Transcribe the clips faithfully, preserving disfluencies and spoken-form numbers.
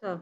طب.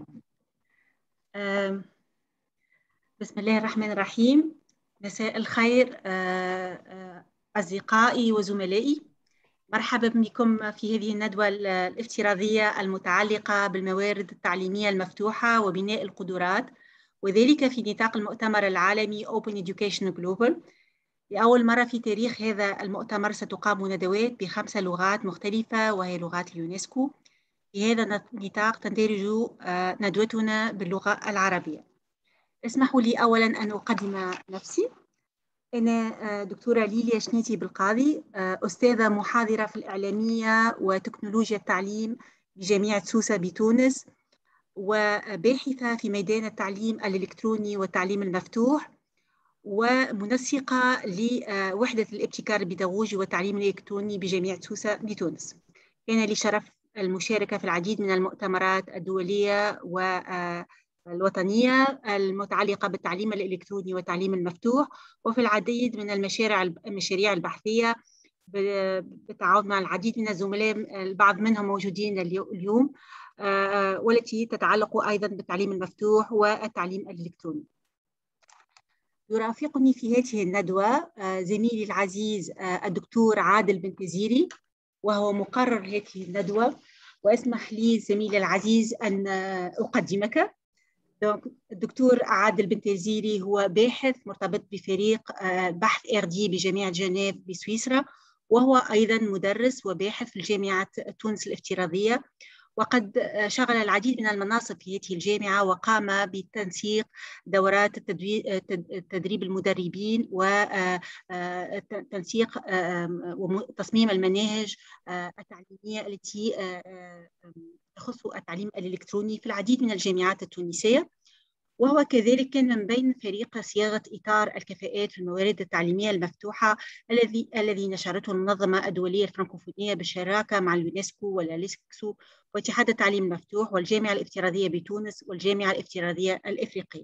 آم، بسم الله الرحمن الرحيم. مساء الخير آه، آه، أصدقائي وزملائي، مرحبا بكم في هذه الندوة الافتراضية المتعلقة بالموارد التعليمية المفتوحة وبناء القدرات، وذلك في نطاق المؤتمر العالمي Open Education Global. لأول مرة في تاريخ هذا المؤتمر ستقام ندوات بخمس لغات مختلفة وهي لغات اليونسكو. في هذا النطاق تندرج ندوتنا باللغة العربية. اسمحوا لي أولاً أن أقدم نفسي. أنا دكتورة ليليا شنيتي بالقاضي، أستاذة محاضرة في الإعلامية وتكنولوجيا التعليم بجامعة سوسة بتونس، وباحثة في ميدان التعليم الإلكتروني والتعليم المفتوح، ومنسقة لوحدة الابتكار البيداغوجي والتعليم الإلكتروني بجامعة سوسة بتونس. كان لي شرف المشاركة في العديد من المؤتمرات الدولية والوطنية المتعلقة بالتعليم الإلكتروني والتعليم المفتوح، وفي العديد من المشاريع المشاريع البحثية بالتعاون مع العديد من الزملاء، البعض منهم موجودين اليوم، والتي تتعلق أيضا بالتعليم المفتوح والتعليم الإلكتروني. يرافقني في هذه الندوة زميلي العزيز الدكتور عادل بنتزيري، وهو مقرر هذه الندوة. واسمح لي زميلي العزيز أن أقدمك. الدكتور عادل بنتزيري هو باحث مرتبط بفريق بحث إر دي بجامعة جنيف بسويسرا، وهو أيضا مدرس وباحث في جامعة تونس الافتراضية، وقد شغل العديد من المناصب في هذه الجامعة، وقام بتنسيق دورات تدريب المدربين وتنسيق وتصميم المناهج التعليمية التي تخص التعليم الإلكتروني في العديد من الجامعات التونسية. وهو كذلك كان من بين فريق صياغة إطار الكفاءات في الموارد التعليمية المفتوحة الذي الذي نشرته المنظمة الدولية الفرنكوفونية بالشراكة مع اليونسكو والاليسكسو واتحاد التعليم المفتوح والجامعة الافتراضية بتونس والجامعة الافتراضية الإفريقية.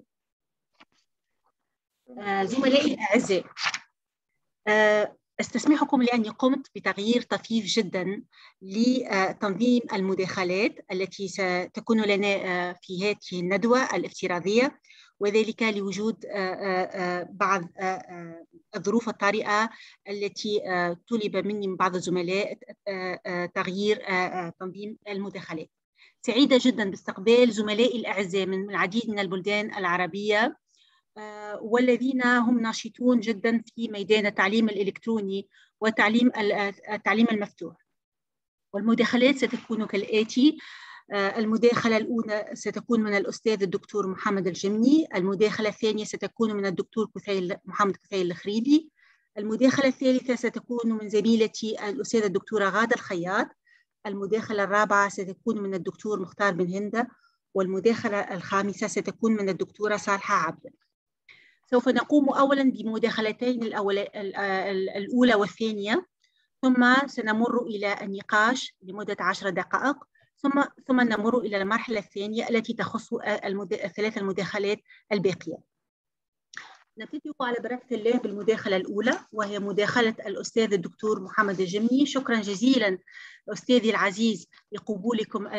آه زملائي الأعزاء، آه استسمحكم لأني قمت بتغيير طفيف جدا لتنظيم المداخلات التي ستكون لنا في هذه الندوة الافتراضية، وذلك لوجود بعض الظروف الطارئة التي طلب مني من بعض الزملاء تغيير تنظيم المداخلات. سعيدة جدا باستقبال زملائي الأعزاء من العديد من البلدان العربية، والذين هم ناشطون جدا في ميدان التعليم الإلكتروني وتعليم التعليم المفتوح. والمداخلات ستكون كالآتي: المداخلة الأولى ستكون من الأستاذ الدكتور محمد الجمني، المداخلة الثانية ستكون من الدكتور كثيل محمد كثيل الخريبي، المداخلة الثالثة ستكون من زميلتي الأستاذة الدكتورة غادة الخياط، المداخلة الرابعة ستكون من الدكتور مختار بن هندة، والمداخلة الخامسة ستكون من الدكتورة صالحة عبد. سوف نقوم أولاً بمداخلتين الأولى والثانية، ثم سنمر إلى النقاش لمدة عشر دقائق، ثم ثم نمر إلى المرحلة الثانية التي تخص الثلاث المداخلات الباقية. نبتدئ على بركة الله بالمداخلة الأولى، وهي مداخلة الأستاذ الدكتور محمد الجمني. شكراً جزيلاً أستاذي العزيز لقبولكم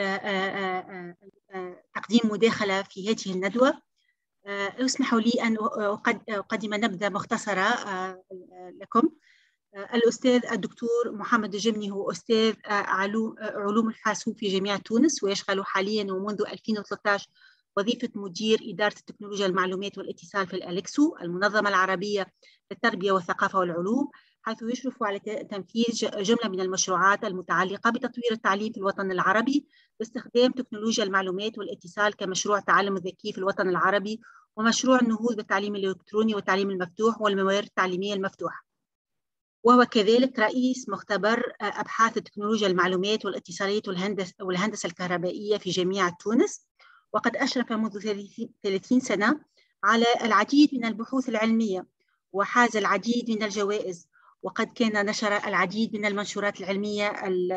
تقديم مداخلة في هذه الندوة. اسمحوا لي أن أقدم نبذة مختصرة لكم. الأستاذ الدكتور محمد الجمني هو أستاذ علوم الحاسوب في جامعة تونس، ويشغل حالياً ومنذ ألفين وثلاثة عشر وظيفة مدير إدارة التكنولوجيا المعلومات والاتصال في الأليكسو، المنظمة العربية للتربية والثقافة والعلوم، حيث يشرف على تنفيذ جملة من المشروعات المتعلقة بتطوير التعليم في الوطن العربي باستخدام تكنولوجيا المعلومات والاتصال كمشروع تعلم الذكي في الوطن العربي، ومشروع النهوض بالتعليم الإلكتروني والتعليم المفتوح والموارد التعليمية المفتوحة. وهو كذلك رئيس مختبر أبحاث التكنولوجيا المعلومات والاتصالات والهندسة, والهندسة الكهربائية في جامعة تونس، وقد أشرف منذ ثلاثين سنة على العديد من البحوث العلمية وحاز العديد من الجوائز، وقد كان نشر العديد من المنشورات العلمية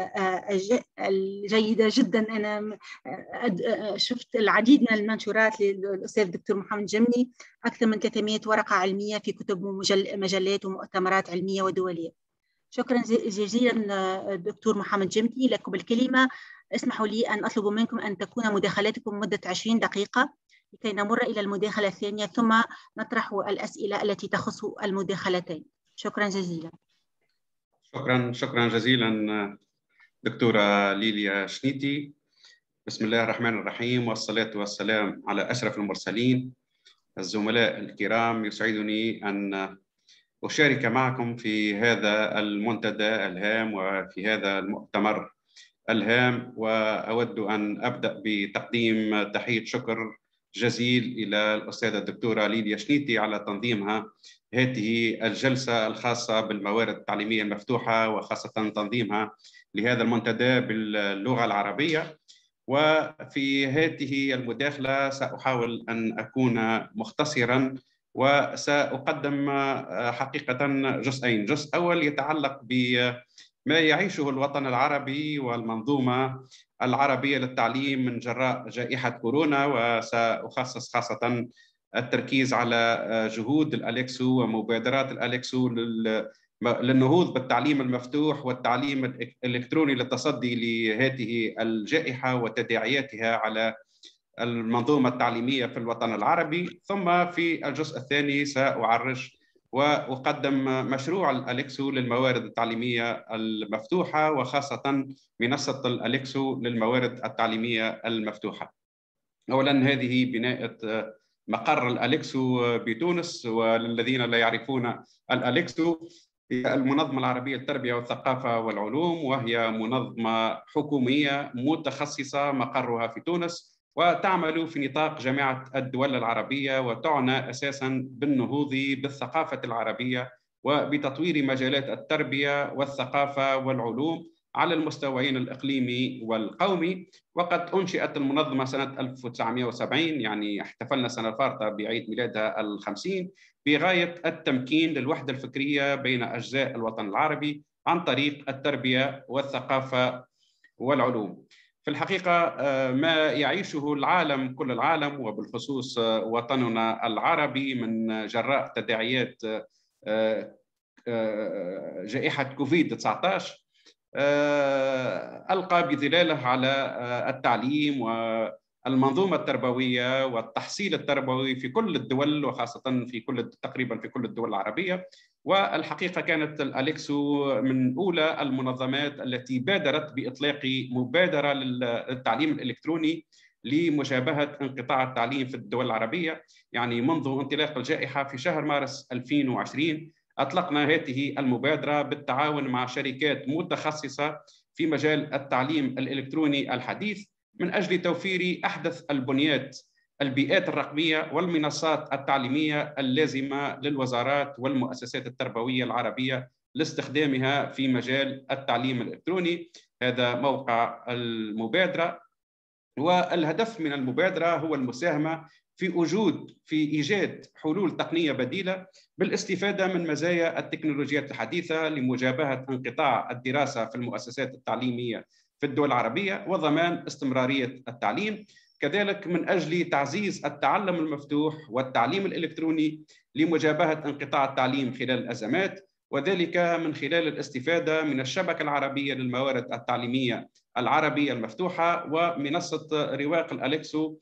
الجيدة جدا. أنا شفت العديد من المنشورات للأستاذ الدكتور محمد الجمني، أكثر من ثلاثمائة ورقة علمية في كتب ومجلات ومؤتمرات علمية ودولية. شكرا جزيلا دكتور محمد جمتي، لكم الكلمة. اسمحوا لي أن أطلب منكم أن تكون مداخلاتكم مدة عشرين دقيقة لكي نمر إلى المداخلة الثانية، ثم نطرح الأسئلة التي تخص المداخلتين. شكرا جزيلا. شكرا شكرا جزيلا دكتورة ليليا شنيتي. بسم الله الرحمن الرحيم، والصلاة والسلام على أشرف المرسلين. الزملاء الكرام، يسعدني أن أشارك معكم في هذا المنتدى الهام وفي هذا المؤتمر الهام، وأود أن أبدأ بتقديم تحية شكر جزيل إلى الأستاذة الدكتورة ليليا شنيتي على تنظيمها هذه الجلسة الخاصة بالموارد التعليمية المفتوحة، وخاصة تنظيمها لهذا المنتدى باللغة العربية. وفي هذه المداخلة سأحاول أن أكون مختصرا، وسأقدم حقيقة جزئين. جزء أول يتعلق بما يعيشه الوطن العربي والمنظومة العربية للتعليم من جراء جائحة كورونا، وسأخصص خاصة التركيز على جهود الأليكسو ومبادرات الأليكسو للنهوض بالتعليم المفتوح والتعليم الإلكتروني للتصدي لهذه الجائحة وتداعياتها على المنظومة التعليمية في الوطن العربي. ثم في الجزء الثاني سأعرج وأقدم مشروع الأليكسو للموارد التعليمية المفتوحة، وخاصة منصة الأليكسو للموارد التعليمية المفتوحة. أولا، هذه بناء مقر الأليكسو بتونس، وللذين لا يعرفون الأليكسو هي المنظمة العربية للتربية والثقافة والعلوم، وهي منظمة حكومية متخصصة مقرها في تونس، وتعمل في نطاق جامعة الدول العربية، وتعنى أساساً بالنهوض بالثقافة العربية وبتطوير مجالات التربية والثقافة والعلوم على المستويين الإقليمي والقومي. وقد أنشئت المنظمة سنة ألف وتسعمائة وسبعين، يعني احتفلنا السنة الفارطة بعيد ميلادها الخمسين، بغاية التمكين للوحدة الفكرية بين أجزاء الوطن العربي عن طريق التربية والثقافة والعلوم. في الحقيقة ما يعيشه العالم، كل العالم وبالخصوص وطننا العربي، من جراء تداعيات جائحة كوفيد تسعة عشر ألقى بظلاله على التعليم والمنظومة التربوية والتحصيل التربوي في كل الدول، وخاصة في كل تقريبا في كل الدول العربية. والحقيقة كانت الأليكسو من أولى المنظمات التي بادرت بإطلاق مبادرة للتعليم الإلكتروني لمشابهة انقطاع التعليم في الدول العربية. يعني منذ انطلاق الجائحة في شهر مارس ألفين وعشرين أطلقنا هذه المبادرة بالتعاون مع شركات متخصصة في مجال التعليم الإلكتروني الحديث، من أجل توفير أحدث البنيات البيئات الرقمية والمنصات التعليمية اللازمة للوزارات والمؤسسات التربوية العربية لاستخدامها في مجال التعليم الإلكتروني. هذا موقع المبادرة، والهدف من المبادرة هو المساهمة في وجود في إيجاد حلول تقنية بديلة بالاستفادة من مزايا التكنولوجيات الحديثة لمجابهة انقطاع الدراسة في المؤسسات التعليمية في الدول العربية وضمان استمرارية التعليم، كذلك من أجل تعزيز التعلم المفتوح والتعليم الإلكتروني لمجابهة انقطاع التعليم خلال الأزمات، وذلك من خلال الاستفادة من الشبكة العربية للموارد التعليمية العربية المفتوحة ومنصة رواق الأليكسو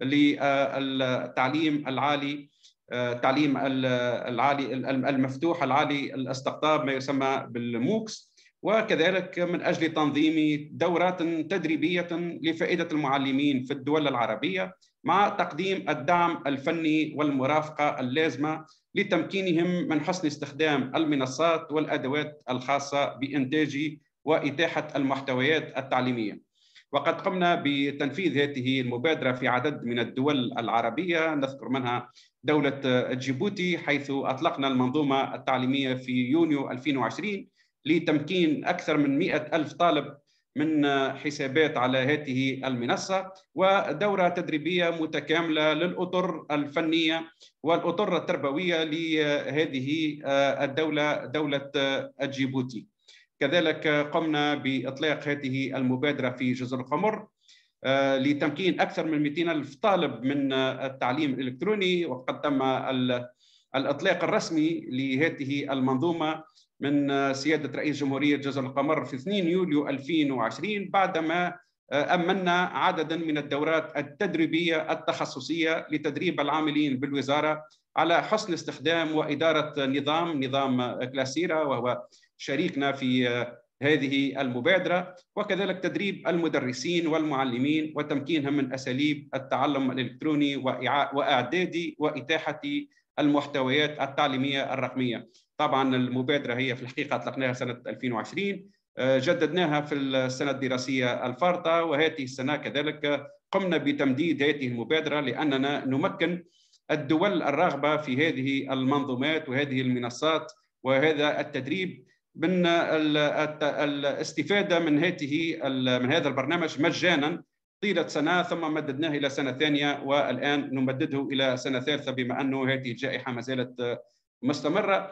للتعليم العالي، التعليم العالي المفتوح العالي الاستقطاب، ما يسمى بالموكس، وكذلك من أجل تنظيم دورات تدريبية لفائدة المعلمين في الدول العربية، مع تقديم الدعم الفني والمرافقة اللازمة لتمكينهم من حسن استخدام المنصات والأدوات الخاصة بإنتاج وإتاحة المحتويات التعليمية. وقد قمنا بتنفيذ هذه المبادرة في عدد من الدول العربية، نذكر منها دولة جيبوتي، حيث أطلقنا المنظومة التعليمية في يونيو ألفين وعشرين لتمكين أكثر من مئة ألف طالب من حسابات على هذه المنصة، ودورة تدريبية متكاملة للأطر الفنية والأطر التربوية لهذه الدولة، دولة جيبوتي. كذلك قمنا بإطلاق هذه المبادرة في جزر القمر لتمكين أكثر من مئتين ألف طالب من التعليم الإلكتروني، وقد تم الإطلاق الرسمي لهذه المنظومة من سيادة رئيس جمهورية جزر القمر في اثنين يوليو ألفين وعشرين بعدما أمنا عددا من الدورات التدريبية التخصصية لتدريب العاملين بالوزارة على حسن استخدام وإدارة نظام نظام كلاسيرا، وهو شريكنا في هذه المبادرة، وكذلك تدريب المدرسين والمعلمين وتمكينهم من أساليب التعلم الإلكتروني وإعداد وإتاحة المحتويات التعليمية الرقمية. طبعا المبادرة هي في الحقيقة أطلقناها سنة ألفين وعشرين، جددناها في السنة الدراسية الفارطة، وهذه السنة كذلك قمنا بتمديد هذه المبادرة لأننا نمكن الدول الراغبة في هذه المنظومات وهذه المنصات وهذا التدريب من الاستفادة من هذه من هذا البرنامج مجانا طيلة سنة، ثم مددناه إلى سنة ثانية، والآن نمدده إلى سنة ثالثة بما أنه هذه الجائحة ما زالت مستمرة.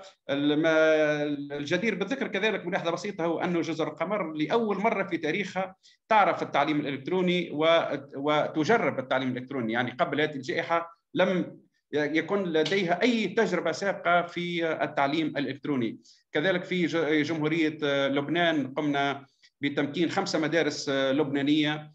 الجدير بالذكر كذلك ملاحظة بسيطة هو أن جزر القمر لأول مرة في تاريخها تعرف التعليم الإلكتروني وتجرب التعليم الإلكتروني، يعني قبل هذه الجائحة لم يكن لديها أي تجربة سابقة في التعليم الإلكتروني. كذلك في جمهورية لبنان قمنا بتمكين خمسة مدارس لبنانية،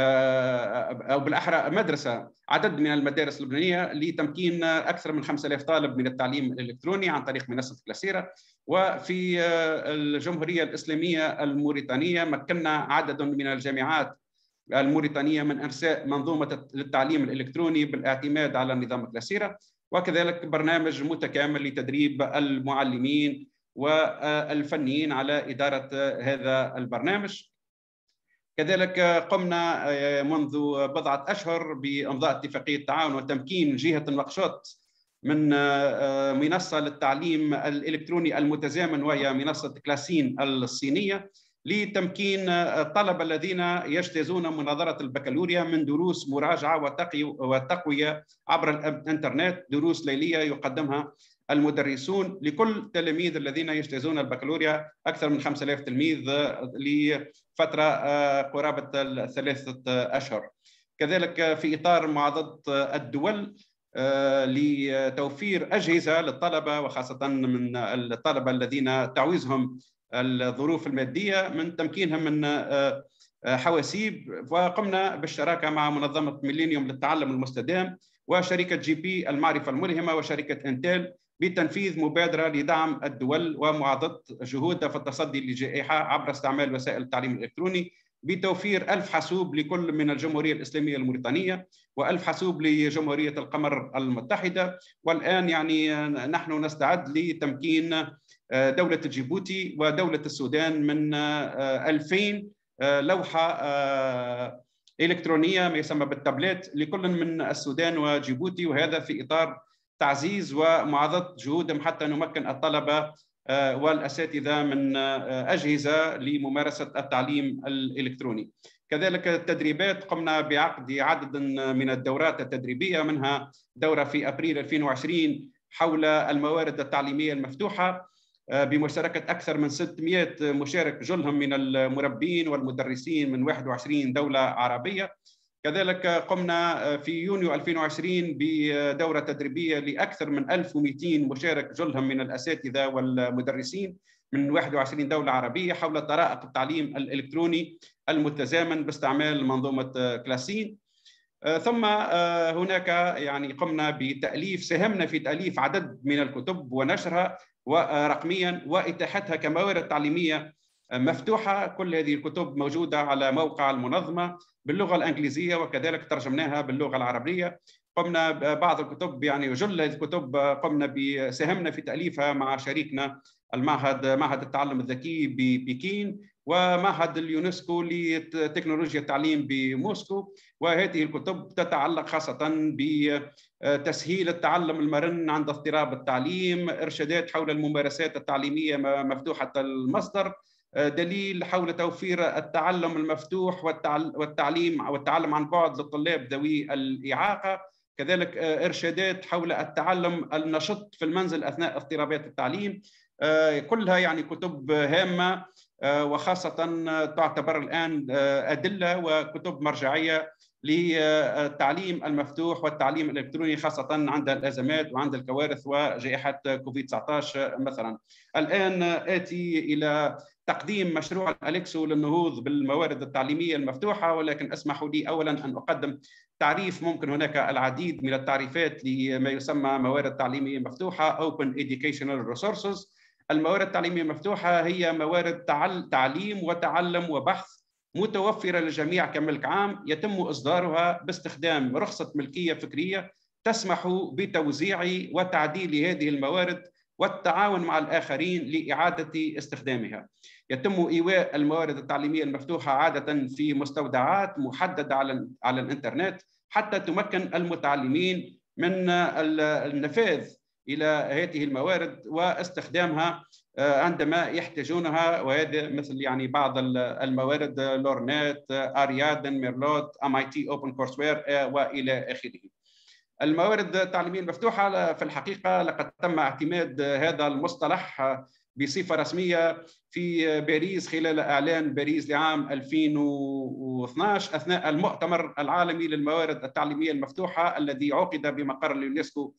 أو بالأحرى مدرسة عدد من المدارس اللبنانية لتمكين أكثر من خمسة آلاف طالب من التعليم الإلكتروني عن طريق منصة كلاسيرا. وفي الجمهورية الإسلامية الموريتانية مكننا عدد من الجامعات الموريتانية من إرساء منظومة للتعليم الإلكتروني بالاعتماد على نظام كلاسيرا، وكذلك برنامج متكامل لتدريب المعلمين والفنيين على إدارة هذا البرنامج. كذلك قمنا منذ بضعة أشهر بإمضاء اتفاقية تعاون وتمكين جهة نواكشوط من منصة للتعليم الإلكتروني المتزامن وهي منصة كلاسين الصينية لتمكين الطلبة الذين يجتازون مناظرة البكالوريا من دروس مراجعة وتقوية عبر الإنترنت، دروس ليلية يقدمها المدرسون لكل التلاميذ الذين يجتازون البكالوريا، أكثر من خمسة آلاف تلميذ لفترة قرابة ثلاثة أشهر. كذلك في إطار معاضدة الدول لتوفير أجهزة للطلبة وخاصة من الطلبة الذين تعوزهم الظروف المادية من تمكينهم من حواسيب، وقمنا بالشراكة مع منظمة ميلينيوم للتعلم المستدام وشركة جي بي المعرفة الملهمة وشركة انتل بتنفيذ مبادرة لدعم الدول ومعاضدة جهودها في التصدي للجائحة عبر استعمال وسائل التعليم الإلكتروني بتوفير ألف حاسوب لكل من الجمهورية الإسلامية الموريتانية وألف حاسوب لجمهورية القمر المتحدة. والآن يعني نحن نستعد لتمكين دولة جيبوتي ودولة السودان من ألفين لوحة إلكترونية ما يسمى بالتابلت لكل من السودان وجيبوتي، وهذا في إطار تعزيز ومعاضدة جهودهم حتى نمكن الطلبة والأساتذة من أجهزة لممارسة التعليم الإلكتروني. كذلك التدريبات قمنا بعقد عدد من الدورات التدريبية، منها دورة في أبريل ألفين وعشرين حول الموارد التعليمية المفتوحة بمشاركة أكثر من ستمائة مشارك جلهم من المربين والمدرسين من واحد وعشرين دولة عربية. كذلك قمنا في يونيو ألفين وعشرين بدورة تدريبية لأكثر من ألف ومئتين مشارك جلهم من الأساتذة والمدرسين من واحد وعشرين دولة عربية حول طرائق التعليم الإلكتروني المتزامن باستعمال منظومة كلاسين. ثم هناك يعني قمنا بتأليف ساهمنا في تأليف عدد من الكتب ونشرها ورقميا وإتاحتها كموارد تعليمية مفتوحة. كل هذه الكتب موجودة على موقع المنظمة باللغة الإنجليزية وكذلك ترجمناها باللغة العربية. قمنا ببعض الكتب يعني جل الكتب قمنا بساهمنا في تأليفها مع شريكنا المعهد معهد التعلم الذكي ببكين ومعهد اليونسكو لتكنولوجيا التعليم بموسكو، وهذه الكتب تتعلق خاصة بتسهيل التعلم المرن عند اضطراب التعليم، إرشادات حول الممارسات التعليمية مفتوحة المصدر، دليل حول توفير التعلم المفتوح والتعليم والتعلم عن بعد للطلاب ذوي الإعاقة، كذلك إرشادات حول التعلم النشط في المنزل أثناء اضطرابات التعليم. كلها يعني كتب هامة وخاصة تعتبر الآن أدلة وكتب مرجعية للتعليم المفتوح والتعليم الإلكتروني، خاصة عند الأزمات وعند الكوارث وجائحة كوفيد تسعة عشر مثلا. الآن آتي إلى تقديم مشروع الأليكسو للنهوض بالموارد التعليمية المفتوحة، ولكن اسمحوا لي أولا أن أقدم تعريف. ممكن هناك العديد من التعريفات لما يسمى موارد تعليمية مفتوحة Open Educational Resources. الموارد التعليمية المفتوحة هي موارد تعليم وتعلم وبحث متوفرة للجميع كملك عام، يتم إصدارها باستخدام رخصة ملكية فكرية تسمح بتوزيع وتعديل هذه الموارد والتعاون مع الآخرين لإعادة استخدامها. يتم إيواء الموارد التعليمية المفتوحة عادة في مستودعات محددة على على الإنترنت حتى تمكن المتعلمين من النفاذ إلى هذه الموارد واستخدامها عندما يحتاجونها، وهذا مثل يعني بعض الموارد لورنت، أريادن، ميرلوت، إم آي تي Open Courseware وإلى آخره. الموارد التعليمية المفتوحة في الحقيقة لقد تم اعتماد هذا المصطلح بصفة رسمية في باريس خلال إعلان باريس لعام ألفين واثناشر أثناء المؤتمر العالمي للموارد التعليمية المفتوحة الذي عقد بمقر اليونسكو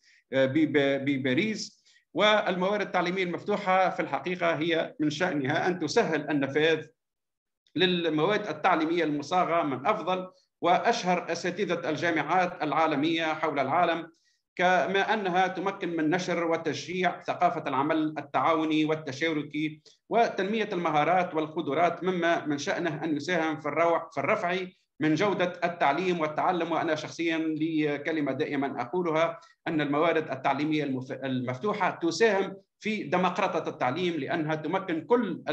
بباريس. والموارد التعليمية المفتوحة في الحقيقة هي من شأنها أن تسهل النفاذ للمواد التعليمية المصاغة من أفضل وأشهر أساتذة الجامعات العالمية حول العالم، كما أنها تمكن من نشر وتشجيع ثقافة العمل التعاوني والتشاركي وتنمية المهارات والقدرات، مما من شأنه أن يساهم في الرفع من جودة التعليم والتعلم. وأنا شخصياً لي كلمة دائماً أقولها، أن الموارد التعليمية المفتوحة تساهم في ديمقراطية التعليم، لأنها تمكن كل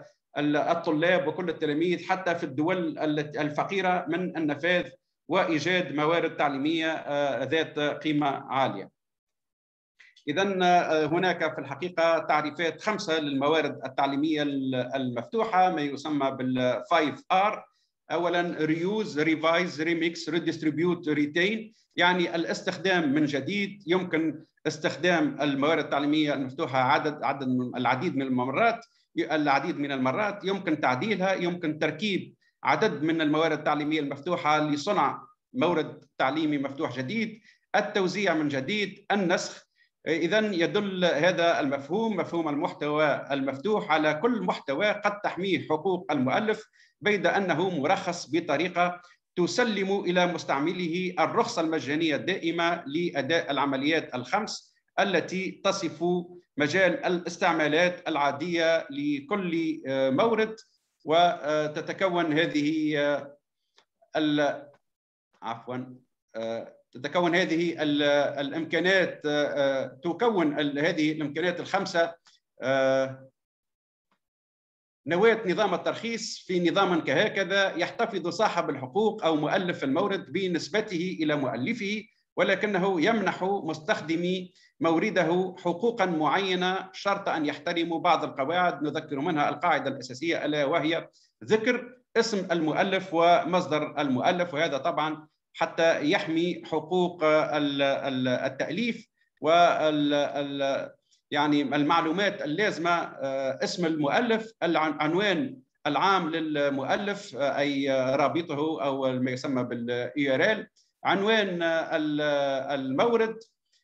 الطلاب وكل التلاميذ حتى في الدول الفقيرة من النفاذ وإيجاد موارد تعليمية ذات قيمة عالية. إذن هناك في الحقيقة تعريفات خمسة للموارد التعليمية المفتوحة، ما يسمى بال فايف آر. أولاً reuse, revise, remix, redistribute, retain، يعني الاستخدام من جديد. يمكن استخدام الموارد التعليمية المفتوحة عدد عدد من العديد من المرات العديد من المرات يمكن تعديلها، يمكن تركيب عدد من الموارد التعليمية المفتوحة لصنع مورد تعليمي مفتوح جديد، التوزيع من جديد، النسخ. إذن يدل هذا المفهوم، مفهوم المحتوى المفتوح، على كل محتوى قد تحميه حقوق المؤلف، بيد أنه مرخص بطريقة تسلم إلى مستعمله الرخصة المجانية الدائمة لأداء العمليات الخمس التي تصف مجال الاستعمالات العادية لكل مورد. وتتكون هذه عفوا تتكون هذه الإمكانات تكون هذه الإمكانات الخمسة نواة نظام الترخيص في نظام كهكذا يحتفظ صاحب الحقوق أو مؤلف المورد بنسبته إلى مؤلفه، ولكنه يمنح مستخدمي مورده حقوقا معينة شرط أن يحترموا بعض القواعد، نذكر منها القاعدة الأساسية ألا وهي ذكر اسم المؤلف ومصدر المؤلف، وهذا طبعا حتى يحمي حقوق التأليف وال يعني المعلومات اللازمة، اسم المؤلف، العنوان العام للمؤلف أي رابطه أو ما يسمى بالإي آر إل، عنوان المورد،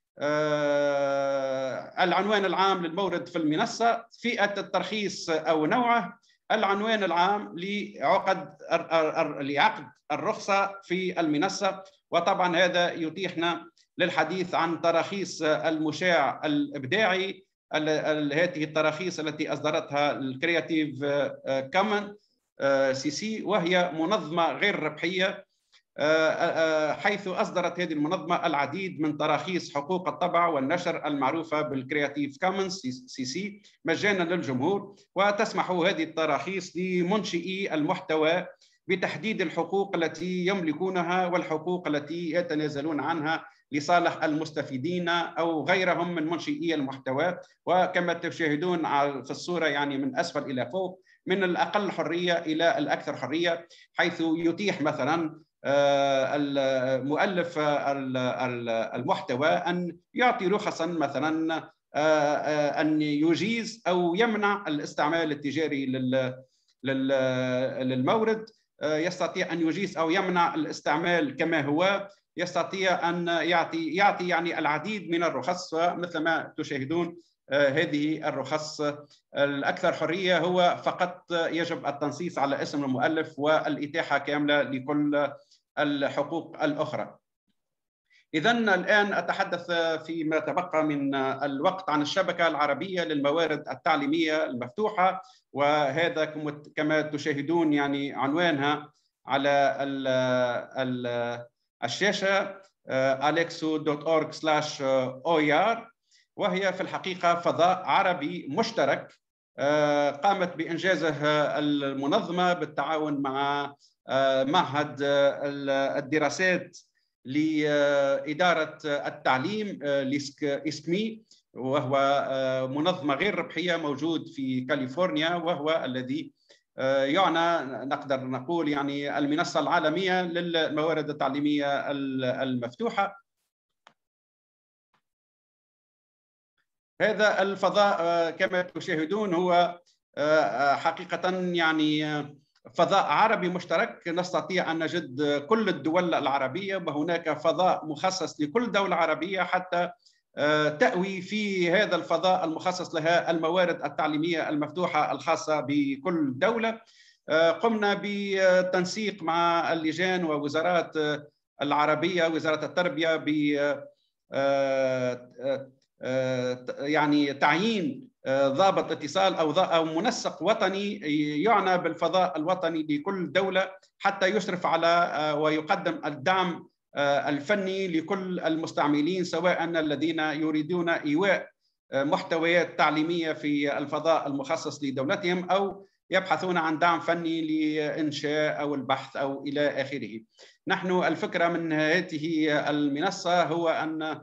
العنوان العام للمورد في المنصة، فئة الترخيص أو نوعه، العنوان العام لعقد لعقد الرخصة في المنصة. وطبعا هذا يتيحنا للحديث عن تراخيص المشاع الإبداعي، هذه التراخيص التي أصدرتها الكرياتيف كومن سي سي، وهي منظمة غير ربحية، حيث أصدرت هذه المنظمة العديد من تراخيص حقوق الطبع والنشر المعروفة بالكرياتيف كومنز سي سي مجانا للجمهور، وتسمح هذه التراخيص لمنشئي المحتوى بتحديد الحقوق التي يملكونها والحقوق التي يتنازلون عنها لصالح المستفيدين أو غيرهم من منشئي المحتوى. وكما تشاهدون في الصورة يعني من أسفل إلى فوق، من الأقل حرية إلى الأكثر حرية، حيث يتيح مثلا المؤلف المحتوى أن يعطي رخصا مثلا أن يجيز أو يمنع الاستعمال التجاري للمورد يستطيع أن يجيز أو يمنع الاستعمال كما هو، يستطيع أن يعطي يعطي يعني العديد من الرخص. مثل ما تشاهدون هذه الرخص الأكثر حرية هو فقط يجب التنصيص على اسم المؤلف والإتاحة كاملة لكل الحقوق الأخرى. إذن الآن أتحدث فيما تبقى من الوقت عن الشبكة العربية للموارد التعليمية المفتوحة، وهذا كما تشاهدون يعني عنوانها على ال ال الشاشة alexo دوت org سلاش او ار، وهي في الحقيقة فضاء عربي مشترك قامت بإنجازه المنظمة بالتعاون مع معهد الدراسات لإدارة التعليم إسكمي، وهو منظمة غير ربحية موجود في كاليفورنيا، وهو الذي يعنى نقدر نقول يعني المنصة العالمية للموارد التعليمية المفتوحة. هذا الفضاء كما تشاهدون هو حقيقة يعني فضاء عربي مشترك، نستطيع أن نجد كل الدول العربية، وهناك فضاء مخصص لكل دولة عربية حتى تأوي في هذا الفضاء المخصص لها الموارد التعليمية المفتوحة الخاصة بكل دولة. قمنا بالتنسيق مع اللجان ووزارات العربية، وزارة التربية ب يعني تعيين ضابط اتصال أو أو منسق وطني يعنى بالفضاء الوطني لكل دولة حتى يشرف على ويقدم الدعم الفني لكل المستعملين، سواء الذين يريدون إيواء محتويات تعليمية في الفضاء المخصص لدولتهم أو يبحثون عن دعم فني لإنشاء أو البحث أو إلى آخره. نحن الفكرة من هذه المنصة هو أن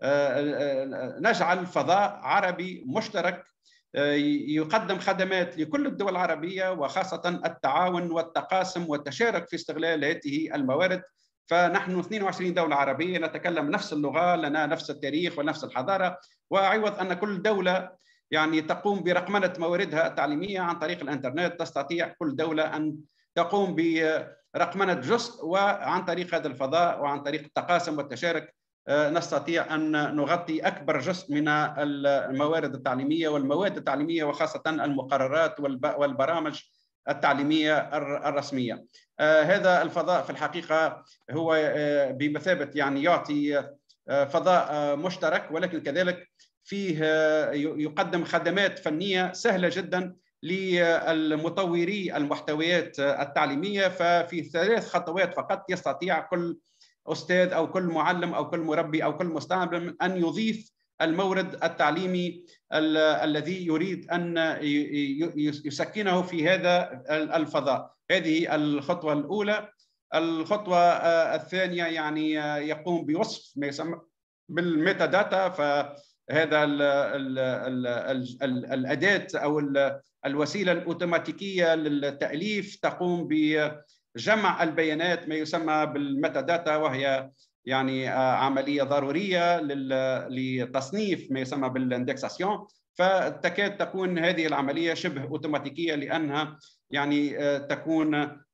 نجعل فضاء عربي مشترك يقدم خدمات لكل الدول العربية، وخاصة التعاون والتقاسم والتشارك في استغلال هذه الموارد. فنحن اثنين وعشرين دولة عربية نتكلم نفس اللغة، لنا نفس التاريخ ونفس الحضارة، وعوض أن كل دولة يعني تقوم برقمنة مواردها التعليمية عن طريق الإنترنت، تستطيع كل دولة أن تقوم برقمنة جزء، وعن طريق هذا الفضاء وعن طريق التقاسم والتشارك نستطيع أن نغطي أكبر جزء من الموارد التعليمية والمواد التعليمية، وخاصة المقررات والبرامج التعليمية الرسمية. هذا الفضاء في الحقيقة هو بمثابة يعني يعطي فضاء مشترك، ولكن كذلك فيه يقدم خدمات فنية سهلة جدا للمطوري المحتويات التعليمية. ففي ثلاث خطوات فقط يستطيع كل أستاذ أو كل معلم أو كل مربي أو كل مستعمل أن يضيف المورد التعليمي ال الذي يريد أن يسكنه في هذا الفضاء. هذه الخطوة الأولى. الخطوة الثانية يعني يقوم بوصف ما يسمى بالميتا داتا، فهذا ال ال ال ال الأداة أو الوسيلة الأوتوماتيكية للتأليف تقوم بجمع البيانات ما يسمى بالميتا داتا، وهي يعني عملية ضرورية لتصنيف ما يسمى بالاندكساسيون. فتكاد تكون هذه العملية شبه أوتوماتيكية، لأنها يعني تكون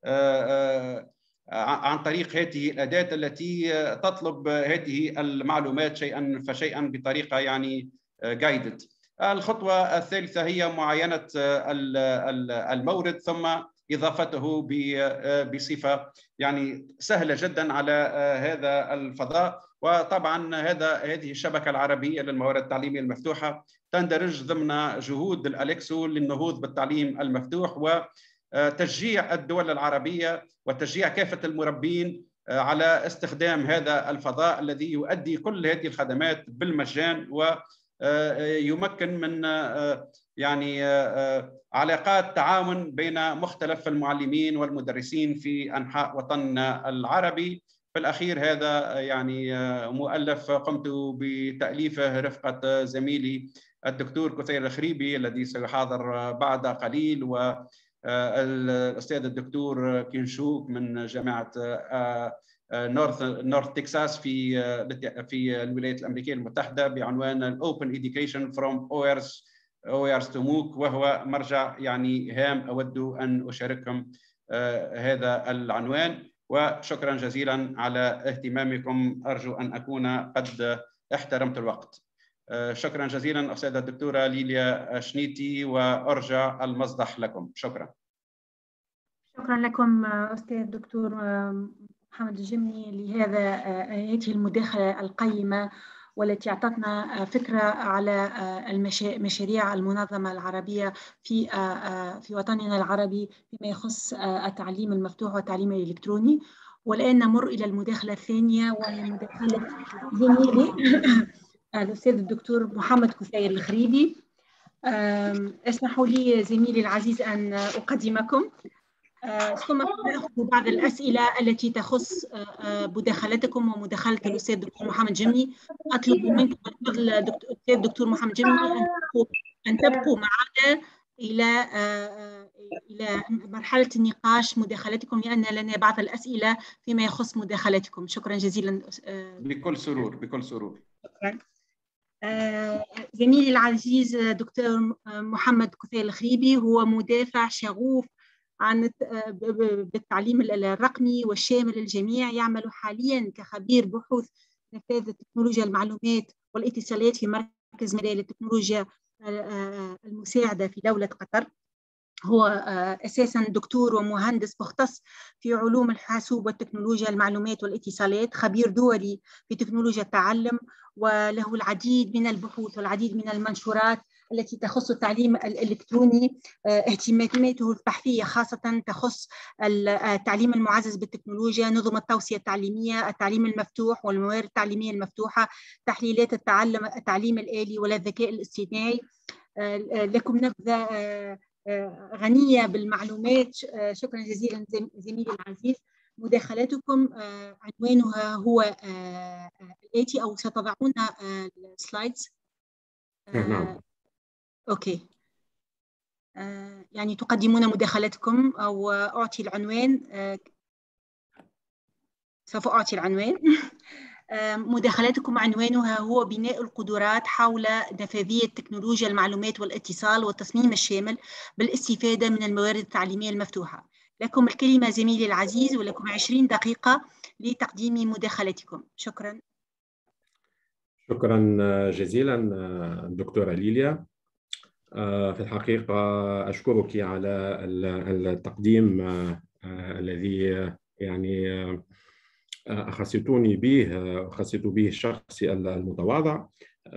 عن طريق هذه الأداة التي تطلب هذه المعلومات شيئا فشيئا بطريقة يعني guided. الخطوة الثالثة هي معاينة المورد ثم إضافته بصفة يعني سهلة جدا على هذا الفضاء. وطبعا هذا هذه الشبكة العربية للموارد التعليمية المفتوحة تندرج ضمن جهود الأليكسو للنهوض بالتعليم المفتوح وتشجيع الدول العربية وتشجيع كافة المربين على استخدام هذا الفضاء الذي يؤدي كل هذه الخدمات بالمجان ويمكن من يعني علاقات تعاون بين مختلف المعلمين والمدرسين في أنحاء وطننا العربي. في الأخير هذا يعني مؤلف قمت بتأليفه رفقة زميلي الدكتور كثير الخريبي الذي سيحاضر بعد قليل، والأستاذ الدكتور كينشوك من جامعة نورث نورث تكساس في في الولايات الأمريكية المتحدة بعنوان Open Education from O E R S أو يرسموك، وهو مرجع يعني هام أود أن أشارككم هذا العنوان. وشكرا جزيلا على اهتمامكم، أرجو أن أكون قد احترمت الوقت. شكرا جزيلا أستاذة الدكتورة ليليا شنيتي، وأرجع المصدح لكم. شكرا. شكرا لكم أستاذ الدكتور محمد الجمني لهذا هذه المداخلة القيمة، والتي أعطتنا فكرة على المشاريع المنظمة العربية في في وطننا العربي فيما يخص التعليم المفتوح والتعليم الإلكتروني. والآن نمر إلى المداخلة الثانية، وهي مداخلة زميلي الأستاذ الدكتور محمد كثير الخريبي. اسمحوا لي زميلي العزيز أن أقدمكم، ثم نأخذ بعض الأسئلة التي تخص مداخلتكم ومداخلة الأستاذ الدكتور محمد جمني. أطلب منكم الأستاذ الدكتور محمد جمني أن تبقوا أن تبقوا معنا إلى إلى مرحلة النقاش مداخلتكم، لأن لنا بعض الأسئلة فيما يخص مداخلتكم. شكرا جزيلا. بكل سرور بكل سرور. شكرا. زميلي العزيز دكتور محمد كثير الخريبي هو مدافع شغوف عن بالتعليم الرقمي والشامل للجميع. يعمل حاليا كخبير بحوث نفاذ تكنولوجيا المعلومات والاتصالات في مركز مدارس التكنولوجيا المساعدة في دولة قطر. هو أساساً دكتور ومهندس مختص في علوم الحاسوب والتكنولوجيا المعلومات والاتصالات، خبير دولي في تكنولوجيا التعلم، وله العديد من البحوث والعديد من المنشورات التي تخص التعليم الإلكتروني. اهتماماته البحثية خاصة تخص التعليم المعزز بالتكنولوجيا، نظم التوصية التعليمية، التعليم المفتوح والموارد التعليمية المفتوحة، تحليلات التعلم التعليم الآلي والذكاء الاصطناعي. لكم نبذة غنية بالمعلومات. شكرا جزيلا زميلي العزيز. مداخلتكم عنوانها هو الآتي، أو ستضعون السلايدز. نعم. أوكي. يعني تقدمون مداخلتكم أو أعطي العنوان. سوف أعطي العنوان. مداخلتكم عنوانها هو بناء القدرات حول نفاذية تكنولوجيا المعلومات والاتصال والتصميم الشامل بالاستفادة من الموارد التعليمية المفتوحة. لكم الكلمة زميلي العزيز، ولكم عشرين دقيقة لتقديم مداخلتكم. شكرا. شكرا جزيلا دكتورة ليليا. في الحقيقة أشكرك على التقديم الذي يعني خصيتوني به خصيت به الشخص المتواضع.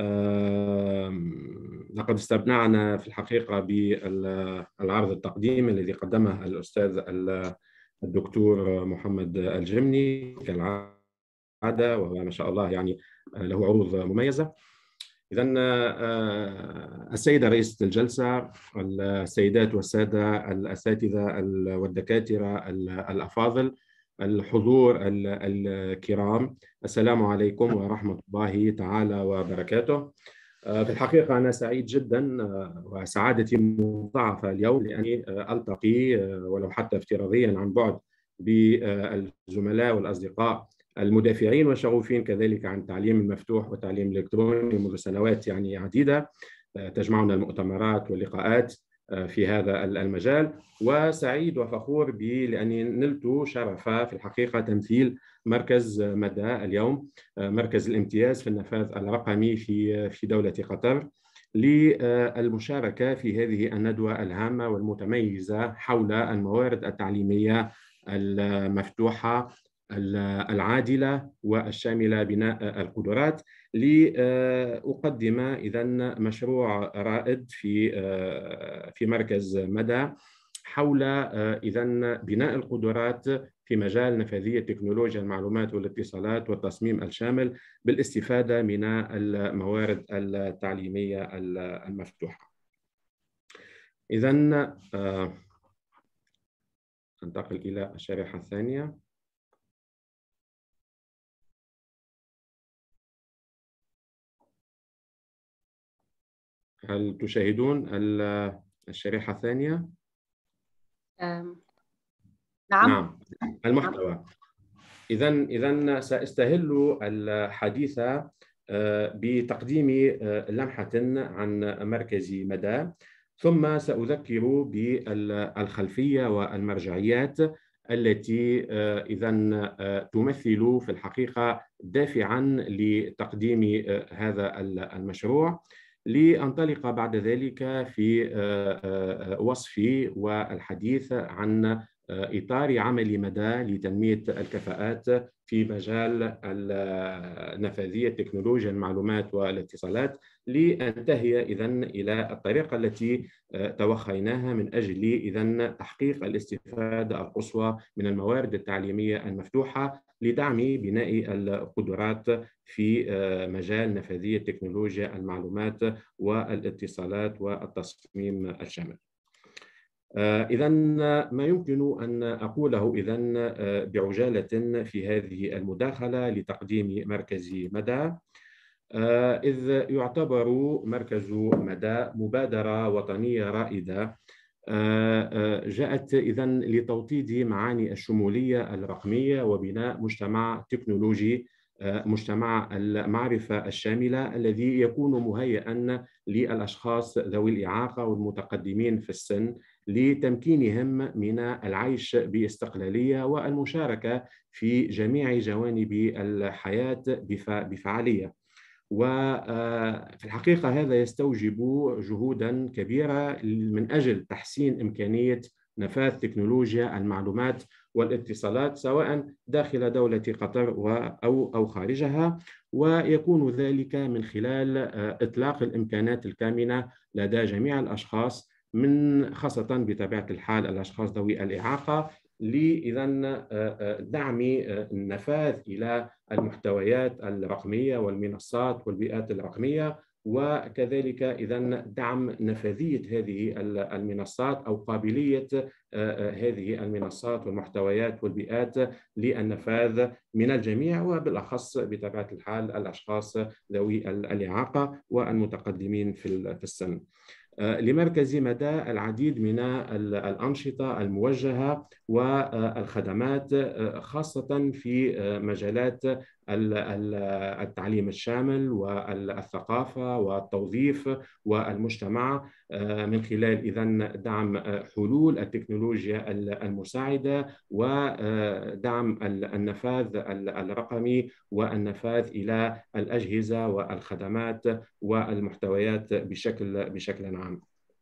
لقد استمتعنا في الحقيقة بالعرض التقديم الذي قدمه الأستاذ الدكتور محمد الجمني كالعادة، وهو ما شاء الله يعني له عروض مميزة. إذن السيدة رئيسة الجلسة، السيدات والسادة الأساتذة والدكاترة الأفاضل، الحضور الكرام، السلام عليكم ورحمة الله تعالى وبركاته. في الحقيقة أنا سعيد جدا وسعادتي مضاعفة اليوم لأني ألتقي ولو حتى افتراضيا عن بعد بالزملاء والأصدقاء المدافعين والشغوفين كذلك عن التعليم المفتوح والتعليم الإلكتروني منذ سنوات يعني عديدة. تجمعنا المؤتمرات واللقاءات في هذا المجال، وسعيد وفخور بي لأني نلت شرف في الحقيقة تمثيل مركز مدى اليوم، مركز الامتياز في النفاذ الرقمي في في دولة قطر، للمشاركة في هذه الندوة الهامة والمتميزة حول الموارد التعليمية المفتوحة العادلة والشاملة بناء القدرات، لأقدم إذن مشروع رائد في في مركز مدى حول إذن بناء القدرات في مجال نفاذية تكنولوجيا المعلومات والاتصالات والتصميم الشامل بالاستفادة من الموارد التعليمية المفتوحة. إذن أنتقل إلى الشريحة الثانية. هل تشاهدون الشريحة الثانية؟ نعم. نعم. المحتوى. إذن إذن سأستهل الحديث بتقديم لمحة عن مركز مدى، ثم سأذكر بالخلفية والمرجعيات التي إذا تمثل في الحقيقة دافعا لتقديم هذا المشروع، لأنطلق بعد ذلك في وصفي والحديث عن إطار عمل مدى لتنمية الكفاءات في مجال النفاذية تكنولوجيا المعلومات والاتصالات، لأنتهي إذن إلى الطريقة التي توخيناها من أجل إذن تحقيق الاستفادة القصوى من الموارد التعليمية المفتوحة لدعم بناء القدرات في مجال نفاذية تكنولوجيا المعلومات والاتصالات والتصميم الشامل. إذن ما يمكن أن أقوله إذن بعجالة في هذه المداخلة لتقديم مركز مدى، إذ يعتبر مركز مدى مبادرة وطنية رائدة جاءت إذن لتوطيد معاني الشمولية الرقمية وبناء مجتمع تكنولوجي، مجتمع المعرفة الشاملة الذي يكون مهيئا للأشخاص ذوي الإعاقة والمتقدمين في السن لتمكينهم من العيش باستقلالية والمشاركة في جميع جوانب الحياة بفعالية. وفي الحقيقة هذا يستوجب جهوداً كبيرة من أجل تحسين إمكانية نفاذ تكنولوجيا المعلومات والاتصالات سواء داخل دولة قطر أو أو خارجها، ويكون ذلك من خلال إطلاق الإمكانات الكامنة لدى جميع الأشخاص، من خاصة بطبيعة الحال الأشخاص ذوي الإعاقة، لإذن دعم النفاذ إلى المحتويات الرقمية والمنصات والبيئات الرقمية، وكذلك إذن دعم نفاذية هذه المنصات أو قابلية هذه المنصات والمحتويات والبيئات للنفاذ من الجميع، وبالأخص بطبيعة الحال الأشخاص ذوي الإعاقة والمتقدمين في السن. لمركز مدى العديد من الأنشطة الموجهة والخدمات، خاصة في مجالات التعليم الشامل والثقافة والتوظيف والمجتمع، من خلال إذن دعم حلول التكنولوجيا المساعدة ودعم النفاذ الرقمي والنفاذ إلى الأجهزة والخدمات والمحتويات بشكل بشكل عام.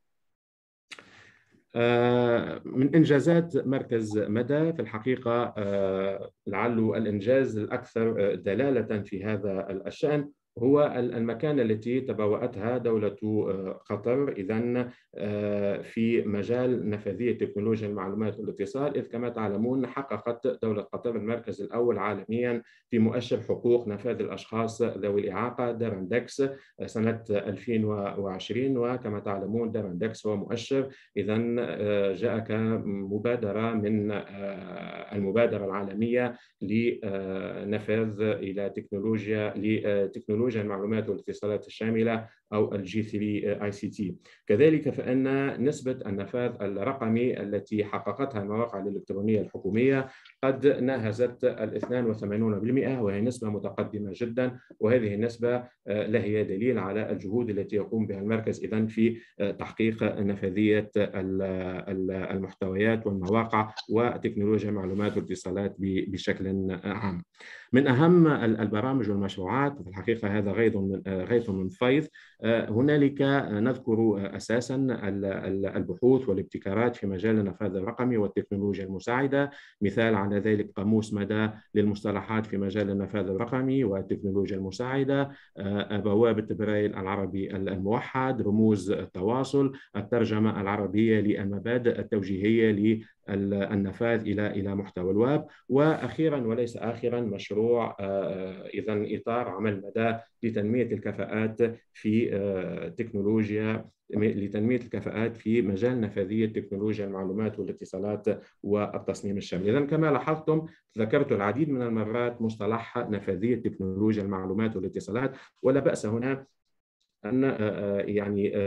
من إنجازات مركز مدى في الحقيقة لعل الإنجاز الأكثر دلالة في هذا الشأن هو المكانة التي تبوأتها دولة قطر إذن في مجال نفاذية تكنولوجيا المعلومات والاتصال، إذ كما تعلمون حققت دولة قطر المركز الأول عالميا في مؤشر حقوق نفاذ الأشخاص ذوي الإعاقة داراندكس سنة ألفين وعشرين، وكما تعلمون داراندكس هو مؤشر إذن جاء كمبادرة من المبادرة العالمية لنفاذ إلى تكنولوجيا لتكنولوجيا المعلومات والاتصالات الشاملة أو الجي ثري آي سي تي. كذلك فإن نسبة النفاذ الرقمي التي حققتها المواقع الإلكترونية الحكومية قد ناهزت الاثنين وثمانين بالمئة، وهي نسبة متقدمة جدا، وهذه النسبة لهي دليل على الجهود التي يقوم بها المركز إذن في تحقيق نفاذية المحتويات والمواقع وتكنولوجيا المعلومات والاتصالات بشكل عام. من أهم البرامج والمشروعات، وفي الحقيقة هذا غيث من غيث من فيض، هنالك نذكر أساساً البحوث والابتكارات في مجال النفاذ الرقمي والتكنولوجيا المساعدة. مثال على ذلك قاموس مدى للمصطلحات في مجال النفاذ الرقمي والتكنولوجيا المساعدة، بوابة برايل العربي الموحد، رموز التواصل، الترجمة العربية للمبادئ التوجيهية للنفاذ إلى إلى محتوى الويب، وأخيراً وليس آخراً مشروع إذن إطار عمل مدى لتنمية الكفاءات في تكنولوجيا لتنمية الكفاءات في مجال نفاذية تكنولوجيا المعلومات والاتصالات والتصميم الشامل. إذن كما لاحظتم ذكرت العديد من المرات مصطلح نفاذية تكنولوجيا المعلومات والاتصالات، ولا بأس هنا أن يعني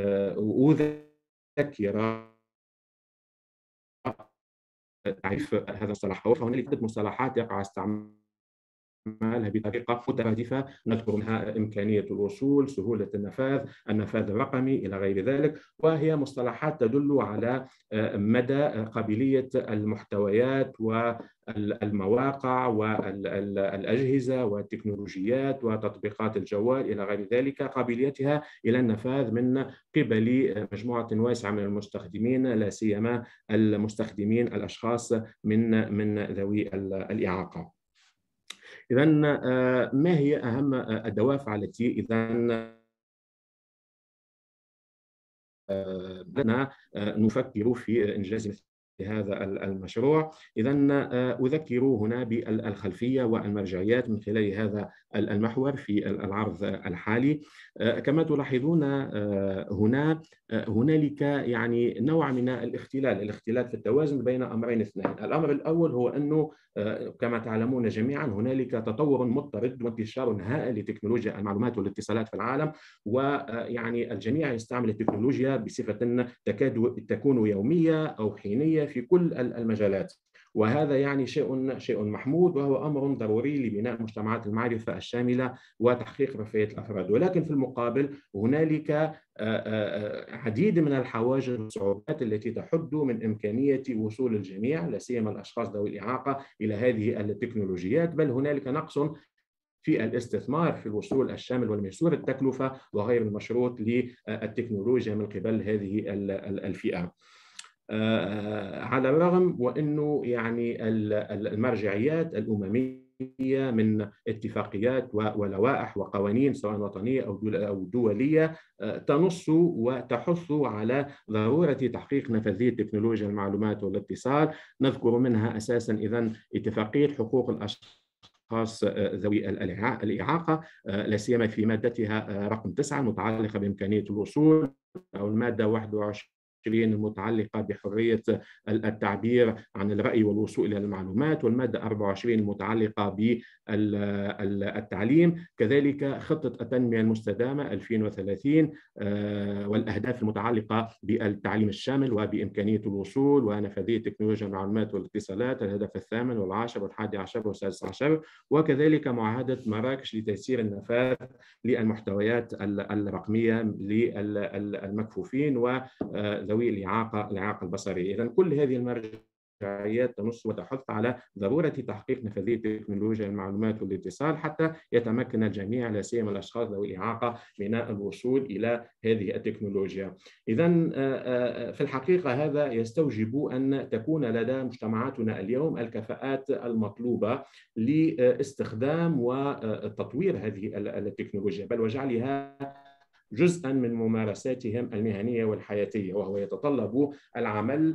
أذكر تعريف هذا المصطلح. فهنالك مصطلحات يقع استعمال استعمالها بطريقة مترادفة، نذكر منها إمكانية الوصول، سهولة النفاذ، النفاذ الرقمي إلى غير ذلك، وهي مصطلحات تدل على مدى قابلية المحتويات والمواقع والأجهزة والتكنولوجيات وتطبيقات الجوال إلى غير ذلك، قابليتها إلى النفاذ من قبل مجموعة واسعة من المستخدمين، لا سيما المستخدمين الأشخاص من من ذوي الإعاقة. إذا ما هي أهم الدوافع التي إذا بدنا نفكر في إنجاز هذا المشروع؟ إذا أذكر هنا بالخلفية والمرجعيات من خلال هذا المحور في العرض الحالي. كما تلاحظون هنا هنالك يعني نوع من الاختلال الاختلال في التوازن بين أمرين اثنين. الأمر الأول هو أنه كما تعلمون جميعا هنالك تطور مضطرد وانتشار هائل لتكنولوجيا المعلومات والاتصالات في العالم، ويعني الجميع يستعمل التكنولوجيا بصفة تكاد تكون يومية أو حينية في كل المجالات، وهذا يعني شيء شيء محمود، وهو امر ضروري لبناء مجتمعات المعرفه الشامله وتحقيق رفاهيه الافراد. ولكن في المقابل هنالك عديد من الحواجز والصعوبات التي تحد من امكانيه وصول الجميع، لا سيما الاشخاص ذوي الاعاقه، الى هذه التكنولوجيات، بل هنالك نقص في الاستثمار في الوصول الشامل والميسور التكلفه وغير المشروط للتكنولوجيا من قبل هذه الفئه. على الرغم وأنه يعني المرجعيات الأممية من اتفاقيات ولوائح وقوانين سواء وطنية أو دولية تنص وتحث على ضرورة تحقيق نفاذية تكنولوجيا المعلومات والاتصال، نذكر منها أساساً إذن اتفاقية حقوق الأشخاص خاص ذوي الإعاقة، لا سيما في مادتها رقم تسعة المتعلقة بإمكانية الوصول، أو المادة واحد وعشرين المتعلقة بحرية التعبير عن الرأي والوصول إلى المعلومات، والمادة أربعة وعشرين المتعلقة بالتعليم، كذلك خطة التنمية المستدامة ألفين وثلاثين والأهداف المتعلقة بالتعليم الشامل وبإمكانية الوصول ونفاذية تكنولوجيا المعلومات والاتصالات، الهدف الثامن والعاشر والحادي عشر والسادس عشر، وكذلك معاهدة مراكش لتيسير النفاذ للمحتويات الرقمية للمكفوفين وذوي الإعاقة الإعاقة البصرية. إذن كل هذه المرجعيات تنص وتحث على ضرورة تحقيق نفاذية تكنولوجيا المعلومات والاتصال حتى يتمكن الجميع، لا سيما الأشخاص ذوي الإعاقة، من الوصول إلى هذه التكنولوجيا. إذن في الحقيقة هذا يستوجب أن تكون لدى مجتمعاتنا اليوم الكفاءات المطلوبة لاستخدام وتطوير هذه التكنولوجيا، بل وجعلها جزءاً من ممارساتهم المهنية والحياتية، وهو يتطلب العمل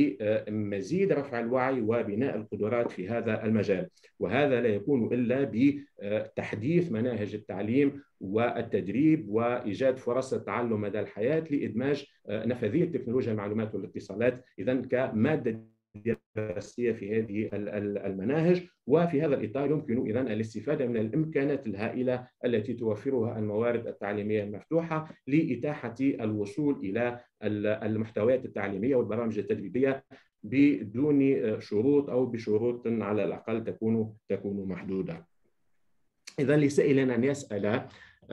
لمزيد رفع الوعي وبناء القدرات في هذا المجال، وهذا لا يكون إلا بتحديث مناهج التعليم والتدريب وإيجاد فرص التعلم مدى الحياة لإدماج نفاذية تكنولوجيا المعلومات والاتصالات إذن كمادة دراسية في هذه المناهج. وفي هذا الإطار يمكن إذن الاستفادة من الإمكانات الهائلة التي توفرها الموارد التعليمية المفتوحة لإتاحة الوصول إلى المحتويات التعليمية والبرامج التدريبية بدون شروط أو بشروط على الأقل تكون تكون محدودة. إذن لسائل أن يسأل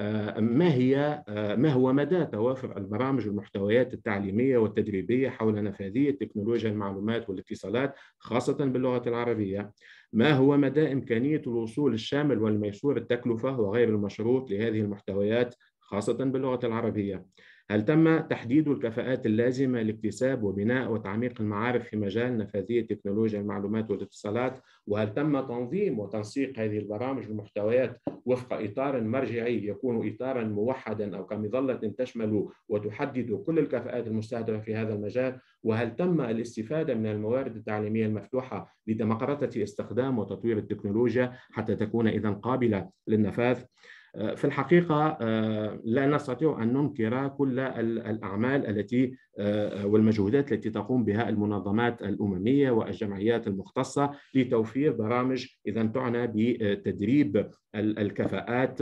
ما هي ما هو مدى توافر البرامج والمحتويات التعليمية والتدريبية حول نفاذية تكنولوجيا المعلومات والاتصالات خاصة باللغة العربية؟ ما هو مدى إمكانية الوصول الشامل والميسور التكلفة وغير المشروط لهذه المحتويات خاصة باللغة العربية؟ هل تم تحديد الكفاءات اللازمة لاكتساب وبناء وتعميق المعارف في مجال نفاذية تكنولوجيا المعلومات والاتصالات؟ وهل تم تنظيم وتنسيق هذه البرامج والمحتويات وفق إطار مرجعي يكون إطاراً موحداً أو كمظلة تشمل وتحدد كل الكفاءات المستهدفة في هذا المجال؟ وهل تم الاستفادة من الموارد التعليمية المفتوحة لديمقراطية استخدام وتطوير التكنولوجيا حتى تكون إذن قابلة للنفاذ؟ في الحقيقة لا نستطيع أن ننكر كل الأعمال التي والمجهودات التي تقوم بها المنظمات الأممية والجمعيات المختصة لتوفير برامج إذن تعنى بتدريب الكفاءات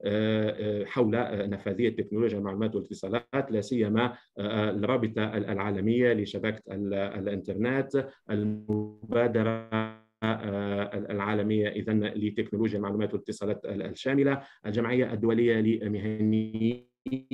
حول نفاذية تكنولوجيا المعلومات والاتصالات، لا سيما الرابطة العالمية لشبكة الإنترنت، المبادرة العالمية إذا لتكنولوجيا المعلومات والاتصالات الشاملة، الجمعية الدولية لمهنيي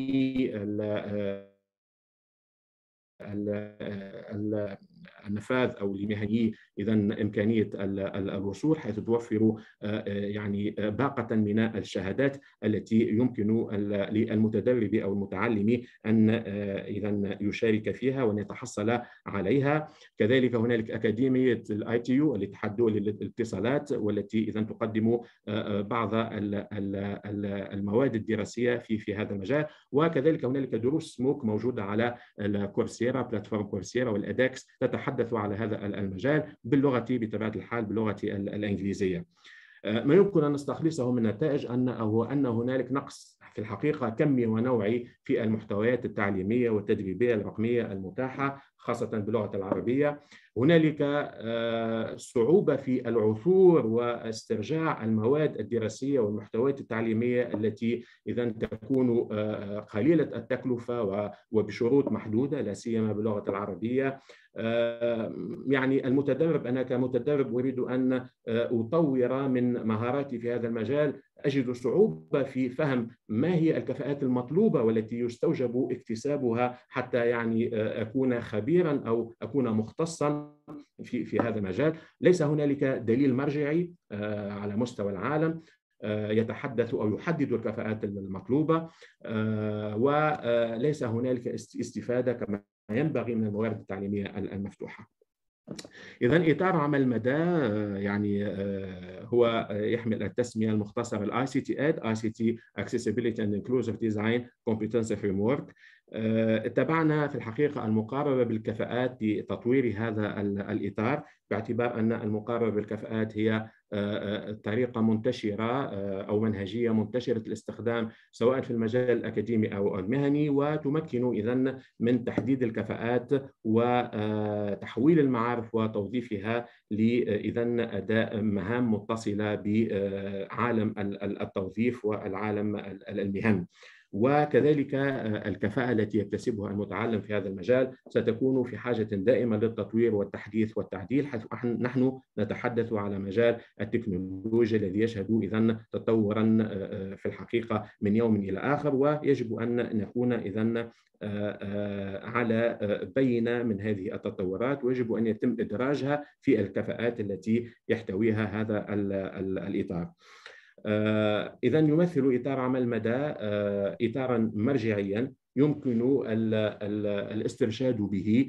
النفاذ او لمهنيي اذا امكانيه الوصول، حيث توفر يعني باقه من الشهادات التي يمكن للمتدرب او المتعلم ان اذا يشارك فيها وان يتحصل عليها. كذلك هنالك اكاديميه الاي تي يو الاتحاد الدولي للاتصالات، والتي اذا تقدم بعض المواد الدراسيه في في هذا المجال. وكذلك هنالك دروس موك موجوده على الكورسيرا، بلاتفورم كورسيرا والاداكس، تتحدث على هذا المجال باللغه بطبيعه الحال باللغه الانجليزيه. ما يمكن ان نستخلصه من نتائج ان هو ان هنالك نقص في الحقيقه كمي ونوعي في المحتويات التعليميه والتدريبيه الرقميه المتاحه خاصه باللغه العربيه. هنالك صعوبه في العثور واسترجاع المواد الدراسيه والمحتويات التعليميه التي اذا تكون قليله التكلفه وبشروط محدوده، لا سيما باللغه العربيه. يعني المتدرب، انا كمتدرب اريد ان اطور من مهاراتي في هذا المجال، أجد صعوبة في فهم ما هي الكفاءات المطلوبة والتي يستوجب اكتسابها حتى يعني أكون خبيرا أو أكون مختصا في في هذا المجال. ليس هنالك دليل مرجعي على مستوى العالم يتحدث أو يحدد الكفاءات المطلوبة، وليس هنالك استفادة كما ينبغي من الموارد التعليمية المفتوحة. إذن إطار عمل مدى يعني هو يحمل التسمية المختصرة ال آي سي تي إد آي سي تي Accessibility and Inclusive Design Competency Framework. اتبعنا في الحقيقة المقاربة بالكفاءات لتطوير هذا الإطار، باعتبار أن المقاربة بالكفاءات هي طريقة منتشرة أو منهجية منتشرة الاستخدام سواء في المجال الأكاديمي أو المهني، وتمكن إذن من تحديد الكفاءات وتحويل المعارف وتوظيفها لإذن أداء مهام متصلة بعالم التوظيف والعالم المهني. وكذلك الكفاءة التي يكتسبها المتعلم في هذا المجال ستكون في حاجة دائمة للتطوير والتحديث والتعديل، حيث نحن نتحدث على مجال التكنولوجيا الذي يشهد إذن تطورا في الحقيقة من يوم إلى آخر، ويجب أن نكون إذن على بينة من هذه التطورات، ويجب أن يتم إدراجها في الكفاءات التي يحتويها هذا الإطار. إذا يمثل إطار عمل مدى إطارا مرجعيا يمكن الاسترشاد به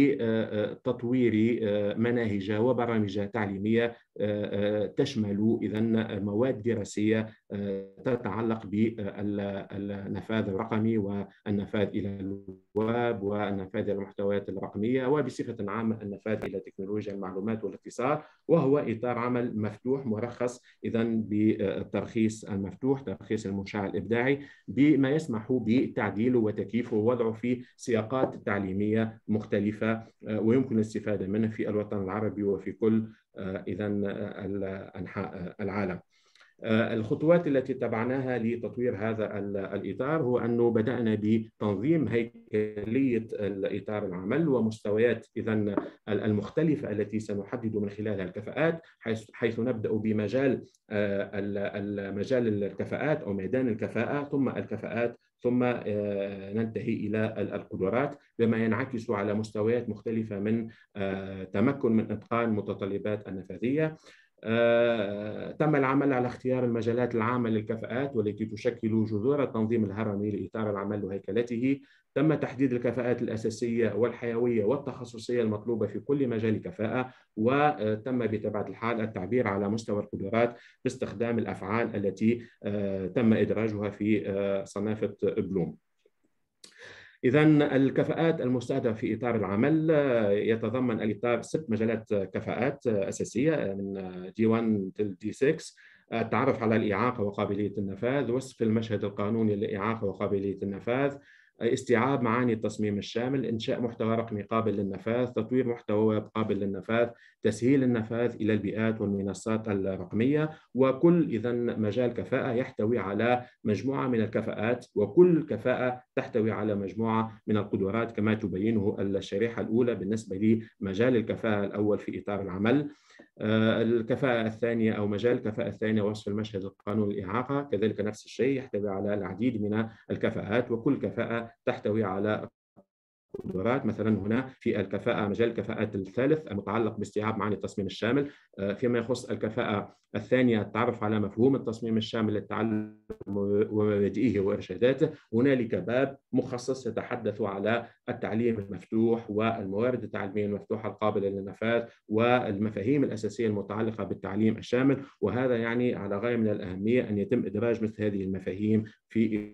لتطوير مناهج وبرامج تعليمية تشمل إذن مواد دراسية تتعلق بالنفاذ الرقمي والنفاذ إلى الويب والنفاذ إلى المحتويات الرقمية، وبصفة عامة النفاذ إلى تكنولوجيا المعلومات والاتصال، وهو إطار عمل مفتوح مرخص إذن بالترخيص المفتوح، ترخيص المنشأ الإبداعي، بما يسمح بتعديله وتكييفه ووضعه في سياقات تعليمية مختلفة ويمكن الاستفادة منه في الوطن العربي وفي كل إذن أنحاء العالم. الخطوات التي اتبعناها لتطوير هذا الإطار هو أنه بدأنا بتنظيم هيكلية الإطار العمل ومستويات إذن المختلفة التي سنحدد من خلالها الكفاءات، حيث, حيث نبدأ بمجال المجال الكفاءات أو ميدان الكفاءة، ثم الكفاءات، ثم ننتهي إلى القدرات، بما ينعكس على مستويات مختلفة من تمكن من إتقان المتطلبات النفاذية. آه، تم العمل على اختيار المجالات العامة للكفاءات والتي تشكل جذور التنظيم الهرمي لإطار العمل وهيكلته. تم تحديد الكفاءات الأساسية والحيوية والتخصصية المطلوبة في كل مجال كفاءة، وتم بطبيعة الحال التعبير على مستوى القدرات باستخدام الأفعال التي آه، تم إدراجها في آه، صنافة بلوم. إذن الكفاءات المستهدفة في إطار العمل يتضمن الإطار ست مجالات كفاءات أساسية من دي واحد til دي ستة: التعرف على الإعاقة وقابلية النفاذ، وصف المشهد القانوني للإعاقة وقابلية النفاذ، استيعاب معاني التصميم الشامل، إنشاء محتوى رقمي قابل للنفاذ، تطوير محتوى ويب قابل للنفاذ، تسهيل النفاذ إلى البيئات والمنصات الرقمية. وكل إذن مجال كفاءة يحتوي على مجموعة من الكفاءات، وكل كفاءة تحتوي على مجموعة من القدرات كما تبينه الشريحة الأولى بالنسبة لمجال الكفاءة الأول في إطار العمل. الكفاءة الثانية أو مجال الكفاءة الثانية وصف المشهد القانوني الإعاقة، كذلك نفس الشيء يحتوي على العديد من الكفاءات، وكل كفاءة تحتوي على قدرات. مثلا هنا في الكفاءة مجال الكفاءات الثالث المتعلق باستيعاب معاني التصميم الشامل. فيما يخص الكفاءة الثانية التعرف على مفهوم التصميم الشامل للتعلم ومبادئه وإرشاداته، هنالك باب مخصص يتحدث على التعليم المفتوح والموارد التعليمية المفتوحة القابلة للنفاذ والمفاهيم الأساسية المتعلقة بالتعليم الشامل، وهذا يعني على غاية من الأهمية أن يتم إدراج مثل هذه المفاهيم في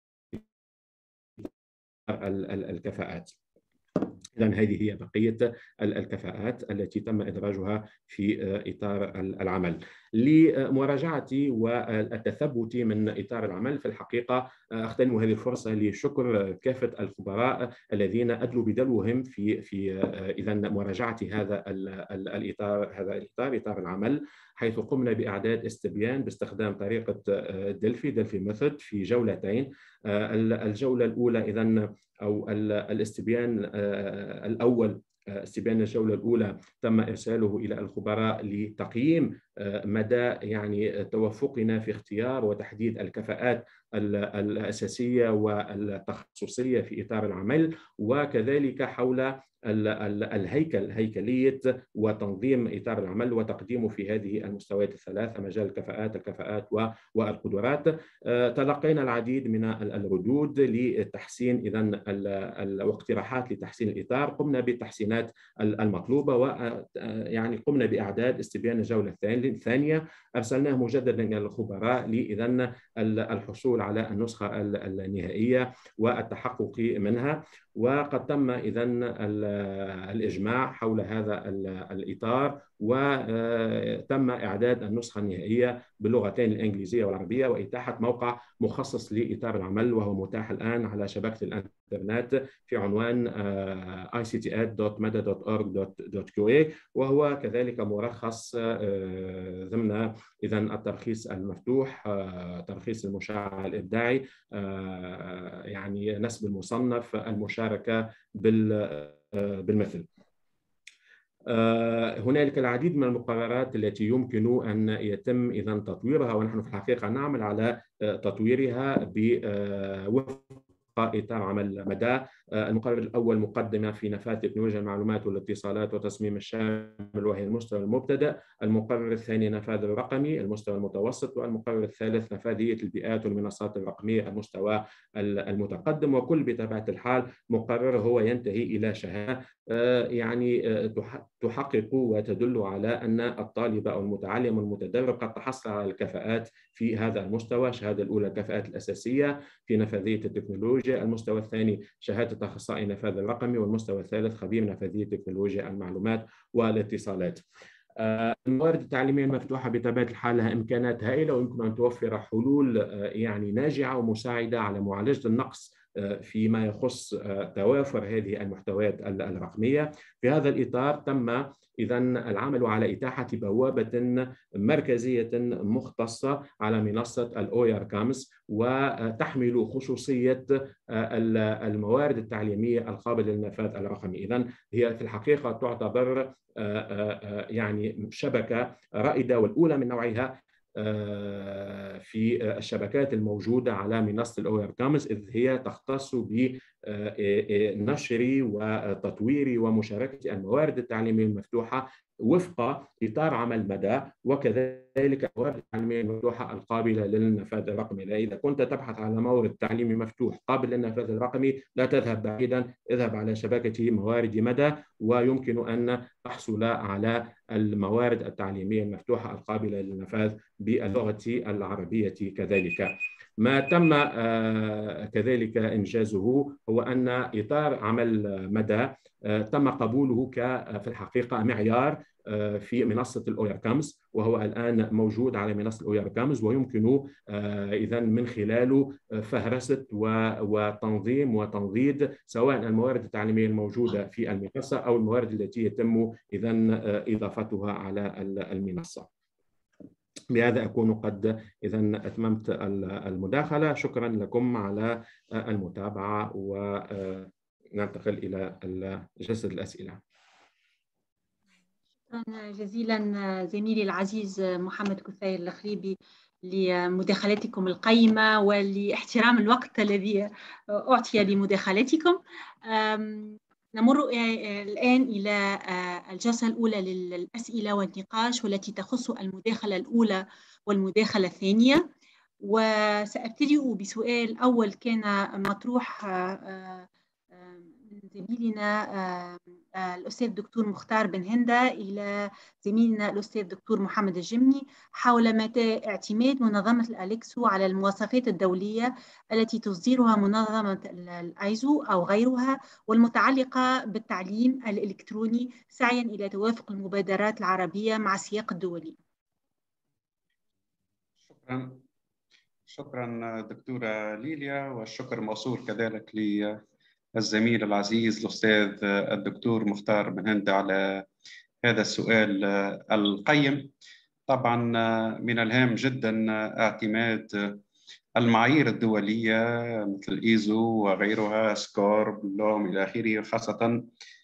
الكفاءات. إذن هذه هي بقية الكفاءات التي تم إدراجها في إطار العمل. لمراجعة والتثبت من إطار العمل، في الحقيقة أغتنم هذه الفرصة لشكر كافة الخبراء الذين أدلوا بدلوهم في في إذن مراجعة هذا الإطار هذا الإطار إطار العمل، حيث قمنا بإعداد استبيان باستخدام طريقة دلفي دلفي ميثود في جولتين. الجولة الأولى إذن أو الاستبيان الأول، استبيان الجولة الأولى تم إرساله إلى الخبراء لتقييم مدى يعني توفقنا في اختيار وتحديد الكفاءات الأساسية والتخصصية في إطار العمل، وكذلك حول الهيكل هيكلية وتنظيم إطار العمل وتقديمه في هذه المستويات الثلاثة، مجال الكفاءات الكفاءات والقدرات. تلقينا العديد من الردود لتحسين إذن واقتراحات لتحسين الإطار، قمنا بالتحسينات المطلوبة، ويعني قمنا بإعداد استبيان الجولة الثانية أرسلناه مجددا إلى الخبراء لإذن الحصول على النسخة النهائية والتحقق منها. وقد تم إذن الإجماع حول هذا الإطار، وتم إعداد النسخة النهائية باللغتين الإنجليزية والعربية، وإتاحة موقع مخصص لإطار العمل، وهو متاح الآن على شبكة الإنترنت في عنوان آي سي تي إد دوت ميدا دوت أورج دوت كيو إيه، وهو كذلك مرخص ضمن إذن الترخيص المفتوح، ترخيص المشاع الإبداعي، يعني نسب المصنف، المشاركة بالمثل. هنالك العديد من المقررات التي يمكن أن يتم إذن تطويرها، ونحن في الحقيقة نعمل على تطويرها بوفق إطار عمل مدى. المقرر الأول مقدمة في نفاذ تكنولوجيا المعلومات والاتصالات وتصميم الشامل، وهي المستوى المبتدئ. المقرر الثاني نفاذ الرقمي، المستوى المتوسط. والمقرر الثالث نفاذية البيئات والمنصات الرقمية، المستوى المتقدم. وكل بطبيعة الحال مقرر هو ينتهي إلى شهادة يعني تحقق وتدل على أن الطالب أو المتعلم المتدرب قد تحصل على الكفاءات في هذا المستوى. الشهادة الأولى الكفاءات الأساسية في نفاذية التكنولوجيا، المستوى الثاني شهادة أخصائي نفاذ الرقمي، والمستوى الثالث خبير نفاذية تكنولوجيا المعلومات والاتصالات. الموارد التعليمية المفتوحة بطبيعة الحال لها إمكانات هائلة، ويمكن أن توفر حلول يعني ناجعة ومساعدة على معالجة النقص فيما يخص توافر هذه المحتويات الرقمية. في هذا الإطار تم إذن العمل على إتاحة بوابة مركزية مختصة على منصة الأو آر كامز، وتحمل خصوصية الموارد التعليمية القابلة للنفاذ الرقمي. إذن هي في الحقيقة تعتبر يعني شبكة رائدة والأولى من نوعها في الشبكات الموجودة على منصة الأو آر كامز، إذ هي تختص بنشر وتطوير ومشاركة الموارد التعليمية المفتوحة وفق إطار عمل مدى، وكذلك الموارد التعليمية المفتوحة القابلة للنفاذ الرقمي. إذا كنت تبحث على مورد تعليمي مفتوح قابل للنفاذ الرقمي لا تذهب بعيدا، اذهب على شبكة موارد مدى، ويمكن أن تحصل على الموارد التعليمية المفتوحة القابلة للنفاذ باللغة العربية كذلك. ما تم كذلك إنجازه هو أن إطار عمل مدى تم قبوله في الحقيقة معيار في منصة الأو آر كامز، وهو الآن موجود على منصة الأو آر كامز، ويمكن إذن من خلاله فهرسة وتنظيم وتنظيد سواء الموارد التعليمية الموجودة في المنصة أو الموارد التي يتم إذن إضافتها على المنصة. بهذا أكون قد إذن أتممت المداخلة. شكرا لكم على المتابعة، وننتقل إلى جلسة الأسئلة. شكرا جزيلا زميلي العزيز محمد كثير الخريبي لمداخلتكم القيمة ولاحترام الوقت الذي أعطي لمداخلتكم. نمر الآن إلى الجلسة الأولى للأسئلة والنقاش والتي تخص المداخلة الأولى والمداخلة الثانية، وسأبتدئ بسؤال أول كان مطروح من زميلنا الأستاذ الدكتور مختار بن هندة إلى زميلنا الأستاذ الدكتور محمد الجمني حول متى اعتماد منظمة الأليكسو على المواصفات الدولية التي تصدرها منظمة الآيزو أو غيرها والمتعلقة بالتعليم الإلكتروني سعيا إلى توافق المبادرات العربية مع السياق الدولي. شكرا شكرا دكتورة ليليا، والشكر موصول كذلك للزميل العزيز الأستاذ الدكتور مختار بن هند على هذا السؤال القيم. طبعا من الهام جدا اعتماد المعايير الدولية مثل الإيزو وغيرها، سكور، بلوم إلى آخره، خاصة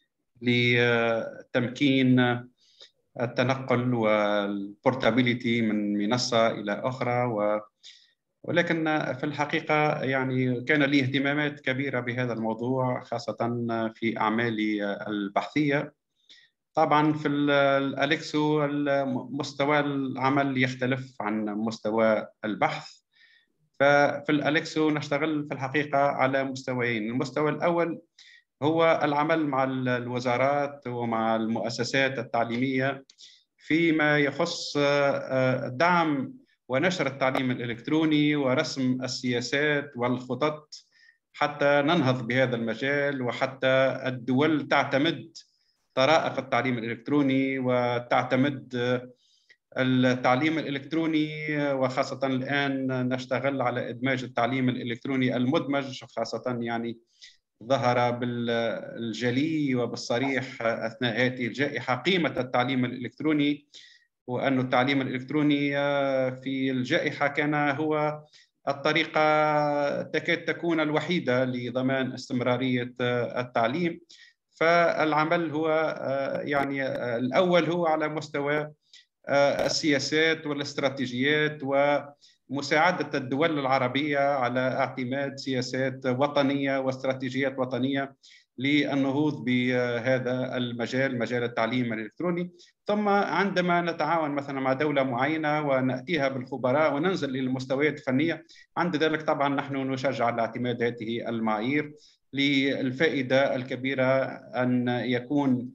لتمكين التنقل والبورتابيليتي من منصة إلى أخرى. و ولكن في الحقيقة يعني كان لي اهتمامات كبيرة بهذا الموضوع خاصة في أعمالي البحثية. طبعا في الأليكسو مستوى العمل يختلف عن مستوى البحث، ففي الأليكسو نشتغل في الحقيقة على مستويين. المستوى الأول هو العمل مع الوزارات ومع المؤسسات التعليمية فيما يخص دعم ونشر التعليم الإلكتروني ورسم السياسات والخطط حتى ننهض بهذا المجال، وحتى الدول تعتمد طرائق التعليم الإلكتروني وتعتمد التعليم الإلكتروني. وخاصة الآن نشتغل على إدماج التعليم الإلكتروني المدمج، خاصة يعني ظهر بالجلي وبالصريح أثناء هذه الجائحة قيمة التعليم الإلكتروني، وأن التعليم الإلكتروني في الجائحة كان هو الطريقة تكاد تكون الوحيدة لضمان استمرارية التعليم. فالعمل هو يعني الأول هو على مستوى السياسات والاستراتيجيات ومساعدة الدول العربية على اعتماد سياسات وطنية واستراتيجيات وطنية للنهوض بهذا المجال، مجال التعليم الإلكتروني. ثم عندما نتعاون مثلا مع دولة معينة ونأتيها بالخبراء وننزل إلى المستويات الفنية، عند ذلك طبعا نحن نشجع على اعتماد هذه المعايير للفائدة الكبيرة أن يكون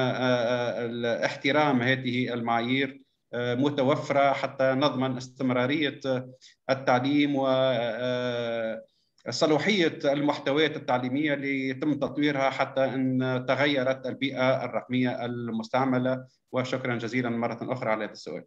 احترام هذه المعايير متوفرة حتى نضمن استمرارية التعليم وصلاحية المحتويات التعليمية ليتم تطويرها حتى أن تغيرت البيئة الرقمية المستعملة. وشكرا جزيلا مرة أخرى على هذا السؤال.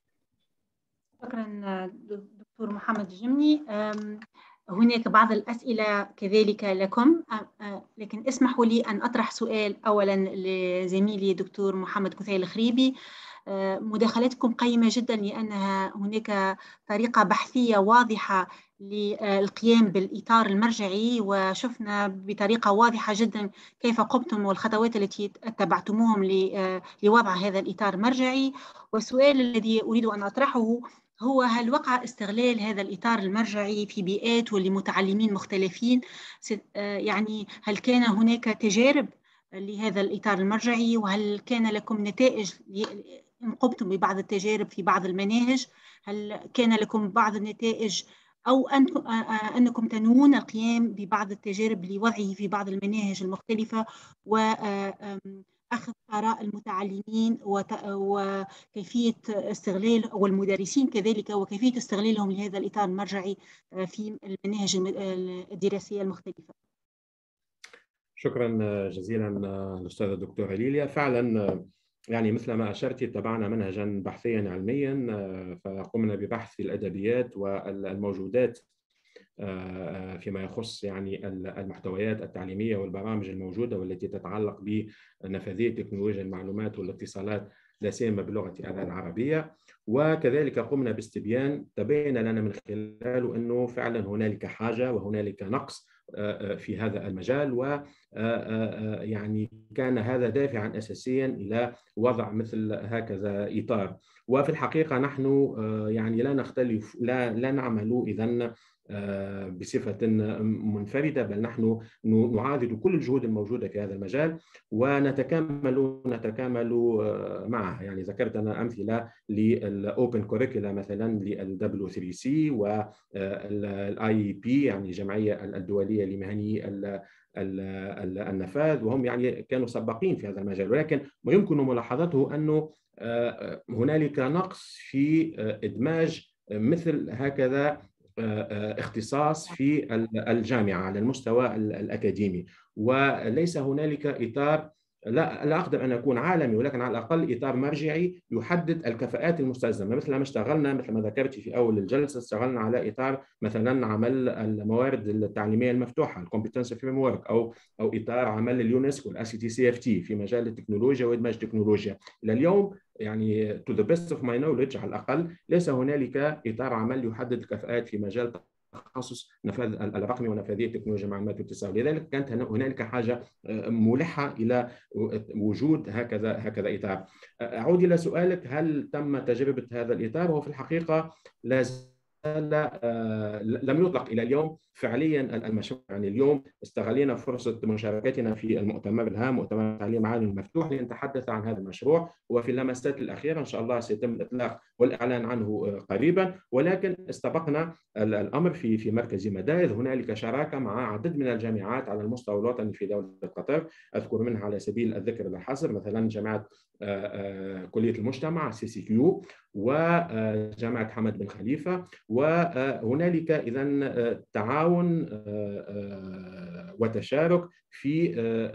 شكرا دكتور محمد الجمني. هناك بعض الأسئلة كذلك لكم، لكن اسمحوا لي أن أطرح سؤال أولا لزميلي دكتور محمد كثير الخريبي. مداخلتكم قيمة جدا لأنها هناك طريقة بحثية واضحة للقيام بالإطار المرجعي، وشفنا بطريقة واضحة جدا كيف قمتم والخطوات التي اتبعتموهم لوضع هذا الإطار المرجعي. والسؤال الذي أريد أن أطرحه هو: هل وقع استغلال هذا الإطار المرجعي في بيئات ولمتعلمين مختلفين؟ يعني هل كان هناك تجارب لهذا الإطار المرجعي، وهل كان لكم نتائج إن قمتم ببعض التجارب في بعض المناهج؟ هل كان لكم بعض النتائج أو أنكم تنوون القيام ببعض التجارب لوضعه في بعض المناهج المختلفة وأخذ آراء المتعلمين وكيفية استغلال والمدرسين كذلك وكيفية استغلالهم لهذا الإطار المرجعي في المناهج الدراسية المختلفة؟ شكرا جزيلا الأستاذة الدكتورة ليليا. فعلا يعني مثل ما أشرت اتبعنا منهجا بحثيا علميا، فقمنا ببحث في الأدبيات والموجودات فيما يخص يعني المحتويات التعليمية والبرامج الموجودة والتي تتعلق بنفاذية تكنولوجيا المعلومات والاتصالات لا سيما باللغة العربية. وكذلك قمنا باستبيان تبين لنا من خلاله أنه فعلا هنالك حاجة وهنالك نقص في هذا المجال، و يعني كان هذا دافعا أساسيا إلى وضع مثل هكذا إطار. وفي الحقيقة نحن يعني لا نختلف، لا لا نعمل إذن بصفة منفردة، بل نحن نعاضد كل الجهود الموجودة في هذا المجال ونتكامل نتكامل معها. يعني ذكرت أنا أمثلة للأوبن كوريكولا مثلا لل دبليو ثري سي والاي بي، يعني الجمعية الدولية لمهني النفاذ، وهم يعني كانوا سباقين في هذا المجال. ولكن ما يمكن ملاحظته أنه هنالك نقص في إدماج مثل هكذا اختصاص في الجامعة على المستوى الأكاديمي، وليس هنالك إطار، لا لا أقدر أن أكون عالمي، ولكن على الأقل إطار مرجعي يحدد الكفاءات المستلزمة. مثل ما اشتغلنا، مثل ما ذكرت في أول الجلسة، اشتغلنا على إطار مثلا عمل الموارد التعليمية المفتوحة الكومبتنس فريم ورك، أو أو إطار عمل اليونسكو الاي سي تي سي اف تي في مجال التكنولوجيا وإدماج التكنولوجيا. إلى اليوم يعني to the best of my knowledge على الأقل ليس هنالك إطار عمل يحدد الكفاءات في مجال تخصص نفاذ الرقمي ونفاذية تكنولوجيا المعلومات والاتصال. لذلك كانت هنالك حاجة ملحة إلى وجود هكذا هكذا إطار. أعود إلى سؤالك، هل تم تجربة هذا الإطار؟ وفي الحقيقة لا لم يطلق إلى اليوم فعليا المشروع. يعني اليوم استغلينا فرصة مشاركتنا في المؤتمر الهام، مؤتمر التعليم العالمي المفتوح، لنتحدث عن هذا المشروع، وفي اللمسات الأخيرة إن شاء الله سيتم الإطلاق والإعلان عنه قريبا. ولكن استبقنا الأمر في في مركز مدى، إذ هنالك شراكة مع عدد من الجامعات على المستوى الوطني في دولة قطر، أذكر منها على سبيل الذكر الحصر مثلا جامعة كلية المجتمع سي سي كيو، وجامعة حمد بن خليفة. وهنالك إذن تعاون وتشارك في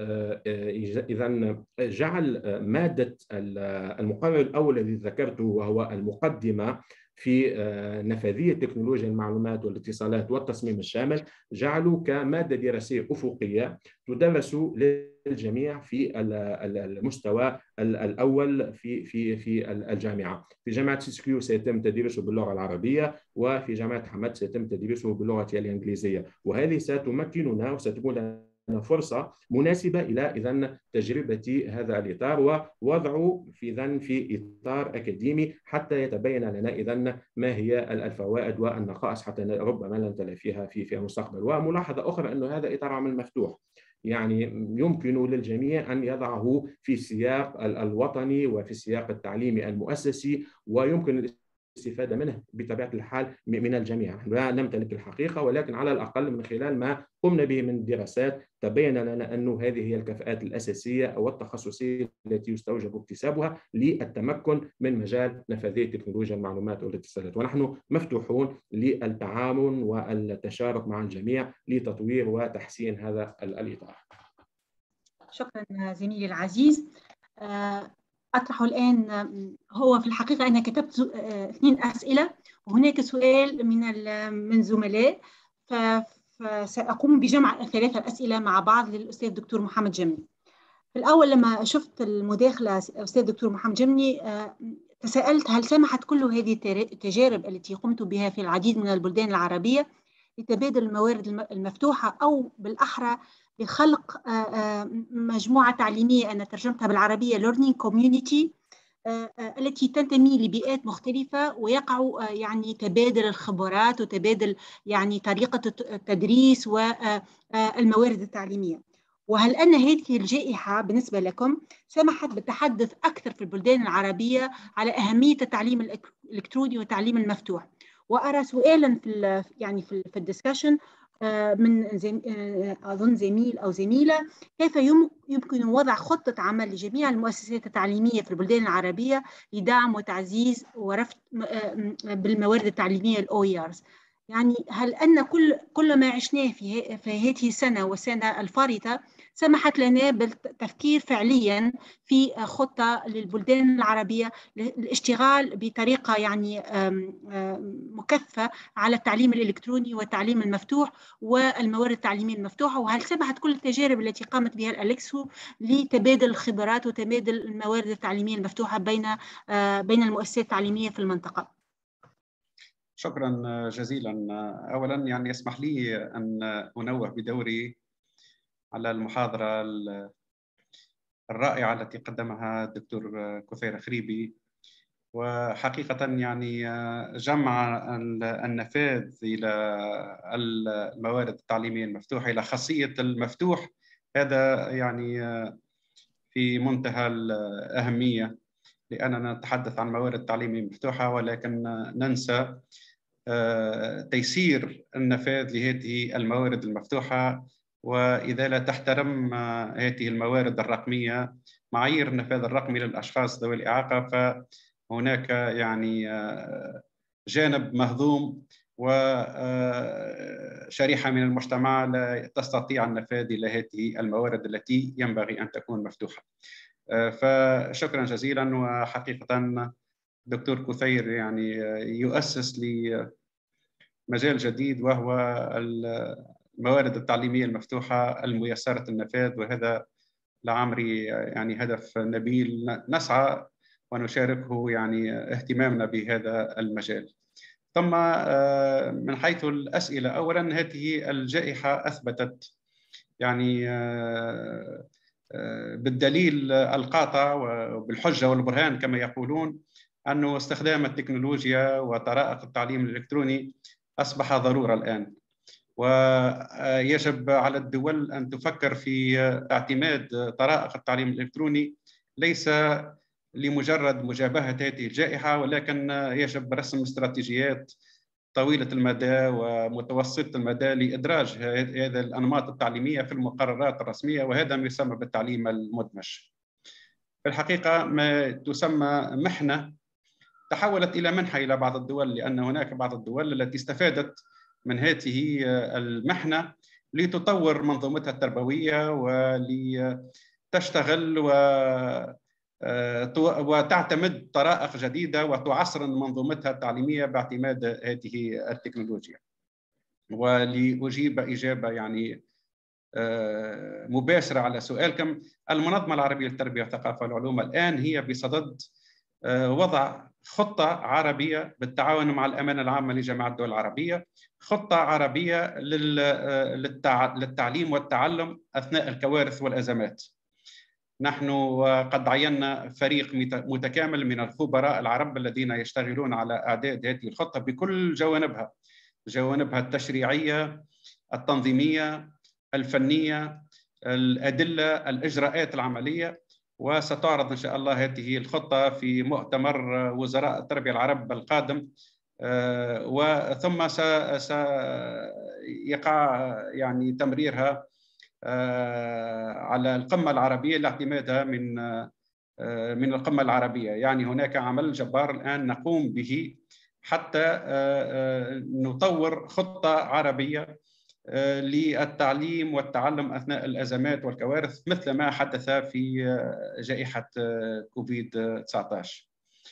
إذن جعل مادة المقرر الأول الذي ذكرته وهو المقدمة في نفاذية تكنولوجيا المعلومات والاتصالات والتصميم الشامل، جعلوا كمادة دراسية أفقية تدرس للجميع في المستوى الأول في في في الجامعة. في جامعة سيسكيو سيتم تدريسه باللغة العربية، وفي جامعة حمد سيتم تدريسه باللغة الإنجليزية، وهذه ستمكننا وستكون فرصة مناسبة إلى إذن تجربة هذا الإطار ووضعه في إذن في إطار أكاديمي حتى يتبين لنا إذن ما هي الفوائد والنقائص حتى ربما ننتهي فيها في في المستقبل. وملاحظة أخرى أنه هذا إطار عمل مفتوح، يعني يمكن للجميع أن يضعه في السياق الوطني وفي السياق التعليمي المؤسسي، ويمكن الاستفادة منه بطبيعة الحال من الجميع. لا نمتلك الحقيقة، ولكن على الأقل من خلال ما قمنا به من دراسات تبين لنا أن هذه هي الكفاءات الأساسية أو التخصصية التي يستوجب اكتسابها للتمكن من مجال نفاذية تكنولوجيا المعلومات والاتصالات. ونحن مفتوحون للتعاون والتشارك مع الجميع لتطوير وتحسين هذا الإطار. شكرا زميلي العزيز. أطرح الآن، هو في الحقيقة أنا كتبت اثنين أسئلة وهناك سؤال من من زملاء، فسأقوم بجمع ثلاثة أسئلة مع بعض للأستاذ الدكتور محمد جمني. في الأول لما شفت المداخلة أستاذ الدكتور محمد جمني تساءلت هل سمحت كل هذه التجارب التي قمت بها في العديد من البلدان العربية لتبادل الموارد المفتوحة، أو بالأحرى بخلق مجموعة تعليمية أنا ترجمتها بالعربية learning community التي تنتمي لبيئات مختلفة ويقع يعني تبادل الخبرات وتبادل يعني طريقة التدريس والموارد التعليمية؟ وهل أن هذه الجائحة بالنسبة لكم سمحت بالتحدث أكثر في البلدان العربية على أهمية التعليم الإلكتروني والتعليم المفتوح؟ وأرى سؤالا في يعني في في الدسكشن من زم... أظن زميل أو زميلة، كيف يمكن وضع خطة عمل لجميع المؤسسات التعليمية في البلدان العربية لدعم وتعزيز ورفع بالموارد التعليمية الأو إي آرز؟ يعني هل أن كل كل ما عشناه في في هذه السنة والسنة الفارطة سمحت لنا بالتفكير فعليا في خطة للبلدان العربية للاشتغال بطريقة يعني مكثفة على التعليم الإلكتروني والتعليم المفتوح والموارد التعليمية المفتوحة؟ وهل سمحت كل التجارب التي قامت بها الأليكسو لتبادل الخبرات وتبادل الموارد التعليمية المفتوحة بين بين المؤسسات التعليمية في المنطقة؟ شكرا جزيلا. أولا يعني يسمح لي أن أنوه بدوري على المحاضرة الرائعة التي قدمها الدكتور كثير خريبي، وحقيقة يعني جمع النفاذ إلى الموارد التعليمية المفتوحة إلى خاصية المفتوح، هذا يعني في منتهى الأهمية، لأننا نتحدث عن موارد تعليمية مفتوحة ولكن ننسى تيسير النفاذ لهذه الموارد المفتوحة. وإذا لا تحترم هذه الموارد الرقمية معايير النفاذ الرقمي للأشخاص ذوي الإعاقة، فهناك يعني جانب مهضوم وشريحة من المجتمع لا تستطيع النفاذ إلى هذه الموارد التي ينبغي أن تكون مفتوحة. فشكرا جزيلا. وحقيقة دكتور كثير يعني يؤسس لمجال جديد وهو الموارد التعليمية المفتوحة الميسرة النفاذ، وهذا لعمري يعني هدف نبيل نسعى ونشاركه يعني اهتمامنا بهذا المجال. ثم من حيث الأسئلة، أولا هذه الجائحة أثبتت يعني بالدليل القاطع وبالحجة والبرهان كما يقولون أنه استخدام التكنولوجيا وطرائق التعليم الإلكتروني أصبح ضرورة الآن، ويجب على الدول أن تفكر في اعتماد طرائق التعليم الإلكتروني ليس لمجرد مجابهة هذه الجائحة، ولكن يجب رسم استراتيجيات طويلة المدى ومتوسطة المدى لإدراج هذه الأنماط التعليمية في المقررات الرسمية، وهذا ما يسمى بالتعليم المدمج. في الحقيقة ما تسمى محنة تحولت إلى منحة إلى بعض الدول، لأن هناك بعض الدول التي استفادت من هذه المحنة لتطور منظومتها التربوية ولتشتغل و وتعتمد طرائق جديدة وتعصر منظومتها التعليمية باعتماد هذه التكنولوجيا. ولأجيب إجابة يعني مباشرة على سؤالكم، المنظمة العربية للتربية والثقافة والعلوم الآن هي بصدد وضع خطة عربية بالتعاون مع الأمانة العامة لجامعة الدول العربية، خطة عربية للتعليم والتعلم أثناء الكوارث والأزمات. نحن قد عينا فريق متكامل من الخبراء العرب الذين يشتغلون على إعداد هذه الخطة بكل جوانبها، جوانبها التشريعية، التنظيمية، الفنية، الأدلة، الإجراءات العملية. وستعرض إن شاء الله هذه الخطة في مؤتمر وزراء التربية العرب القادم، وثم سيقع يعني تمريرها على القمة العربية لاعتمادها من من القمة العربية. يعني هناك عمل جبار الآن نقوم به حتى نطور خطة عربية للتعليم والتعلم أثناء الأزمات والكوارث مثل ما حدث في جائحة كوفيد تسعة عشر.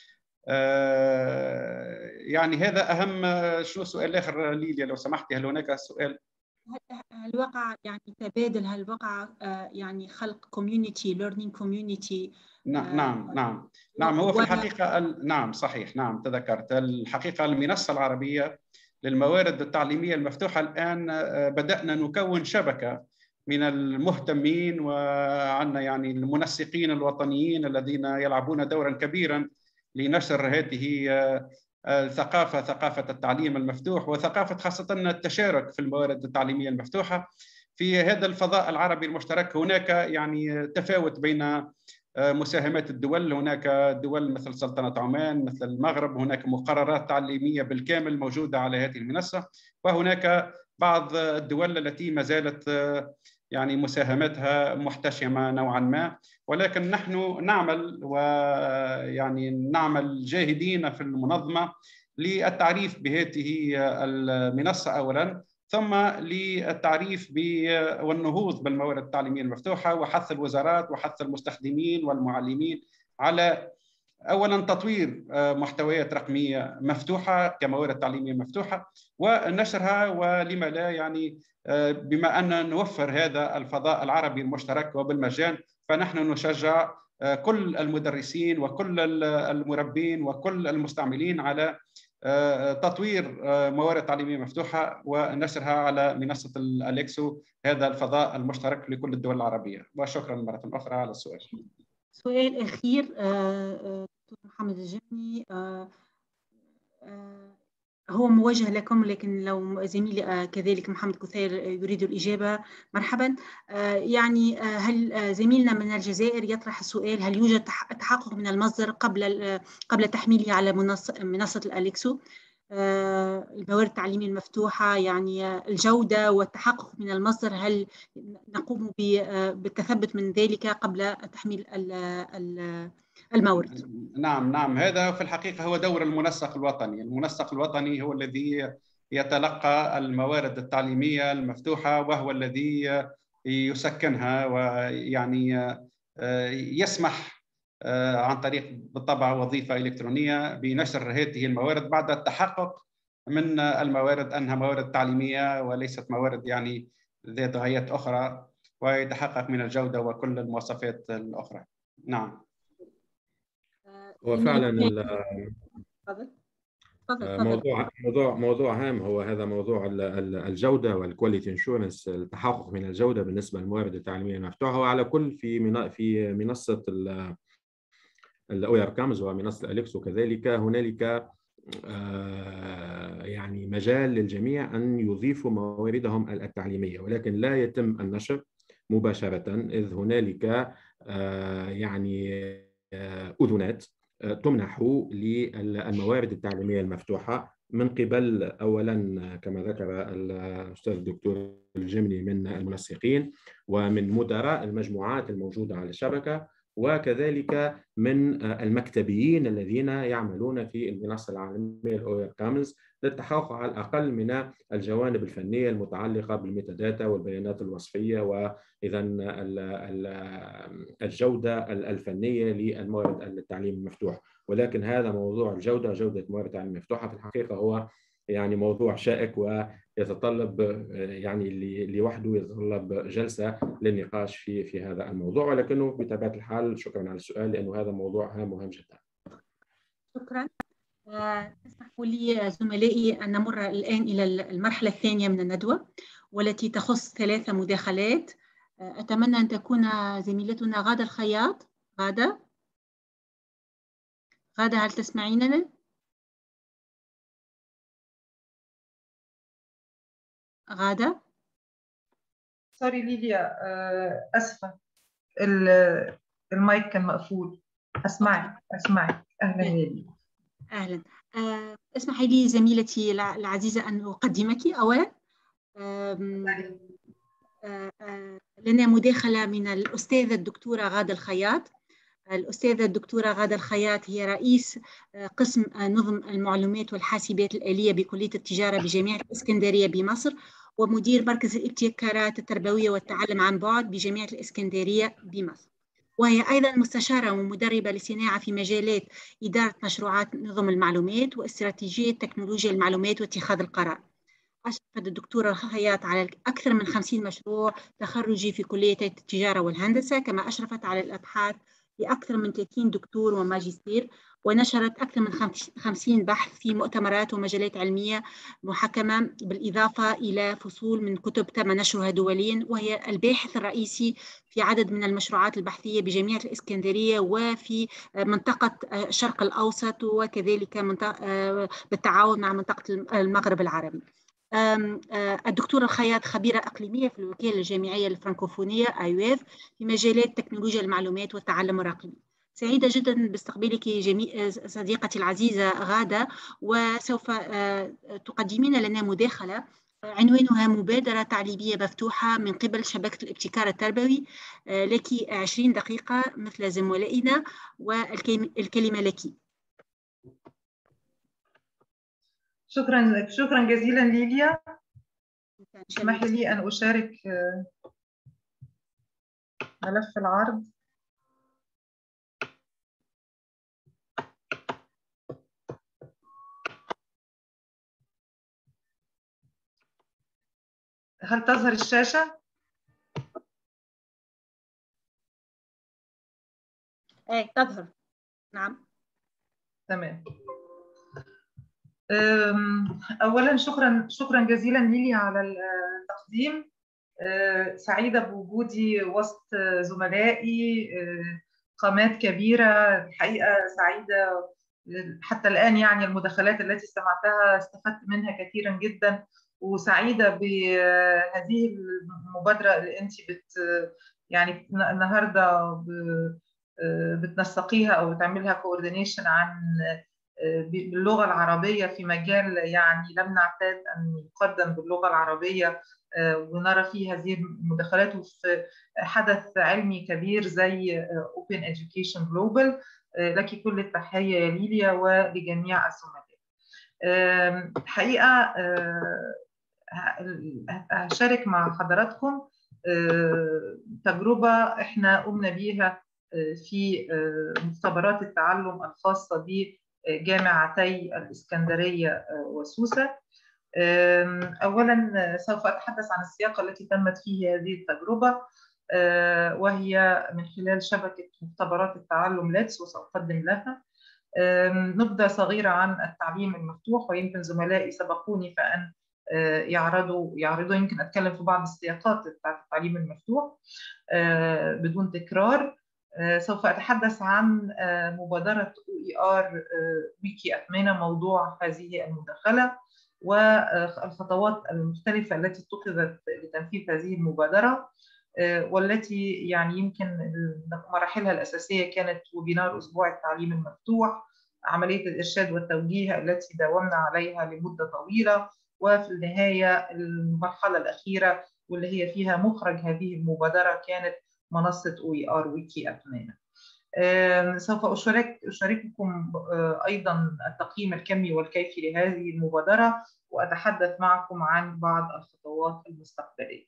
يعني هذا أهم. شو السؤال الآخر ليليا لو سمحتي؟ هل هناك سؤال؟ هل وقع يعني تبادل، هل وقع يعني خلق كوميونيتي ليرنينج كوميونيتي؟ نعم نعم نعم نعم هو في الحقيقة نعم صحيح نعم تذكرت. الحقيقة المنصة العربية للموارد التعليمية المفتوحة الآن بدأنا نكون شبكة من المهتمين، وعندنا يعني المنسقين الوطنيين الذين يلعبون دورا كبيرا لنشر هذه الثقافة، ثقافة التعليم المفتوح وثقافة خاصة التشارك في الموارد التعليمية المفتوحة. في هذا الفضاء العربي المشترك هناك يعني تفاوت بين مساهمات الدول، هناك دول مثل سلطنة عمان مثل المغرب، هناك مقررات تعليمية بالكامل موجودة على هذه المنصة، وهناك بعض الدول التي ما زالت يعني مساهماتها محتشمة نوعا ما، ولكن نحن نعمل ويعني نعمل جاهدين في المنظمة للتعريف بهذه المنصة أولا، ثم للتعريف والنهوض بالموارد التعليمية المفتوحة وحث الوزارات وحث المستخدمين والمعلمين على أولا تطوير محتويات رقمية مفتوحة كموارد تعليمية مفتوحة ونشرها، ولما لا يعني بما أن نوفر هذا الفضاء العربي المشترك وبالمجان، فنحن نشجع كل المدرسين وكل المربين وكل المستعملين على تطوير موارد تعليمية مفتوحة ونشرها على منصة الأليكسو، هذا الفضاء المشترك لكل الدول العربية. وشكرا مرة أخرى على السؤال. سؤال أخير دكتور محمد الجمني، هو موجه لكم، لكن لو زميلي كذلك محمد كثير يريد الإجابة مرحبا. يعني هل زميلنا من الجزائر يطرح السؤال: هل يوجد تحقق من المصدر قبل قبل تحميله على منصة الأليكسو الموارد التعليمية المفتوحة؟ يعني الجودة والتحقق من المصدر، هل نقوم بالتثبت من ذلك قبل تحميل المورد؟ نعم نعم، هذا في الحقيقة هو دور المنسق الوطني. المنسق الوطني هو الذي يتلقى الموارد التعليمية المفتوحة، وهو الذي يسكنها ويعني يسمح عن طريق بالطبع وظيفة إلكترونية بنشر هذه الموارد بعد التحقق من الموارد أنها موارد تعليمية وليست موارد يعني ذات غايات أخرى، ويتحقق من الجودة وكل المواصفات الأخرى. نعم. وفعلا موضوع موضوع موضوع هام هو هذا موضوع الجوده والكواليتي انشورنس، التحقق من الجوده بالنسبه للموارد التعليميه المفتوحه. وعلى كل في في منصه الاو ار كامز ومنصه اليكسو كذلك هنالك يعني مجال للجميع ان يضيفوا مواردهم التعليميه، ولكن لا يتم النشر مباشره، اذ هنالك يعني اذونات تمنح للموارد التعليمية المفتوحة من قبل أولا كما ذكر الأستاذ الدكتور الجمني من المنسقين ومن مدراء المجموعات الموجودة على الشبكة، وكذلك من المكتبيين الذين يعملون في المنصة العالمية الأو ار كامز للتحقق على الأقل من الجوانب الفنية المتعلقة بالميتاداتا والبيانات الوصفية وإذا الجودة الفنية للموارد التعليم المفتوح. ولكن هذا موضوع الجودة، جودة الموارد التعليم المفتوحة في الحقيقة هو يعني موضوع شائك ويتطلب يعني لوحده يتطلب جلسة للنقاش في في هذا الموضوع، ولكنه بطبيعة الحال شكرا على السؤال لأنه هذا موضوع هام مهم جدا. شكرا. اسمحوا لي زملائي أن نمر الآن إلى المرحلة الثانية من الندوة والتي تخص ثلاثة مداخلات. أتمنى أن تكون زميلتنا غادة الخياط. غادة غادة هل تسمعيننا؟ غادة؟ سوري ليليا، أسفة المايك كان مقفول. أسمعك أسمعك أهلا ليليا. أهلا. أه اسمحي لي زميلتي العزيزة أن أقدمك أولا. أه أه لنا مداخلة من الأستاذة الدكتورة غادة الخياط. الأستاذة الدكتورة غادة الخياط هي رئيس قسم نظم المعلومات والحاسبات الآلية بكلية التجارة بجامعة الإسكندرية بمصر، ومدير مركز الابتكارات التربوية والتعلم عن بعد بجامعة الإسكندرية بمصر، وهي أيضا مستشارة ومدربة لصناعة في مجالات إدارة مشروعات نظم المعلومات واستراتيجية تكنولوجيا المعلومات واتخاذ القرار. أشرفت الدكتورة الخياط على أكثر من خمسين مشروع تخرجي في كلية التجارة والهندسة، كما أشرفت على الأبحاث لأكثر من ثلاثين دكتور وماجستير، ونشرت أكثر من خمسين بحث في مؤتمرات ومجالات علمية محكمة، بالإضافة إلى فصول من كتب تم نشرها دوليا، وهي الباحث الرئيسي في عدد من المشروعات البحثية بجامعة الإسكندرية وفي منطقة الشرق الأوسط، وكذلك بالتعاون مع منطقة المغرب العربي. الدكتورة الخياط خبيرة إقليمية في الوكالة الجامعية الفرنكوفونية آي إف في مجالات تكنولوجيا المعلومات والتعلم الرقمي. سعيدة جدا باستقبالك جميع صديقتي العزيزة غادة، وسوف تقدمين لنا مداخلة عنوانها مبادرة تعليمية مفتوحة من قبل شبكة الابتكار التربوي. لك عشرين دقيقة مثل زملائنا، والكلمة لك. شكرا شكرا جزيلا ليليا. اسمحي لي أن أشارك ملف العرض. هل تظهر الشاشة؟ ايه تظهر. نعم تمام. أولا شكرا شكرا جزيلا ليلي على التقديم. سعيدة بوجودي وسط زملائي قامات كبيرة الحقيقة، سعيدة حتى الآن، يعني المداخلات التي سمعتها استفدت منها كثيرا جدا، وسعيدة بهذه المبادرة اللي أنت بت يعني النهاردة بتنسقيها أو بتعملها كوردينيشن عن باللغة العربية في مجال يعني لم نعتاد أن يقدم باللغة العربية، ونرى فيه هذه المداخلات وفي حدث علمي كبير زي Open Education Global. لك كل التحية يا ليليا ولجميع الزملاء. الحقيقة هشارك مع حضراتكم تجربة احنا قمنا بيها في مختبرات التعلم الخاصة بجامعتي الإسكندرية وسوسة. أولا سوف أتحدث عن السياق التي تمت فيه هذه التجربة، وهي من خلال شبكة مختبرات التعلم ليتس، وسأقدم لها نبذة صغيرة عن التعليم المفتوح، ويمكن زملائي سبقوني فأن يعرضوا يعرضوا يمكن أتكلم في بعض السياقات بتاعت التعليم المفتوح بدون تكرار. سوف أتحدث عن مبادرة أو إي آر ويكي أثمنة موضوع هذه المداخلة، والخطوات المختلفة التي اتخذت لتنفيذ هذه المبادرة، والتي يعني يمكن مراحلها الأساسية كانت ويبينار أسبوع التعليم المفتوح، عملية الإرشاد والتوجيه التي داومنا عليها لمدة طويلة، وفي النهاية المرحلة الأخيرة واللي هي فيها مخرج هذه المبادرة كانت منصة أو إي آر ويكي أثمنة. سوف أشارك أشارككم أيضا التقييم الكمي والكيفي لهذه المبادرة، وأتحدث معكم عن بعض الخطوات المستقبلية.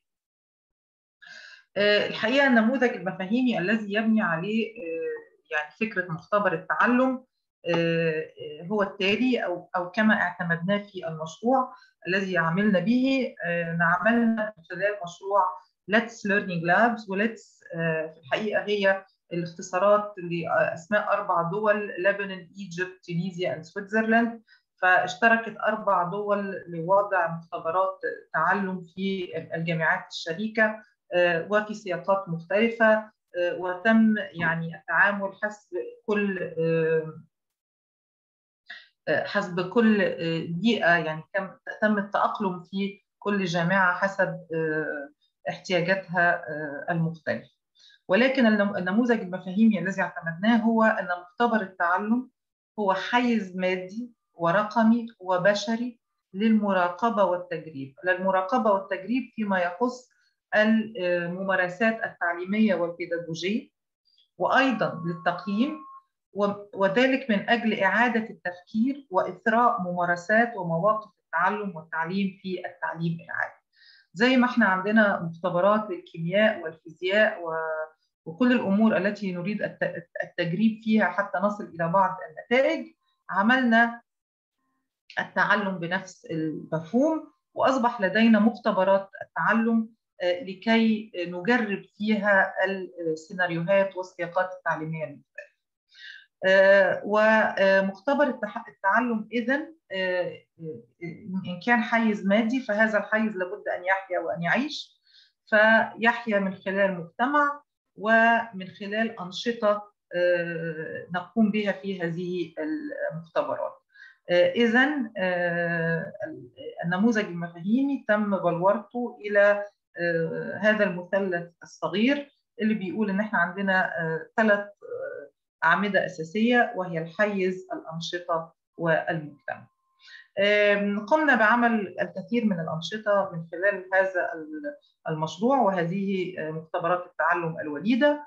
الحقيقة النموذج المفاهيمي الذي يبني عليه يعني فكرة مختبر التعلم هو التالي، أو أو كما اعتمدناه في المشروع الذي عملنا به. عملنا من خلال مشروع Let's Learning Labs، وليتس في الحقيقة هي الاختصارات لأسماء أربع دول: لبنان، إيجيبت، تونسيا and سويسرلاند. فاشتركت أربع دول لوضع مختبرات تعلم في الجامعات الشريكة وفي سياقات مختلفة، وتم يعني التعامل حسب كل حسب كل بيئة، يعني تم التأقلم في كل جامعة حسب احتياجاتها المختلفة. ولكن النموذج المفاهيمي الذي اعتمدناه هو أن مختبر التعلم هو حيز مادي ورقمي وبشري للمراقبة والتجريب، للمراقبة والتجريب فيما يخص الممارسات التعليمية والبيداغوجية، وأيضا للتقييم، وذلك من أجل إعادة التفكير وإثراء ممارسات ومواقف التعلم والتعليم في التعليم العالي. زي ما احنا عندنا مختبرات للكيمياء والفيزياء وكل الأمور التي نريد التجريب فيها حتى نصل إلى بعض النتائج، عملنا التعلم بنفس المفهوم، وأصبح لدينا مختبرات التعلم لكي نجرب فيها السيناريوهات والسياقات التعليمية المختلفة. ومختبر التعلم إذن إن كان حيز مادي، فهذا الحيز لابد أن يحيا وأن يعيش، فيحيا من خلال مجتمع ومن خلال أنشطة نقوم بها في هذه المختبرات. إذن النموذج المفاهيمي تم بلورته إلى هذا المثلث الصغير اللي بيقول إن إحنا عندنا ثلاث أعمدة أساسية، وهي الحيز، الأنشطة، والمجتمع. قمنا بعمل الكثير من الأنشطة من خلال هذا المشروع وهذه مختبرات التعلم الوليدة،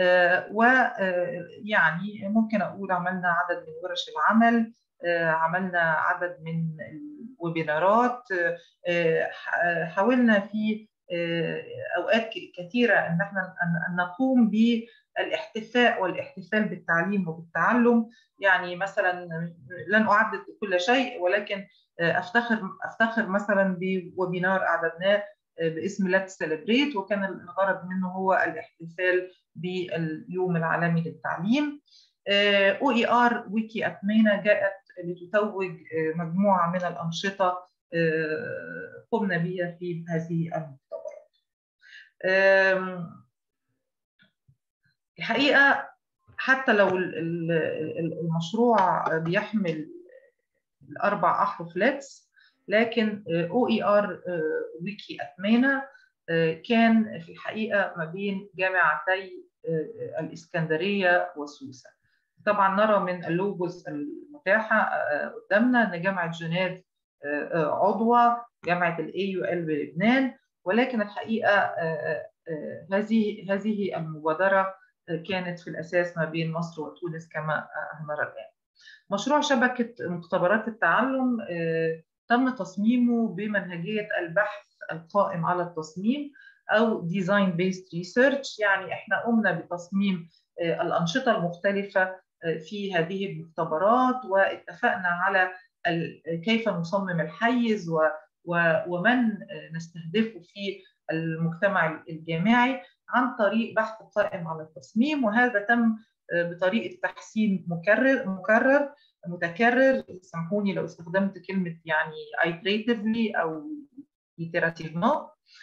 ويعني ممكن أقول عملنا عدد من ورش العمل، عملنا عدد من الويبينارات، حاولنا في أوقات كثيرة أن احنا أن نقوم بالاحتفاء والاحتفال بالتعليم وبالتعلم. يعني مثلا لن أعدد كل شيء، ولكن أفتخر أفتخر مثلا بويبينار أعددناه باسم Let's Celebrate، وكان الغرض منه هو الاحتفال باليوم العالمي للتعليم. أو إي آر ويكي أثمنة جاءت لتتوج مجموعة من الأنشطة قمنا بها في هذه المختبرات. الحقيقة حتى لو المشروع بيحمل الأربع أحرف ليتس، لكن أو إي آر ويكي أتمانا كان في الحقيقة ما بين جامعتي الإسكندرية وسوسة. طبعا نرى من اللوجوز المتاحة قدامنا أن جامعة جنيف عضوة، جامعة الاي يو ال بلبنان، ولكن الحقيقة هذه هذه المبادرة كانت في الأساس ما بين مصر وتونس كما نرى الآن. مشروع شبكة مختبرات التعلم تم تصميمه بمنهجية البحث القائم على التصميم أو Design Based Research، يعني إحنا قمنا بتصميم الأنشطة المختلفة في هذه المختبرات، واتفقنا على كيف نصمم الحيز ومن نستهدفه في المجتمع الجامعي عن طريق بحث قائم على التصميم، وهذا تم بطريقة تحسين مكرر مكرر متكرر. سامحوني لو استخدمت كلمة يعني iteratively أو iterativement.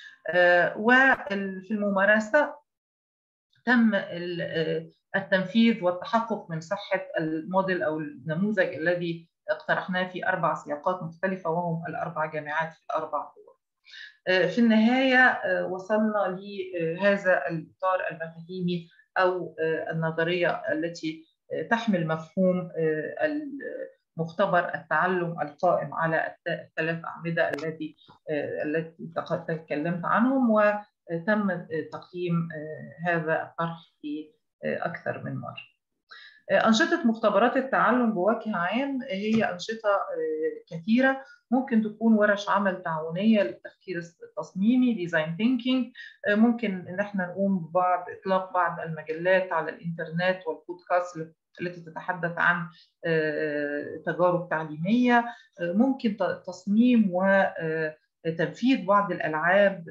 وفي الممارسة تم التنفيذ والتحقق من صحة الموديل أو النموذج الذي اقترحناه في أربع سياقات مختلفة، وهم الأربع جامعات في الأربع دول. في النهاية وصلنا لهذا الإطار المفاهيمي أو النظرية التي تحمل مفهوم مختبر التعلم القائم على الثلاث أعمدة التي التي تكلمت عنهم، وتم تقييم هذا الطرح في أكثر من مرة. أنشطة مختبرات التعلم بوجه عام هي أنشطة كثيرة، ممكن تكون ورش عمل تعاونية للتفكير التصميمي ديزاين ثينكينج، ممكن إن احنا نقوم ببعض إطلاق بعض المجلات على الإنترنت والبودكاست التي تتحدث عن تجارب تعليمية، ممكن تصميم وتنفيذ بعض الألعاب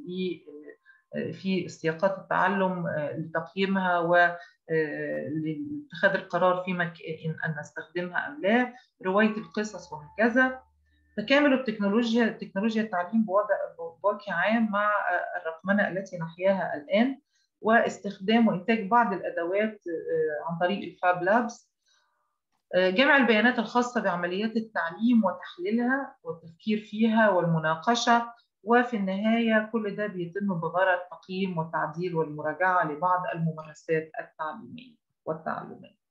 في سياقات التعلم لتقييمها ولاتخاذ القرار فيما أن نستخدمها أم لا، رواية القصص وهكذا. تكامل التكنولوجيا تكنولوجيا التعليم بوجه عام مع الرقمنة التي نحياها الآن، واستخدام وإنتاج بعض الأدوات عن طريق الفاب لابس. جمع البيانات الخاصة بعمليات التعليم وتحليلها والتفكير فيها والمناقشة، وفي النهاية كل ده بيتم بغرض تقييم وتعديل والمراجعة لبعض الممارسات التعليمية والتعلمية.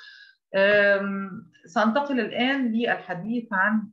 سأنتقل الآن للحديث عن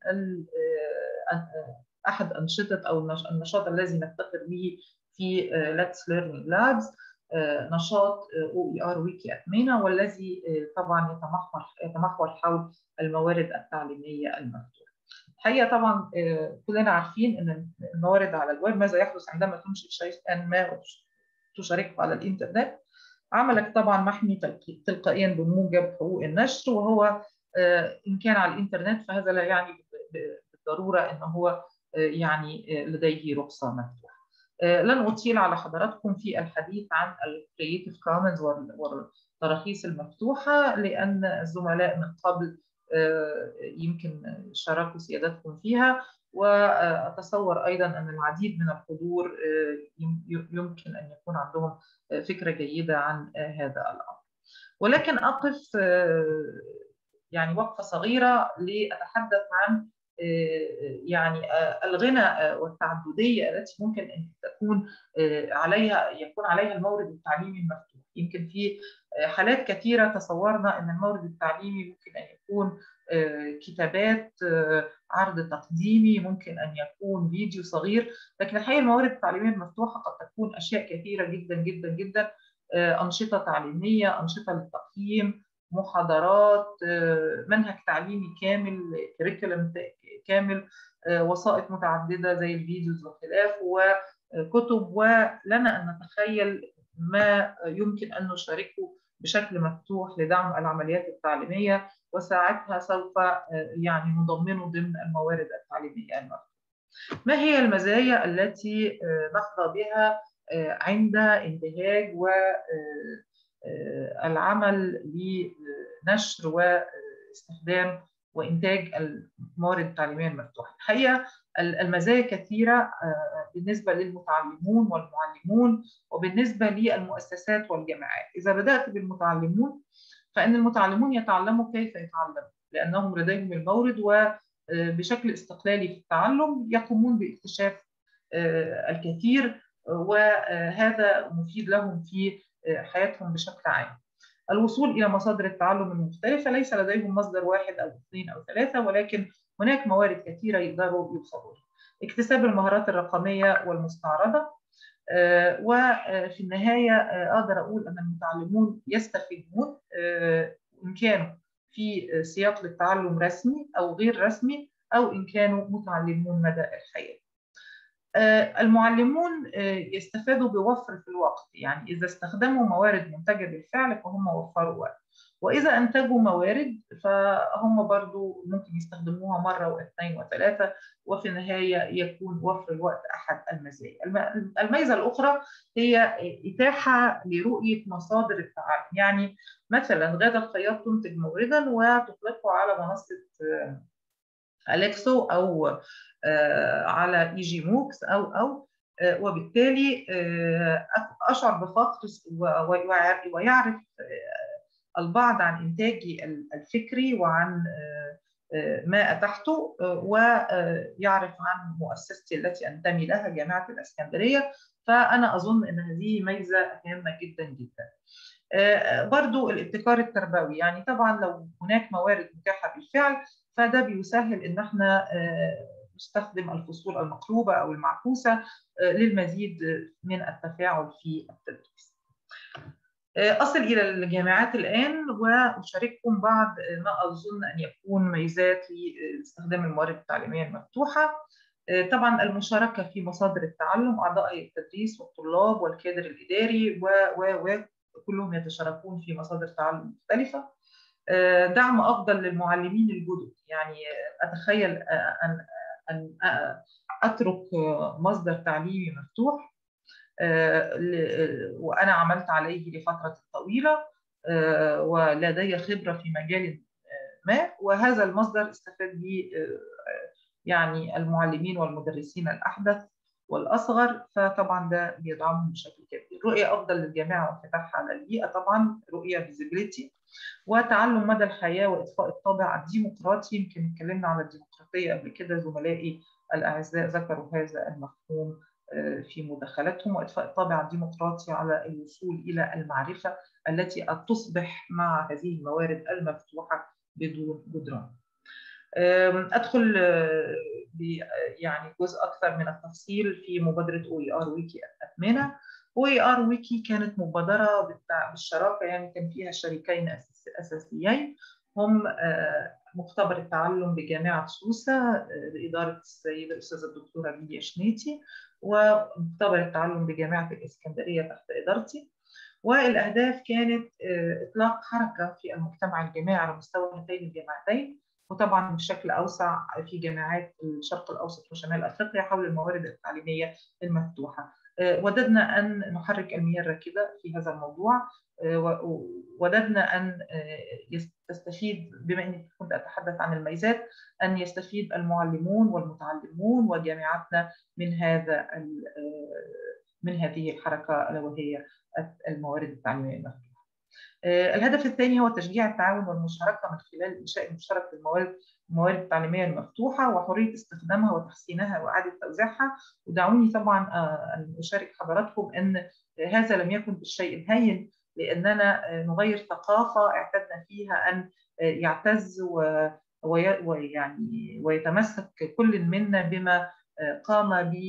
أحد أنشطة أو النشاط الذي نفتخر به في Let's Learning Labs، نشاط أو إي آر ويكي أتمانا، والذي طبعا يتمحور يتمحور حول الموارد التعليمية المفتوحة. الحقيقة طبعا كلنا عارفين أن الموارد على الويب، ماذا يحدث عندما تنشئ شيئا ما وتشاركه على الإنترنت. عملك طبعا محمي تلقائيا بموجب حقوق النشر، وهو إن كان على الإنترنت فهذا لا يعني بالضرورة أنه هو يعني لديه رخصة مفتوحة. لن أطيل على حضراتكم في الحديث عن الكرييتيف كومنز والتراخيص المفتوحة، لأن الزملاء من قبل يمكن شاركوا سيادتكم فيها، وأتصور أيضا أن العديد من الحضور يمكن أن يكون عندهم فكرة جيدة عن هذا الأمر. ولكن أقف يعني وقفة صغيرة لأتحدث عن يعني الغنى والتعددية التي ممكن أن تكون عليها يكون عليها المورد التعليمي المفتوح. يمكن في حالات كثيرة تصورنا أن المورد التعليمي ممكن أن يكون كتابات، عرض تقديمي، ممكن أن يكون فيديو صغير، لكن الحقيقة الموارد التعليمية المفتوحة قد تكون أشياء كثيرة جدا جدا جدا، أنشطة تعليمية، أنشطة للتقييم، محاضرات، منهج تعليمي كامل، كريكولم كامل، وسائط متعددة زي الفيديوز وخلافه، وكتب، ولنا أن نتخيل ما يمكن أن نشاركه بشكل مفتوح لدعم العمليات التعليمية، وساعتها سوف يعني نضمنه ضمن الموارد التعليمية المفتوحة. ما هي المزايا التي نحظى بها عند انتهاج والعمل لنشر واستخدام وإنتاج الموارد التعليمية المفتوحة. الحقيقة المزايا كثيرة بالنسبة للمتعلمون والمعلمون وبالنسبة للمؤسسات والجامعات. إذا بدأت بالمتعلمون فإن المتعلمون يتعلموا كيف يتعلموا لأنهم لديهم المورد وبشكل استقلالي في التعلم يقومون باكتشاف الكثير وهذا مفيد لهم في حياتهم بشكل عام. الوصول إلى مصادر التعلم المختلفة ليس لديهم مصدر واحد أو اثنين أو ثلاثة ولكن هناك موارد كثيرة يقدروا يوصلوا لها. اكتساب المهارات الرقمية والمستعرضة وفي النهاية أقدر أقول أن المتعلمون يستفيدون إن كانوا في سياق للتعلم رسمي أو غير رسمي أو إن كانوا متعلمون مدى الحياة. المعلمون يستفادوا بوفر في الوقت، يعني إذا استخدموا موارد منتجة بالفعل فهم وفروا وقت، وإذا أنتجوا موارد فهم برضو ممكن يستخدموها مرة واثنين وثلاثة، وفي النهاية يكون وفر الوقت أحد المزايا. الميزة الأخرى هي إتاحة لرؤية مصادر التعلم، يعني مثلا غادة الخياط تنتج موردا وتطلقه على منصة أليكسو أو على إي جي موكس أو أو وبالتالي أشعر بفخر ويعرف البعض عن إنتاجي الفكري وعن ما أتحته ويعرف عن مؤسستي التي أنتمي لها جامعة الإسكندرية. فأنا أظن أن هذه ميزة هامة جدا جدا. برضو الابتكار التربوي، يعني طبعا لو هناك موارد متاحة بالفعل فده بيسهل ان احنا نستخدم الفصول المقلوبة او المعكوسة للمزيد من التفاعل في التدريس. أصل إلى الجامعات الآن وأشارككم بعض ما أظن أن يكون ميزات لاستخدام الموارد التعليمية المفتوحة. طبعا المشاركة في مصادر التعلم، أعضاء التدريس والطلاب والكادر الإداري و و كلهم يتشاركون في مصادر تعلم مختلفة. دعم أفضل للمعلمين الجدد، يعني أتخيل أن أن أترك مصدر تعليمي مفتوح وأنا عملت عليه لفترة طويلة ولدي خبرة في مجال ما، وهذا المصدر استفاد به يعني المعلمين والمدرسين الأحدث والأصغر، فطبعا ده بيدعمهم بشكل كبير. رؤية أفضل للجامعة وانفتاحها على البيئة، طبعا رؤية فيزيبيليتي، وتعلم مدى الحياة وإضفاء الطابع الديمقراطي. يمكن اتكلمنا على الديمقراطية قبل كده، زملائي الأعزاء ذكروا هذا المفهوم في مداخلتهم، وإضفاء الطابع الديمقراطي على الوصول إلى المعرفة التي تصبح مع هذه الموارد المفتوحة بدون جدران. أدخل ب يعني جزء أكثر من التفصيل في مبادرة أو إي آر ويكي الأثمنة. أو إي آر ويكي كانت مبادرة بالشراكة، يعني كان فيها شريكين أساسيين، هم مختبر التعلم بجامعة سوسة بإدارة السيدة الأستاذة الدكتورة ليليا شنيتي، ومختبر التعلم بجامعة الإسكندرية تحت إدارتي. والأهداف كانت إطلاق حركة في المجتمع الجامعي على مستوى هاتين الجامعتين، وطبعا بشكل أوسع في جامعات الشرق الأوسط وشمال أفريقيا حول الموارد التعليمية المفتوحة. وددنا أن نحرك المياه الراكدة في هذا الموضوع، وددنا أن تستفيد، بما أني كنت أتحدث عن الميزات، أن يستفيد المعلمون والمتعلمون وجامعاتنا من هذا من هذه الحركة ألا وهي الموارد التعليمية المفتوحة. الهدف الثاني هو تشجيع التعاون والمشاركة من خلال إنشاء مشترك الموارد الموارد التعليمية المفتوحة وحرية استخدامها وتحسينها وإعادة توزيعها. ودعوني طبعا أن أشارك حضراتكم أن هذا لم يكن بالشيء الهين، لأننا نغير ثقافة اعتدنا فيها أن يعتز ويعني ويتمسك كل منا بما قام ب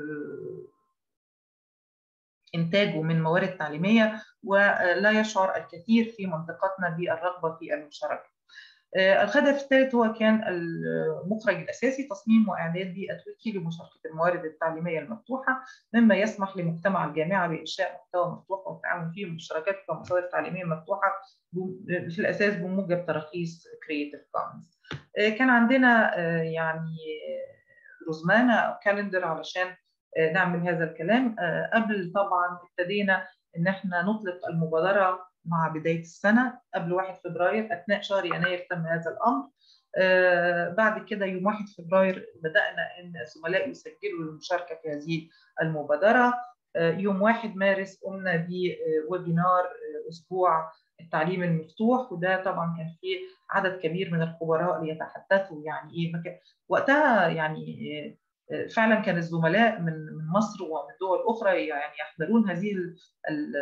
إنتاجه من موارد تعليمية، ولا يشعر الكثير في منطقتنا بالرغبة في المشاركة. الهدف الثالث هو كان المخرج الأساسي، تصميم وإعداد بيئة ويكي لمشاركة الموارد التعليمية المفتوحة، مما يسمح لمجتمع الجامعة بإنشاء محتوى مفتوح والتعاون فيه والمشاركات في مصادر تعليمية مفتوحة في الأساس بموجب تراخيص كرييتيف كومنز. كان عندنا يعني رزمانة أو كالندر علشان نعمل هذا الكلام. قبل طبعا ابتدينا ان احنا نطلق المبادره مع بدايه السنه قبل واحد فبراير، اثناء شهر يناير تم هذا الامر. بعد كده يوم واحد فبراير بدأنا إن الزملاء يسجلوا للمشاركة في هذه المبادرة. يوم واحد مارس قمنا بويبينار أسبوع التعليم المفتوح، وده طبعا كان فيه عدد كبير من الخبراء ليتحدثوا يعني إيه وقتها. يعني فعلا كان الزملاء من من مصر ومن دول أخرى يعني يحضرون هذه ال ال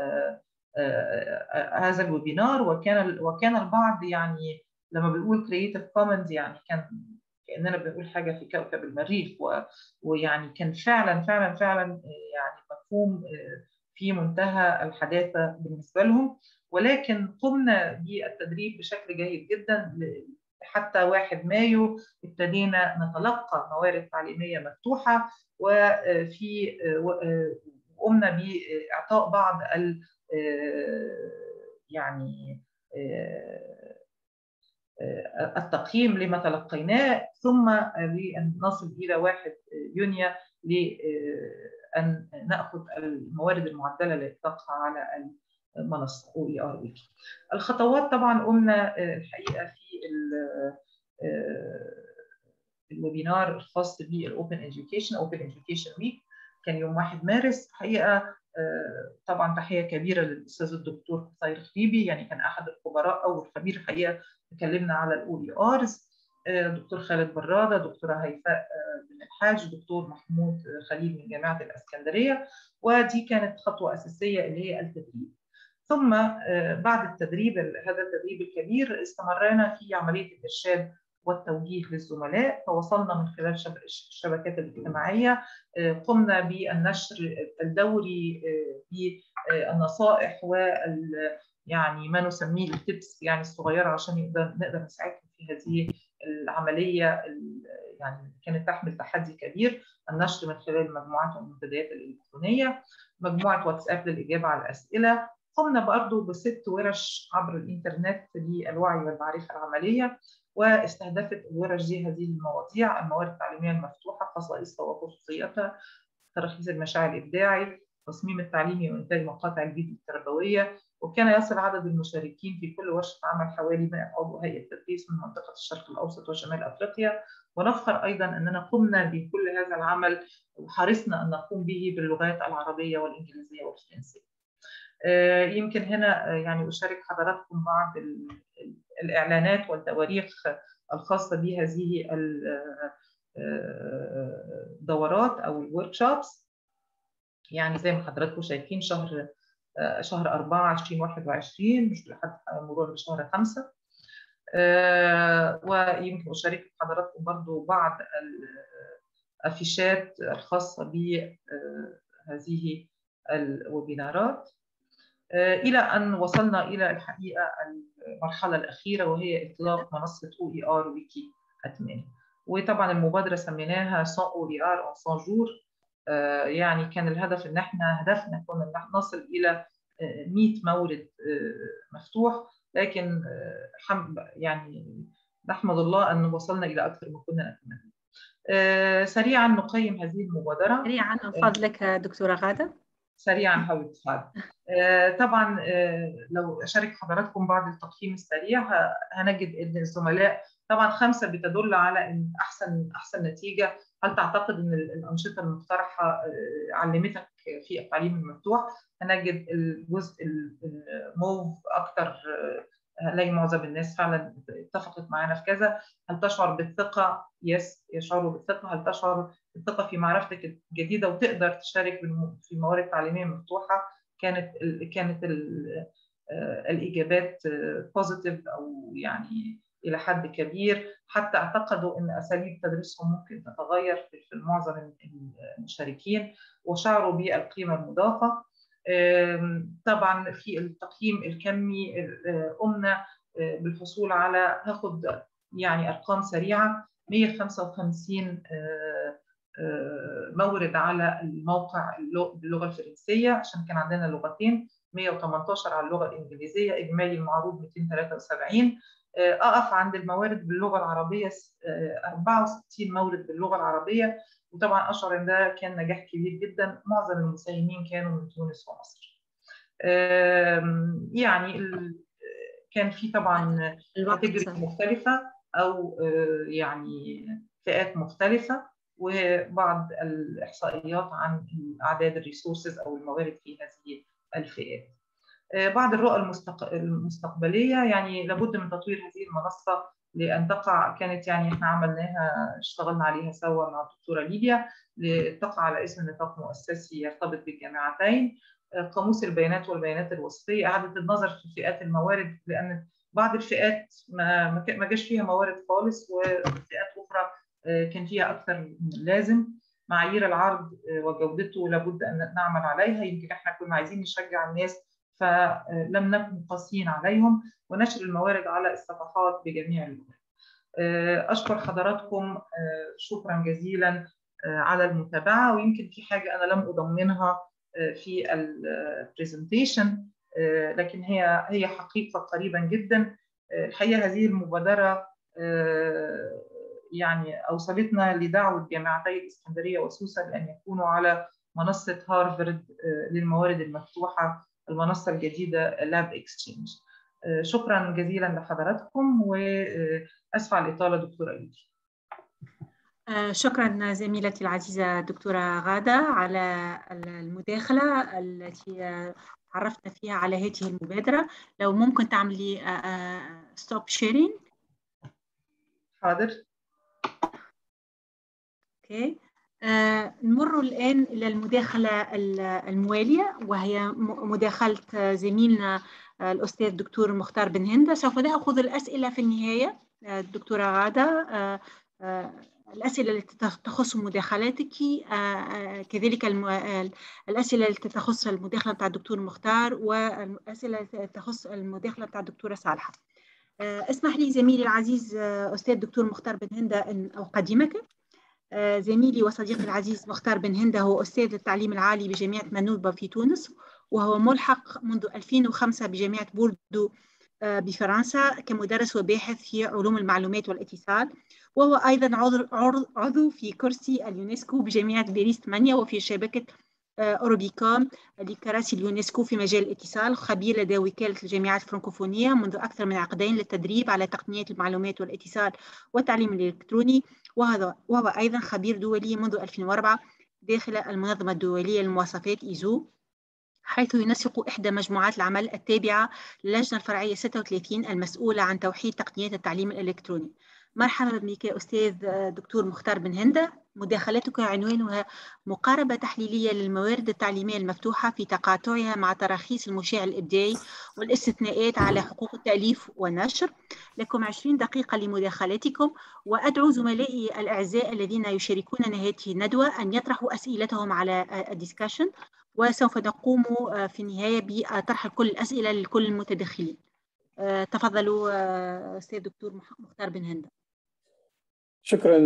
هذا الويبينار، وكان وكان البعض يعني لما بنقول كرييتيف كومنز يعني كان كأننا بنقول حاجة في كوكب المريخ، ويعني كان فعلا فعلا فعلا يعني مفهوم في منتهى الحداثة بالنسبة لهم. ولكن قمنا بالتدريب بشكل جيد جدا حتى واحد مايو ابتدينا نتلقى موارد تعليمية مفتوحة، وفي قمنا بإعطاء بعض ال يعني التقييم لما تلقيناه، ثم لأن نصل إلى واحد يونيو لأن نأخذ الموارد المعدلة لإطلاقها على المنصة أو إي آر ويكي. الخطوات طبعا قمنا الحقيقة في الويبينار الخاص بالأوبن إديوكيشن أوبن إديوكيشن ويك كان يوم واحد مارس. حقيقة طبعا تحية كبيرة للأستاذ الدكتور قصير خليبي، يعني كان أحد الخبراء أو الخبير الحقيقة تكلمنا على الأو إي آرز، دكتور خالد برادة، دكتورة هيفاء بن الحاج، دكتور محمود خليل من جامعة الإسكندرية. ودي كانت خطوة أساسية اللي هي التدريب. ثم بعد التدريب هذا التدريب الكبير استمرنا في عملية الإرشاد والتوجيه للزملاء، فوصلنا من خلال الشبكات الاجتماعية قمنا بالنشر الدوري بالنصائح وال يعني ما نسميه التبس يعني الصغيرة عشان نقدر نقدر نساعدهم في هذه العملية يعني كانت تحمل تحدي كبير. النشر من خلال مجموعات والمنتديات الإلكترونية، مجموعة واتساب للإجابة على الأسئلة. قمنا برضو بست ورش عبر الإنترنت للوعي والمعرفة العملية، واستهدفت الورش دي هذه المواضيع: الموارد التعليمية المفتوحة، خصائصها وخصوصياتها، ترخيص المشاع الإبداعي، التصميم التعليمي وإنتاج مقاطع الفيديو التربوية. وكان يصل عدد المشاركين في كل ورشة عمل حوالي مئة عضو هيئة تدريس من منطقة الشرق الأوسط وشمال أفريقيا. ونفخر أيضا أننا قمنا بكل هذا العمل وحرصنا أن نقوم به باللغات العربية والإنجليزية والفرنسية. يمكن هنا يعني أشارك حضراتكم بعض الإعلانات والتواريخ الخاصة بهذه الدورات أو الوركشوبس. يعني زي ما حضراتكم شايفين شهر شهر أربعة ألفين وواحد وعشرين مش لحد مرور بشهر خمسة. ويمكن أشارك حضراتكم برضو بعض الأفيشات الخاصة بهذه الويبينارات، إلى أن وصلنا إلى الحقيقة المرحلة الأخيرة وهي إطلاق منصة أو إي آر ويكي أتماني. وطبعا المبادرة سميناها سان أو إي آر أون سان جور. يعني كان الهدف إن احنا هدفنا كنا إن نصل إلى مئة مورد مفتوح، لكن يعني نحمد الله أن وصلنا إلى أكثر ما كنا نتمنى. سريعا نقيم هذه المبادرة. سريعا من فضلك دكتورة غادة. سريعا حاول تفعل. طبعا لو أشارك حضراتكم بعض التقييم السريع هنجد ان الزملاء طبعا خمسه بتدل على ان احسن احسن نتيجه. هل تعتقد ان الانشطه المقترحه علمتك في التعليم المفتوح؟ هنجد الجزء الموف اكثر، هنلاقي معظم الناس فعلا اتفقت معانا في كذا. هل تشعر بالثقه؟ يس يشعروا بالثقه. هل تشعر بالثقه في معرفتك الجديده وتقدر تشارك في موارد تعليميه مفتوحه؟ كانت ال كانت ال الاجابات بوزيتيف او يعني الى حد كبير. حتى اعتقدوا ان اساليب تدريسهم ممكن تتغير في معظم المشاركين وشعروا بالقيمه المضافه. طبعا في التقييم الكمي قمنا بالحصول على هاخد يعني ارقام سريعه: مئة وخمسة وخمسين مورد على الموقع باللغه الفرنسيه عشان كان عندنا لغتين، مئة وثمانية عشر على اللغه الانجليزيه، اجمالي المعروض مئتين وثلاثة وسبعين. اقف عند الموارد باللغه العربيه أربعة وستين مورد باللغه العربيه، وطبعا اشعر ان ده كان نجاح كبير جدا. معظم المساهمين كانوا من تونس ومصر. يعني كان في طبعا كاتيجوريز مختلفه. أو يعني فئات مختلفة، وبعض الإحصائيات عن أعداد الريسورسز أو الموارد في هذه الفئات. بعض الرؤى المستقبلية، يعني لابد من تطوير هذه المنصة لأن تقع، كانت يعني احنا عملناها اشتغلنا عليها سوا مع الدكتورة ليليا، لتقع على اسم نطاق مؤسسي يرتبط بالجامعتين. قاموس البيانات والبيانات الوصفية، إعادة النظر في فئات الموارد، لأن بعض الفئات ما ما جاش فيها موارد خالص، وفئات أخرى كان فيها أكثر من اللازم. معايير العرض وجودته لابد أن نعمل عليها، يمكن احنا كنا عايزين نشجع الناس فلم نكن قاسيين عليهم، ونشر الموارد على الصفحات بجميع اللغات. أشكر حضراتكم شكرا جزيلا على المتابعة، ويمكن في حاجة أنا لم أضمنها في البرزنتيشن، لكن هي هي حقيقة قريبا جدا. الحقيقة هذه المبادرة يعني أوصلتنا لدعوة جامعتي الإسكندرية وسوسة لأن يكونوا على منصة هارفارد للموارد المفتوحة، المنصة الجديدة لاب اكسشينج. شكرا جزيلا لحضراتكم، وأسفة على الإطالة دكتورة ليليا. شكرا زميلتي العزيزة دكتورة غادة على المداخلة التي عرفنا فيها على هذه المبادرة. لو ممكن تعملي ستوب شيرينج. حاضر. اوكي. آه، نمر الآن إلى المداخلة الموالية، وهي مداخلة زميلنا الأستاذ الدكتور مختار بن هند. سوف نأخذ الأسئلة في النهاية الدكتورة غادة، آه، آه، الأسئلة التي تخص مداخلاتك، كذلك الأسئلة التي تخص المداخلة بتاع الدكتور مختار، والأسئلة التي تخص المداخلة بتاع الدكتورة صالحة. اسمح لي زميلي العزيز أستاذ الدكتور مختار بن هند أن أقدمك. زميلي وصديقي العزيز مختار بن هند هو أستاذ التعليم العالي بجامعة منوبة في تونس، وهو ملحق منذ ألفين وخمسة بجامعة بوردو بفرنسا كمدرس وباحث في علوم المعلومات والاتصال، وهو أيضا عضو, عضو في كرسي اليونسكو بجامعة باريس ثمانية، وفي شبكة أوروبيكوم لكراسي اليونسكو في مجال الاتصال، خبير لدى وكالة الجامعات الفرنكوفونية منذ أكثر من عقدين للتدريب على تقنيات المعلومات والاتصال والتعليم الإلكتروني، وهذا وهو أيضا خبير دولي منذ ألفين وأربعة داخل المنظمة الدولية للمواصفات إيزو، حيث ينسق إحدى مجموعات العمل التابعة للجنة الفرعية ستة وثلاثين المسؤولة عن توحيد تقنيات التعليم الإلكتروني. مرحبا بك أستاذ دكتور مختار بن هند. مداخلتك عنوانها مقاربة تحليلية للموارد التعليمية المفتوحة في تقاطعها مع تراخيص المشاع الإبداعي والاستثناءات على حقوق التأليف والنشر. لكم عشرين دقيقة لمداخلتكم، وأدعو زملائي الأعزاء الذين يشاركوننا هذه الندوة أن يطرحوا أسئلتهم على الديسكشن، وسوف نقوم في النهاية بطرح كل الأسئلة لكل المتدخلين. تفضلوا أستاذ دكتور مختار بن هند. شكرا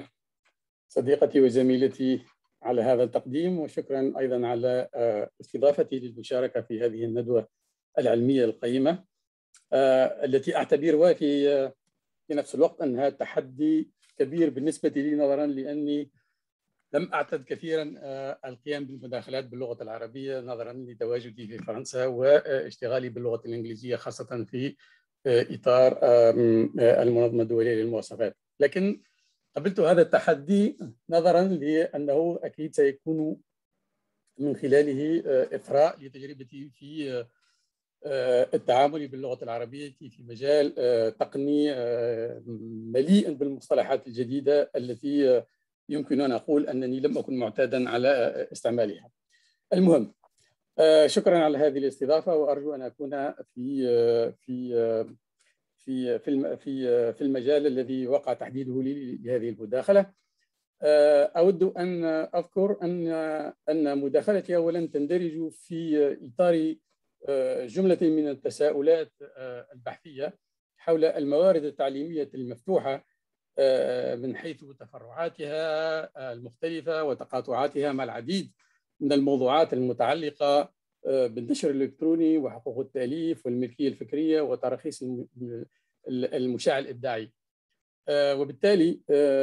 صديقتي وزميلتي على هذا التقديم، وشكرا أيضا على استضافتي للمشاركة في هذه الندوة العلمية القيمة التي أعتبرها في في نفس الوقت أنها تحدي كبير بالنسبة لي، نظرا لأني لم أعتد كثيرا القيام بالمداخلات باللغة العربية نظرا لتواجدي في فرنسا واشتغالي باللغة الإنجليزية خاصة في إطار المنظمة الدولية للمواصفات. لكن قبلت هذا التحدي نظرا لأنه أكيد سيكون من خلاله إثراء لتجربتي في التعامل باللغة العربية في مجال تقني مليء بالمصطلحات الجديدة التي يمكن أن أقول أنني لم أكن معتادا على استعمالها. المهم، شكرا على هذه الاستضافة، وأرجو أن أكون في في في في في المجال الذي وقع تحديده لي لهذه المداخلة. أود أن أذكر أن أن مداخلتي أولا تندرج في إطار جملة من التساؤلات البحثية حول الموارد التعليمية المفتوحة من حيث تفرعاتها المختلفة وتقاطعاتها مع العديد من الموضوعات المتعلقة بالنشر الإلكتروني وحقوق التأليف والملكية الفكرية وتراخيص المشاع الإبداعي. وبالتالي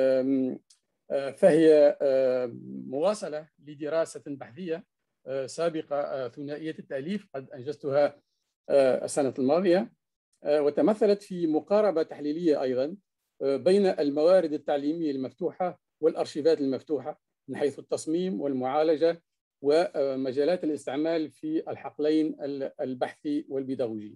فهي مواصلة لدراسة بحثية سابقة ثنائية التأليف قد أنجزتها السنة الماضية، وتمثلت في مقاربة تحليلية أيضا بين الموارد التعليمية المفتوحة والأرشيفات المفتوحة من حيث التصميم والمعالجة ومجالات الاستعمال في الحقلين البحثي والبيداغوجي.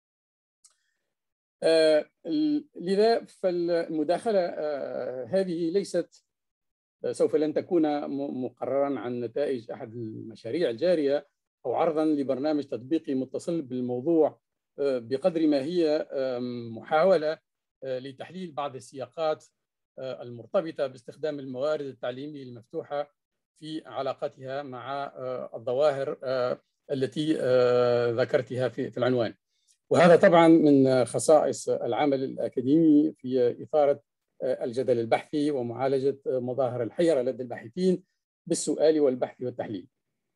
لذا فالمداخلة هذه ليست سوف لن تكون مقررا عن نتائج أحد المشاريع الجارية أو عرضا لبرنامج تطبيقي متصل بالموضوع، بقدر ما هي محاولة لتحليل بعض السياقات المرتبطة باستخدام الموارد التعليمية المفتوحة في علاقتها مع الظواهر التي ذكرتها في العنوان. وهذا طبعا من خصائص العمل الأكاديمي في إثارة الجدل البحثي ومعالجة مظاهر الحيرة لدى الباحثين بالسؤال والبحث والتحليل.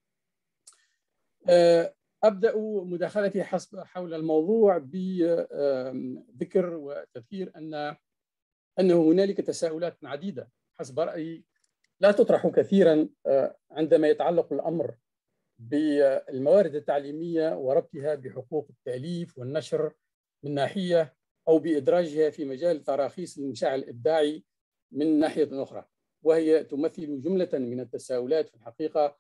أبدأ مداخلتي حسب حول الموضوع بذكر وتذكير أن أنه هنالك تساؤلات عديدة حسب رأيي لا تطرح كثيرا عندما يتعلق الأمر بالموارد التعليمية وربطها بحقوق التأليف والنشر من ناحية، أو بإدراجها في مجال تراخيص المشاع الإبداعي من ناحية أخرى، وهي تمثل جملة من التساؤلات في الحقيقة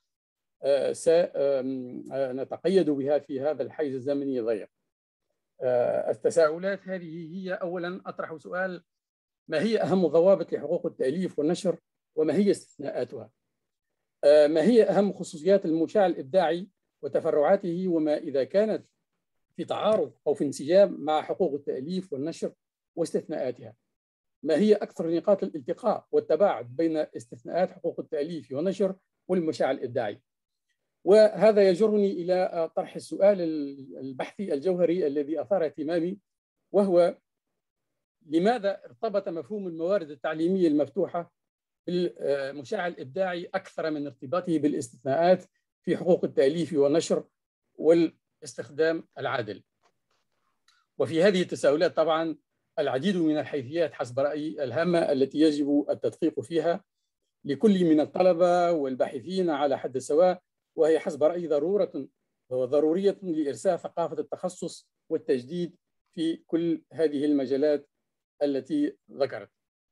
سنتقيد بها في هذا الحيز الزمني الضيق. التساؤلات هذه هي: أولا أطرح سؤال: ما هي أهم ضوابط لحقوق التأليف والنشر وما هي استثناءاتها؟ ما هي أهم خصوصيات المشاع الإبداعي وتفرعاته وما إذا كانت في تعارض أو في انسجام مع حقوق التأليف والنشر واستثناءاتها؟ ما هي أكثر نقاط الالتقاء والتباعد بين استثناءات حقوق التأليف والنشر والمشاع الإبداعي؟ وهذا يجرني إلى طرح السؤال البحثي الجوهري الذي أثار اهتمامي، وهو: لماذا ارتبط مفهوم الموارد التعليمية المفتوحة بالمشاع الإبداعي أكثر من ارتباطه بالاستثناءات في حقوق التأليف والنشر والاستخدام العادل؟ وفي هذه التساؤلات طبعا العديد من الحيثيات حسب رأيي الهامة التي يجب التدقيق فيها لكل من الطلبة والباحثين على حد سواء، وهي حسب رأيي ضرورة وضرورية لإرساء ثقافة التخصص والتجديد في كل هذه المجالات التي ذكرت.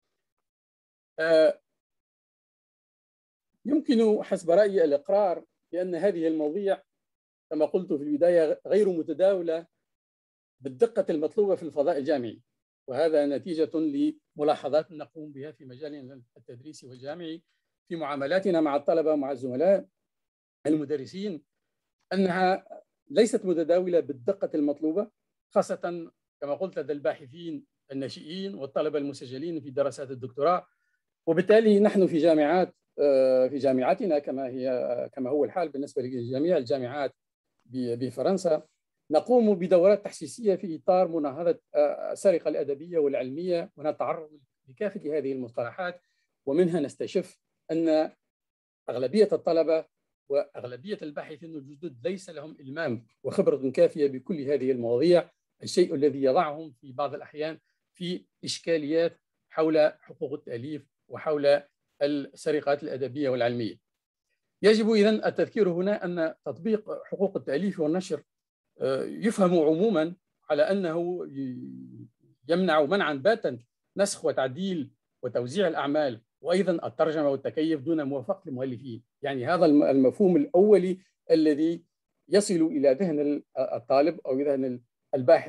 يمكن حسب رأيي الإقرار بأن هذه المواضيع كما قلت في البداية غير متداولة بالدقة المطلوبة في الفضاء الجامعي، وهذا نتيجة لملاحظات نقوم بها في مجالنا التدريسي والجامعي في معاملاتنا مع الطلبة ومع الزملاء المدرسين، أنها ليست متداولة بالدقة المطلوبة، خاصة كما قلت لدى الباحثين الناشئين والطلبة المسجلين في دراسات الدكتوراه. وبالتالي نحن في جامعات في جامعاتنا كما هي كما هو الحال بالنسبة لجميع الجامعات بفرنسا نقوم بدورات تحسيسية في إطار مناهضة السرقة الأدبية والعلمية، ونتعرض لكافة هذه المصطلحات، ومنها نستشف أن أغلبية الطلبة وأغلبية الباحثين الجدد ليس لهم إلمام وخبرة كافية بكل هذه المواضيع، الشيء الذي يضعهم في بعض الأحيان في إشكاليات حول حقوق التأليف وحول السرقات الأدبية والعلمية. يجب إذن التذكير هنا أن تطبيق حقوق التأليف والنشر يفهم عموما على أنه يمنع منعا باتا نسخ وتعديل وتوزيع الأعمال وأيضا الترجمة والتكيف دون موافقة المؤلفين. يعني هذا المفهوم الأولي الذي يصل إلى ذهن الطالب أو ذهن الباحث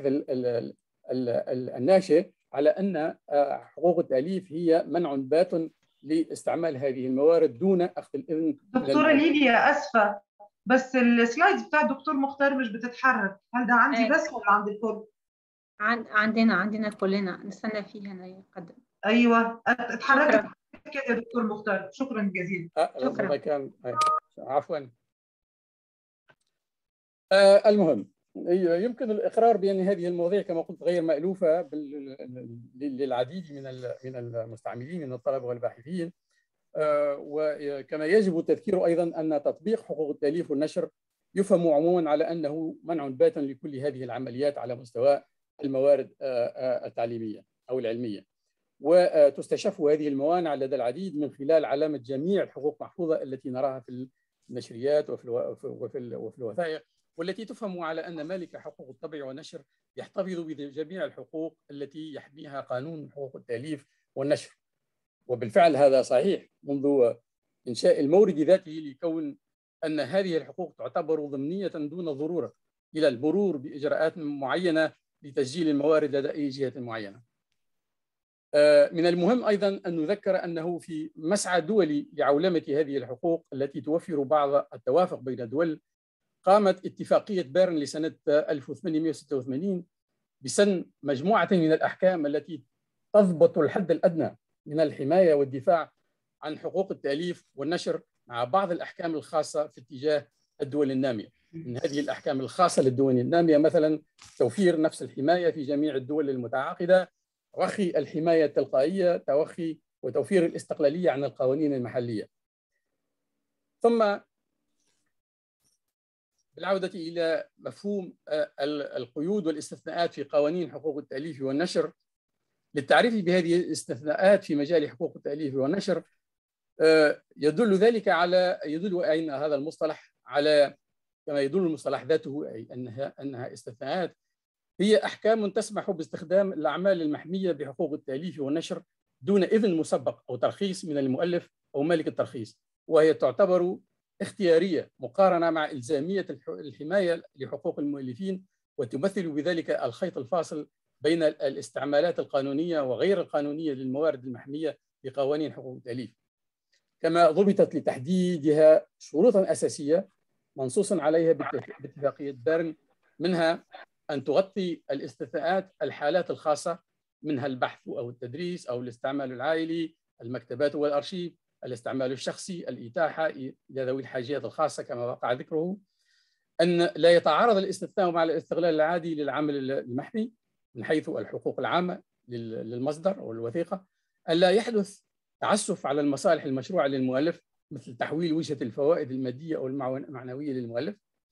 الناشئ على أن حقوق التأليف هي منع بات لاستعمال هذه الموارد دون أخذ الإذن. دكتورة ليليا أسفة، بس السلايدز بتاع الدكتور مختار مش بتتحرك، هل ده عندي أيه. بس ولا عند الكل؟ عندنا عندنا كلنا، نستنى فيها هنا يقدم. أيوة اتحركت كده يا دكتور مختار، شكرا جزيلا. شكرا. كان عفوا. آه المهم يمكن الإقرار بأن هذه المواضيع كما قلت غير مألوفة للعديد من من المستعملين من الطلبة والباحثين، وكما يجب التذكير أيضا أن تطبيق حقوق التأليف والنشر يفهم عموما على أنه منع باتا لكل هذه العمليات على مستوى الموارد التعليمية أو العلمية، وتستشف هذه الموانع لدى العديد من خلال علامة جميع الحقوق محفوظة التي نراها في النشريات وفي وفي وفي الوثائق والتي تفهم على أن مالك حقوق الطبع والنشر يحتفظ بجميع الحقوق التي يحميها قانون حقوق التأليف والنشر. وبالفعل هذا صحيح منذ إنشاء المورد ذاته، لكون أن هذه الحقوق تعتبر ضمنية دون ضرورة إلى المرور بإجراءات معينة لتسجيل الموارد لدى أي جهة معينة. من المهم أيضا أن نذكر أنه في مسعى دولي لعولمة هذه الحقوق التي توفر بعض التوافق بين الدول، قامت اتفاقية بيرن لسنة ألف وثمانمئة وستة وثمانين بسن مجموعة من الأحكام التي تضبط الحد الأدنى من الحماية والدفاع عن حقوق التأليف والنشر، مع بعض الأحكام الخاصة في اتجاه الدول النامية. من هذه الأحكام الخاصة للدول النامية مثلا توفير نفس الحماية في جميع الدول المتعاقدة، توخي الحماية التلقائية، توخي وتوفير الاستقلالية عن القوانين المحلية. ثم بالعودة إلى مفهوم القيود والاستثناءات في قوانين حقوق التأليف والنشر، للتعريف بهذه الاستثناءات في مجال حقوق التأليف والنشر، يدل ذلك على يدل أين هذا المصطلح على كما يدل المصطلح ذاته، أي أنها أنها استثناءات هي أحكام تسمح باستخدام الأعمال المحمية بحقوق التأليف والنشر دون إذن مسبق أو ترخيص من المؤلف أو مالك الترخيص، وهي تعتبر اختيارية مقارنة مع إلزامية الحماية لحقوق المؤلفين، وتمثل بذلك الخيط الفاصل بين الاستعمالات القانونية وغير القانونية للموارد المحمية بقوانين حقوق التأليف. كما ضبطت لتحديدها شروطا أساسية منصوص عليها باتفاقية بيرن، منها أن تغطي الاستثناءات الحالات الخاصة، منها البحث أو التدريس أو الاستعمال العائلي، المكتبات والأرشيف، الاستعمال الشخصي، الإتاحة إلى ذوي الحاجيات الخاصة كما وقع ذكره، أن لا يتعارض الاستثناء مع الاستغلال العادي للعمل المحمي من حيث الحقوق العامة للمصدر أو الوثيقة، أن لا يحدث تعسف على المصالح المشروعة للمؤلف مثل تحويل وجهة الفوائد المادية أو المعنوية للمؤلف.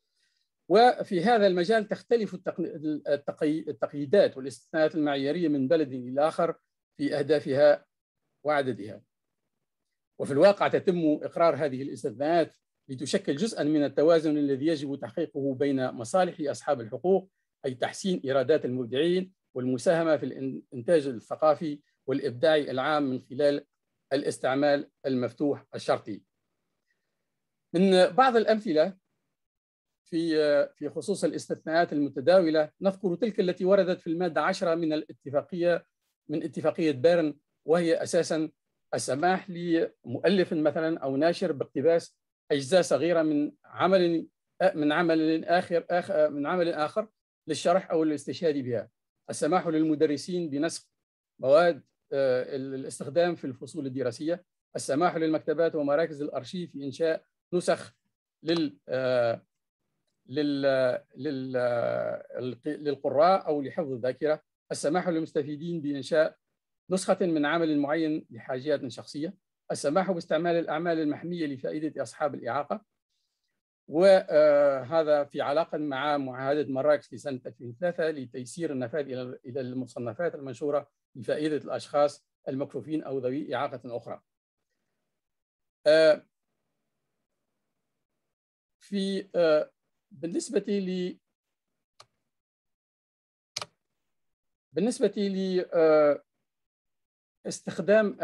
وفي هذا المجال تختلف التقييدات والاستثناءات المعيارية من بلد إلى آخر في أهدافها وعددها، وفي الواقع تتم إقرار هذه الاستثناءات لتشكل جزءا من التوازن الذي يجب تحقيقه بين مصالح أصحاب الحقوق، أي تحسين إيرادات المبدعين والمساهمة في الإنتاج الثقافي والإبداعي العام من خلال الاستعمال المفتوح الشرطي. من بعض الأمثلة في في خصوص الاستثناءات المتداولة نذكر تلك التي وردت في المادة عشرة من الاتفاقية من اتفاقية بيرن، وهي أساسا السماح لمؤلف مثلا أو ناشر باقتباس أجزاء صغيرة من عمل من عمل آخر آخر من عمل آخر للشرح أو الاستشهاد بها، السماح للمدرسين بنسخ مواد الاستخدام في الفصول الدراسية، السماح للمكتبات ومراكز الأرشيف في إنشاء نسخ لل لل للقراء أو لحفظ الذاكرة، السماح للمستفيدين بإنشاء نسخة من عمل معين لحاجات شخصية، السماح باستعمال الأعمال المحمية لفائدة أصحاب الإعاقة. وهذا في علاقة مع معاهدة مراكش في سنة ألفين وثلاثة لتيسير النفاذ إلى المصنفات المنشورة لفائدة الأشخاص المكفوفين أو ذوي إعاقة أخرى. في بالنسبة لي بالنسبة لاستخدام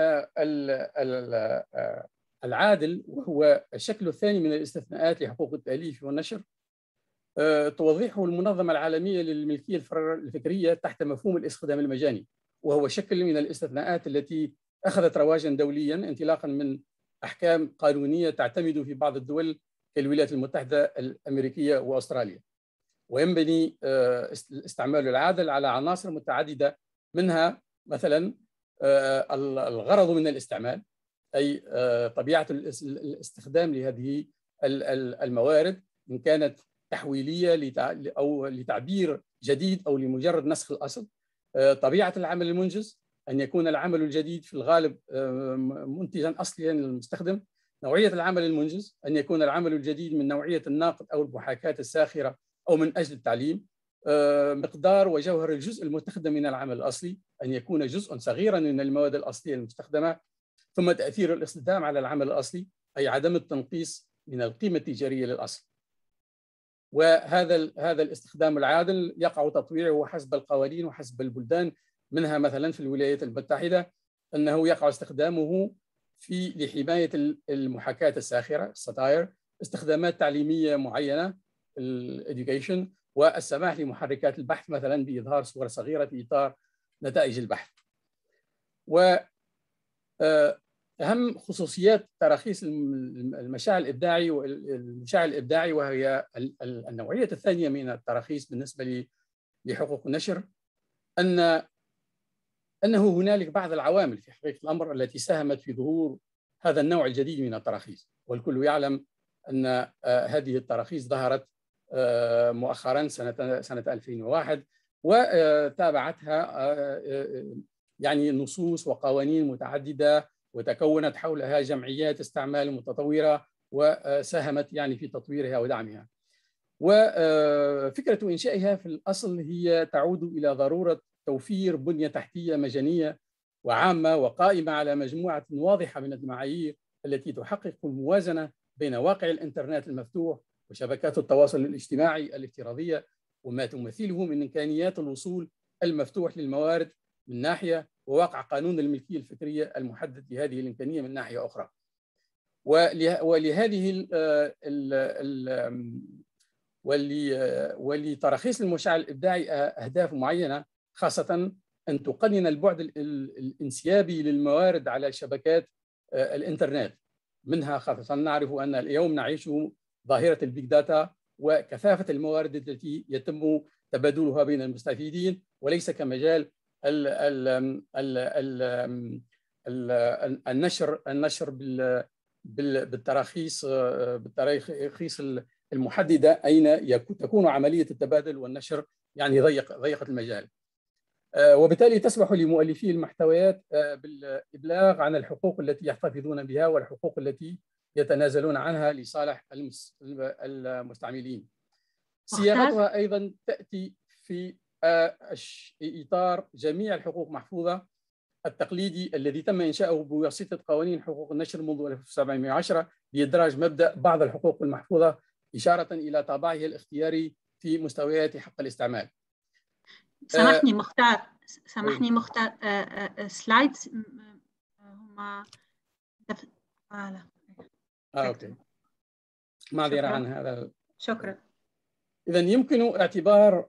العادل، وهو الشكل الثاني من الاستثناءات لحقوق التأليف والنشر، توضحه المنظمة العالمية للملكية الفكرية تحت مفهوم الاستخدام المجاني، وهو شكل من الاستثناءات التي أخذت رواجا دوليا انطلاقا من أحكام قانونية تعتمد في بعض الدول كالولايات المتحدة الأمريكية وأستراليا، وينبني استعمال العادل على عناصر متعددة، منها مثلا الغرض من الاستعمال، أي طبيعة الاستخدام لهذه الموارد، إن كانت تحويلية أو لتعبير جديد أو لمجرد نسخ الأصل، طبيعة العمل المنجز، أن يكون العمل الجديد في الغالب منتجا أصليا للمستخدم، نوعية العمل المنجز، أن يكون العمل الجديد من نوعية الناقد أو المحاكاة الساخرة أو من أجل التعليم، مقدار وجوهر الجزء المستخدم من العمل الأصلي، أن يكون جزء صغيرا من المواد الأصلية المستخدمة، ثم تأثير الاستخدام على العمل الأصلي، أي عدم التنقيص من القيمة التجارية للأصل. وهذا هذا الاستخدام العادل يقع تطويره حسب القوانين وحسب البلدان. منها مثلا في الولايات المتحدة أنه يقع استخدامه في لحماية المحاكاة الساخرة الستاير، استخدامات تعليمية معينة الإديوكيشن، والسماح لمحركات البحث مثلا بإظهار صور صغيرة في إطار نتائج البحث. و أهم خصوصيات تراخيص المشاع الإبداعي والمشاع الإبداعي، وهي النوعية الثانية من التراخيص بالنسبة لحقوق النشر، أن أنه هنالك بعض العوامل في حقيقة الأمر التي ساهمت في ظهور هذا النوع الجديد من التراخيص. والكل يعلم أن هذه التراخيص ظهرت مؤخرا سنة سنة ألفين وواحد، وتابعتها يعني نصوص وقوانين متعددة، وتكونت حولها جمعيات استعمال متطورة وساهمت يعني في تطويرها ودعمها. وفكرة إنشائها في الأصل هي تعود إلى ضرورة توفير بنية تحتية مجانية وعامة وقائمة على مجموعة واضحة من المعايير التي تحقق الموازنة بين واقع الإنترنت المفتوح وشبكات التواصل الاجتماعي الافتراضية وما تمثله من إمكانيات الوصول المفتوح للموارد من ناحية، وواقع قانون الملكية الفكرية المحدد لهذه الإمكانية من ناحية أخرى. ولهذه ولتراخيص المشاع الإبداعي أهداف معينة، خاصة أن تقنن البعد الانسيابي للموارد على شبكات الإنترنت. منها خاصة نعرف أن اليوم نعيش ظاهرة البيج داتا وكثافة الموارد التي يتم تبادلها بين المستفيدين، وليس كمجال ال ال ال ال ال النشر النشر بالتراخيص بالتراخيص المحددة، أين تكون عملية التبادل والنشر يعني ضيق ضيقة المجال. وبالتالي تسمح لمؤلفي المحتويات بالإبلاغ عن الحقوق التي يحتفظون بها والحقوق التي يتنازلون عنها لصالح المستعملين. صياغتها أيضا تأتي في إطار جميع الحقوق محفوظة التقليدي الذي تم إنشاؤه بواسطة قوانين حقوق النشر منذ ألف وسبعمائة وعشرة لإدراج مبدأ بعض الحقوق المحفوظة إشارة إلى طابعه الاختياري في مستويات حق الاستعمال. سامحني مختار سامحني مختار سلايدز هما آه لا أوكي معذرة عن هذا. شكرا. إذا يمكن اعتبار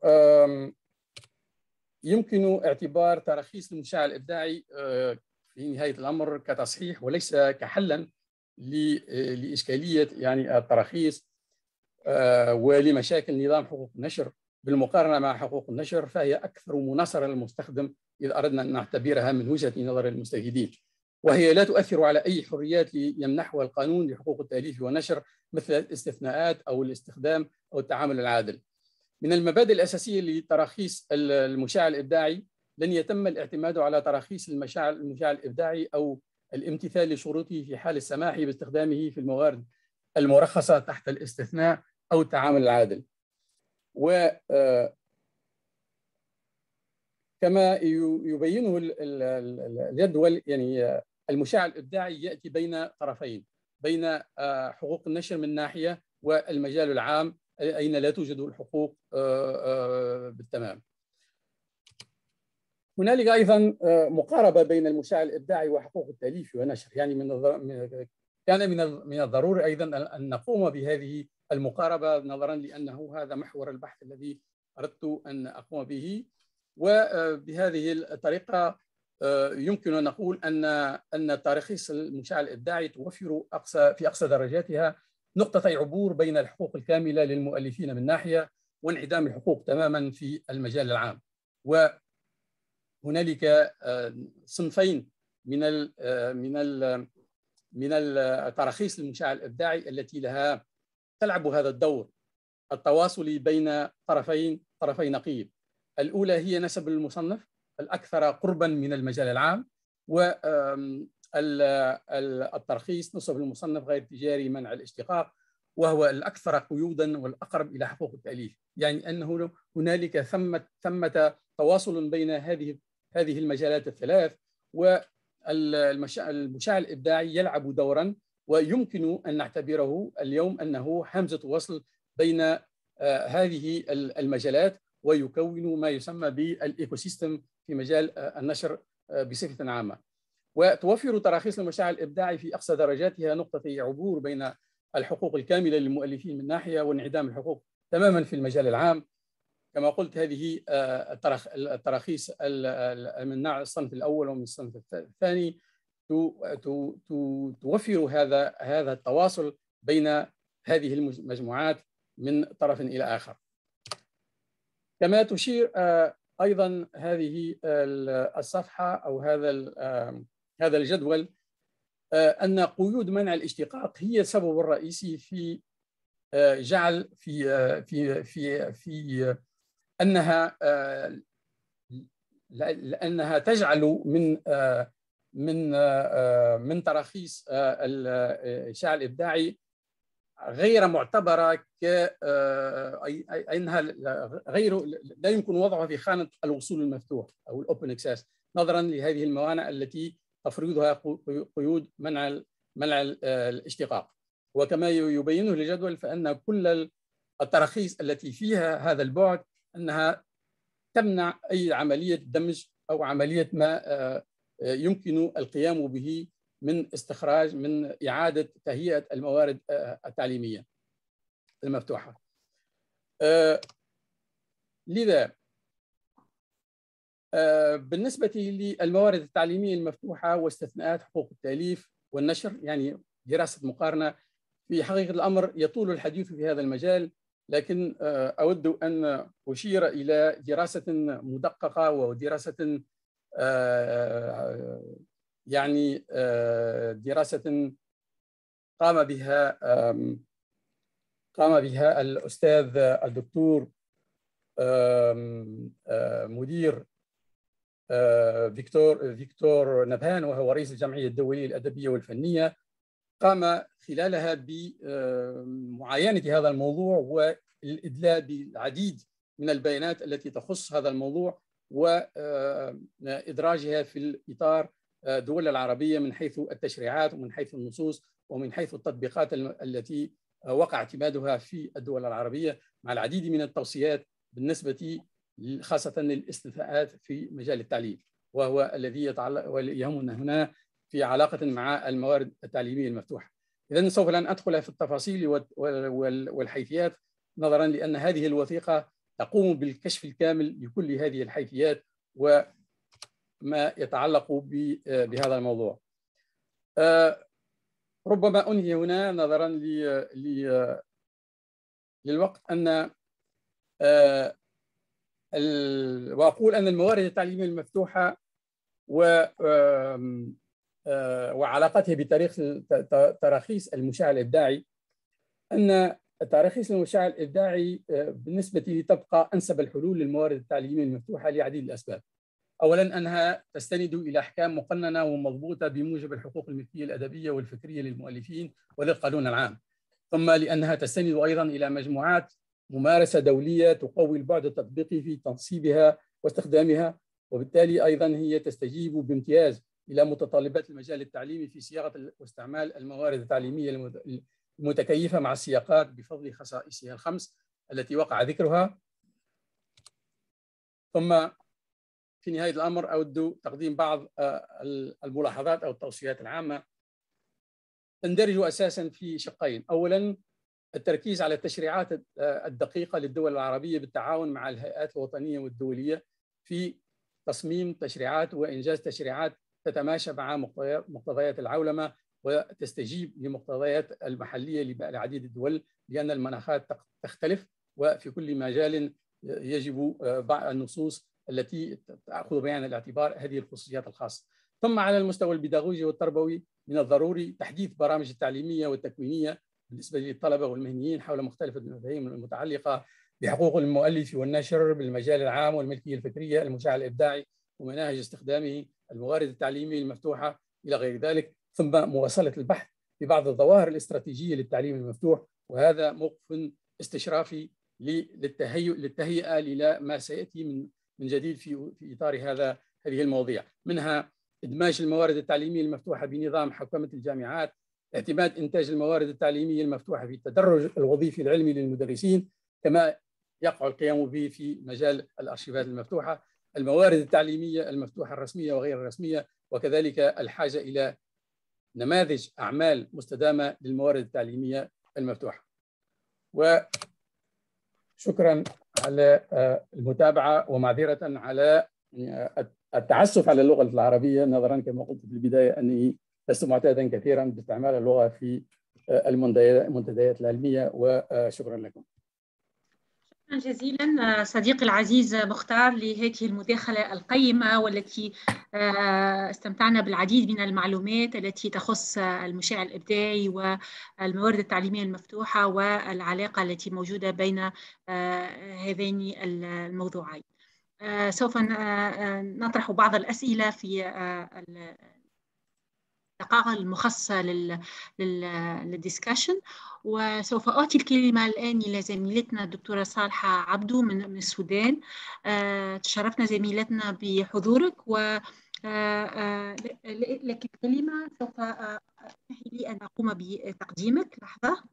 يمكن اعتبار تراخيص المشاع الإبداعي في نهاية الأمر كتصحيح وليس كحلا لإشكالية يعني التراخيص ولمشاكل نظام حقوق النشر. بالمقارنة مع حقوق النشر فهي أكثر مناصرة للمستخدم إذا أردنا أن نعتبرها من وجهة نظر المستفيدين، وهي لا تؤثر على أي حريات يمنحها القانون لحقوق التأليف والنشر مثل الاستثناءات أو الاستخدام أو التعامل العادل. من المبادئ الأساسية لتراخيص المشاع الإبداعي لن يتم الاعتماد على تراخيص المشاع المشاع الإبداعي أو الامتثال لشروطه في حال السماح باستخدامه في الموارد المرخصة تحت الاستثناء أو التعامل العادل. و كما يبينه الجدول يعني المشاع الإبداعي يأتي بين طرفين، بين حقوق النشر من ناحية والمجال العام أين لا توجد الحقوق بالتمام. هنالك أيضا مقاربة بين المشاع الإبداعي وحقوق التأليف والنشر، يعني من كان من من الضروري أيضا أن نقوم بهذه المقاربة نظرا لأنه هذا محور البحث الذي أردت أن أقوم به. وبهذه الطريقة يمكن أن نقول أن أن تراخيص المشاع الإبداعي توفر أقصى في أقصى درجاتها نقطتي عبور بين الحقوق الكاملة للمؤلفين من ناحية وانعدام الحقوق تماما في المجال العام. وهنالك صنفين من ال من ال من التراخيص المشاع الإبداعي التي لها تلعب هذا الدور التواصلي بين طرفين طرفي نقيض. الأولى هي نسب المصنف الأكثر قربا من المجال العام، والترخيص نسب المصنف غير التجاري منع الاشتقاق وهو الأكثر قيودا والأقرب إلى حقوق التأليف، يعني أنه هنالك ثمة ثمة تواصل بين هذه هذه المجالات الثلاث. والمشاع الإبداعي يلعب دورا ويمكن أن نعتبره اليوم أنه همزة وصل بين هذه المجالات ويكونوا ما يسمى بالايكو سيستم في مجال النشر بصفة عامة. وتوفر تراخيص المشاع الإبداعي في أقصى درجاتها نقطة عبور بين الحقوق الكاملة للمؤلفين من ناحية وانعدام الحقوق تماما في المجال العام. كما قلت هذه التراخيص من نوع الصنف الأول ومن الصنف الثاني توفر هذا هذا التواصل بين هذه المجموعات من طرف إلى آخر. كما تشير أيضا هذه الصفحة أو هذا هذا الجدول أن قيود منع الاشتقاق هي السبب الرئيسي في جعل في في في في أنها لأنها تجعل من من من تراخيص الإشاعة الإبداعي غير معتبرة ك انها غير لا يمكن وضعها في خانه الوصول المفتوح او الاوبن اكسس نظرا لهذه الموانع التي تفرضها قيود منع منع الاشتقاق. وكما يبينه الجدول فان كل التراخيص التي فيها هذا البعد انها تمنع اي عمليه دمج او عمليه ما يمكن القيام به من استخراج من إعادة تهيئة الموارد التعليمية المفتوحة. لذا بالنسبة للموارد التعليمية المفتوحة واستثناءات حقوق التأليف والنشر، يعني دراسة مقارنة، في حقيقة الأمر يطول الحديث في هذا المجال، لكن أود أن أشير إلى دراسة مدققة ودراسة يعني دراسة قام بها قام بها الأستاذ الدكتور مدير فيكتور فيكتور نبهان، وهو رئيس الجمعية الدولية الأدبية والفنية. قام خلالها بمعاينة هذا الموضوع والإدلاء بالعديد من البيانات التي تخص هذا الموضوع وإدراجها في الإطار الدول العربية من حيث التشريعات ومن حيث النصوص ومن حيث التطبيقات التي وقع اعتمادها في الدول العربية، مع العديد من التوصيات بالنسبة خاصة للاستثناءات في مجال التعليم، وهو الذي يتعلق ويهمنا هنا في علاقة مع الموارد التعليمية المفتوحة. إذن سوف لن أدخل في التفاصيل والحيثيات نظرا لأن هذه الوثيقة تقوم بالكشف الكامل لكل هذه الحيثيات وما يتعلق بهذا الموضوع. ربما أنهي هنا نظرا للوقت أن وأقول أن الموارد التعليمية المفتوحة وعلاقتها بتاريخ تراخيص المشاع الإبداعي، أن تراخيص المشاع الإبداعي بالنسبة لي تبقى أنسب الحلول للموارد التعليمية المفتوحة لعديد الأسباب. أولاً أنها تستند إلى أحكام مقننة ومضبوطة بموجب الحقوق الملكية الأدبية والفكرية للمؤلفين وللقانون العام، ثم لأنها تستند أيضاً إلى مجموعات ممارسة دولية تقوي البعد التطبيقي في تنصيبها واستخدامها، وبالتالي أيضاً هي تستجيب بامتياز إلى متطلبات المجال التعليمي في صياغة واستعمال الموارد التعليمية المتكيفة مع السياقات بفضل خصائصها الخمس التي وقع ذكرها. ثم في نهاية الأمر أود تقديم بعض الملاحظات أو التوصيات العامة تندرج أساساً في شقين. أولاً التركيز على التشريعات الدقيقة للدول العربية بالتعاون مع الهيئات الوطنية والدولية في تصميم تشريعات وإنجاز تشريعات تتماشى مع مقتضيات العولمة وتستجيب لمقتضيات المحلية لعديد الدول، لأن المناخات تختلف وفي كل مجال يجب بعض النصوص التي تأخذ بعين الاعتبار هذه الخصوصيات الخاصة. ثم على المستوى البيداغوجي والتربوي من الضروري تحديث برامج التعليمية والتكوينية بالنسبة للطلبة والمهنيين حول مختلف المفاهيم المتعلقة بحقوق المؤلف والنشر بالمجال العام والملكية الفكرية، المشاع الإبداعي، ومناهج استخدامه، الموارد التعليمية المفتوحة إلى غير ذلك. ثم مواصلة البحث في بعض الظواهر الاستراتيجية للتعليم المفتوح، وهذا موقف استشرافي للتهيئ للتهيئة إلى ما سيأتي من من جديد في في إطار هذا هذه المواضيع، منها إدماج الموارد التعليمية المفتوحة بنظام حوكمة الجامعات، اعتماد إنتاج الموارد التعليمية المفتوحة في التدرج الوظيفي العلمي للمدرسين، كما يقع القيام به في مجال الأرشيفات المفتوحة، الموارد التعليمية المفتوحة الرسمية وغير الرسمية، وكذلك الحاجة إلى نماذج أعمال مستدامة للموارد التعليمية المفتوحة. وشكرا على المتابعة، ومعذرة على التعسف على اللغة العربية، نظرا كما قلت في البداية أني لست معتادا كثيرا باستعمال اللغة في المنتديات العلمية. وشكرا لكم. شكرا جزيلا صديقي العزيز مختار لهذه المداخلة القيمة، والتي استمتعنا بالعديد من المعلومات التي تخص المشاع الإبداعي والموارد التعليمية المفتوحة والعلاقة التي موجودة بين هذين الموضوعين. سوف نطرح بعض الأسئلة في الدقائق المخصصة للديسكشن، وسوف أعطي الكلمة الآن إلى زميلتنا الدكتورة صالحة عبدو من السودان. تشرفنا زميلتنا بحضورك، و لك الكلمة. سوف أسمح لي أن أقوم بتقديمك. لحظة.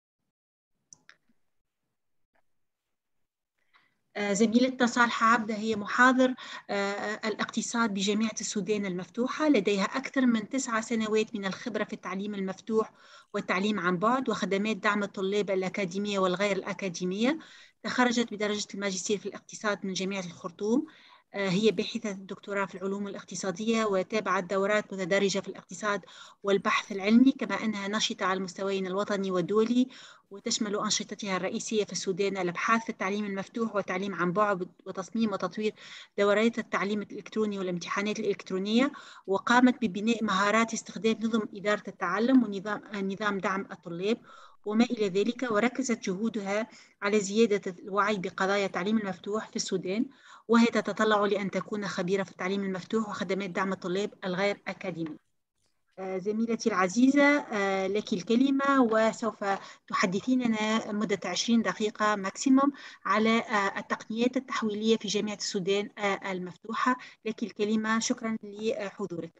زميلتنا صالحة عبدة هي محاضر الاقتصاد بجامعة السودان المفتوحة، لديها أكثر من تسع سنوات من الخبرة في التعليم المفتوح والتعليم عن بعد وخدمات دعم الطلاب الأكاديمية والغير الأكاديمية. تخرجت بدرجة الماجستير في الاقتصاد من جامعة الخرطوم. هي باحثة الدكتوراه في العلوم الاقتصادية، وتابعت دورات متدرجة في الاقتصاد والبحث العلمي، كما أنها نشطة على المستويين الوطني والدولي. وتشمل أنشطتها الرئيسية في السودان الأبحاث في التعليم المفتوح والتعليم عن بعد، وتصميم وتطوير دورات التعليم الإلكتروني والامتحانات الإلكترونية. وقامت ببناء مهارات استخدام نظم إدارة التعلم ونظام نظام دعم الطلاب وما إلى ذلك. وركزت جهودها على زيادة الوعي بقضايا التعليم المفتوح في السودان، وهي تتطلع لأن تكون خبيرة في التعليم المفتوح وخدمات دعم الطلاب الغير أكاديمي. زميلتي العزيزة، لك الكلمة، وسوف تحدثيننا مدة عشرين دقيقة ماكسيموم على التقنيات التحويلية في جامعة السودان المفتوحة. لك الكلمة. شكرا لحضورك.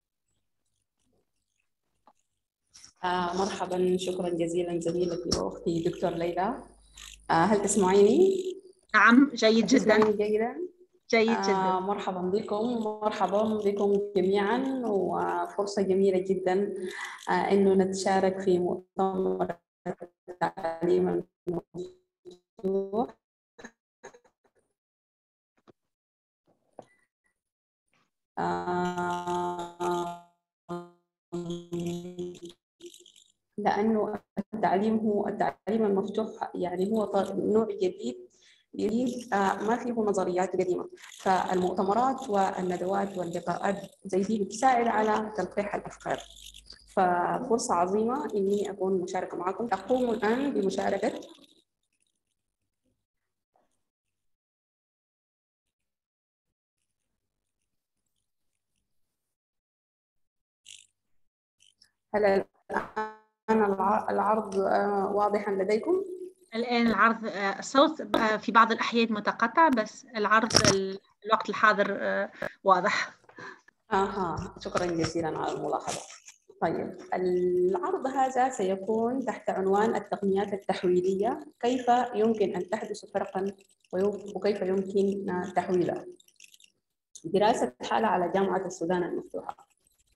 آه مرحبا، شكرا جزيلا زميلتي واختي دكتور ليلى. آه هل تسمعيني؟ نعم، جيد جدا. تسمعيني جيدا؟ جيد جدا. آه مرحبا بكم، مرحبا بكم جميعا، وفرصة جميلة جدا آه انه نتشارك في مؤتمر التعليم المفتوح. آه لأنه التعليم هو التعليم المفتوح، يعني هو نوع جديد جديد ما فيه نظريات قديمة. فالمؤتمرات والندوات واللقاءات زي دي بتساعد على تلقيح الأفكار. ففرصة عظيمة إني أكون مشاركة معكم. أقوم الآن بمشاركة هل الآن العرض واضحا لديكم؟ الآن العرض الصوت في بعض الأحيان متقطع، بس العرض الوقت الحاضر واضح. آها، شكرا جزيلا على الملاحظة. طيب، العرض هذا سيكون تحت عنوان التقنيات التحويلية، كيف يمكن أن تحدث فرقا وكيف يمكن تحويلها. دراسة حالة على جامعة السودان المفتوحة.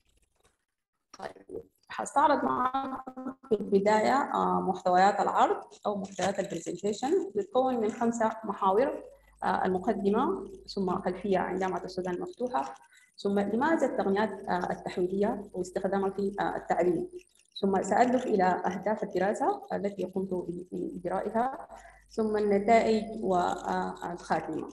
طيب، حستعرض معكم في البداية محتويات العرض أو محتويات البرزنتيشن، بتتكون من خمسة محاور: المقدمة، ثم خلفية عن جامعة السودان المفتوحة، ثم لماذا التقنيات التحويلية واستخدامها في التعليم، ثم سأدلف إلى أهداف الدراسة التي قمت بإجرائها، ثم النتائج والخاتمة.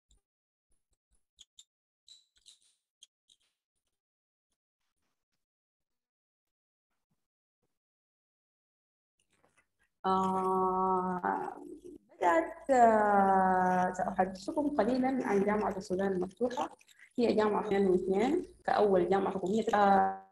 آه بدأت آه سأحدثكم قليلا عن جامعة السودان المفتوحة. هي جامعة في ألفين واثنين كأول جامعة حكومية. آه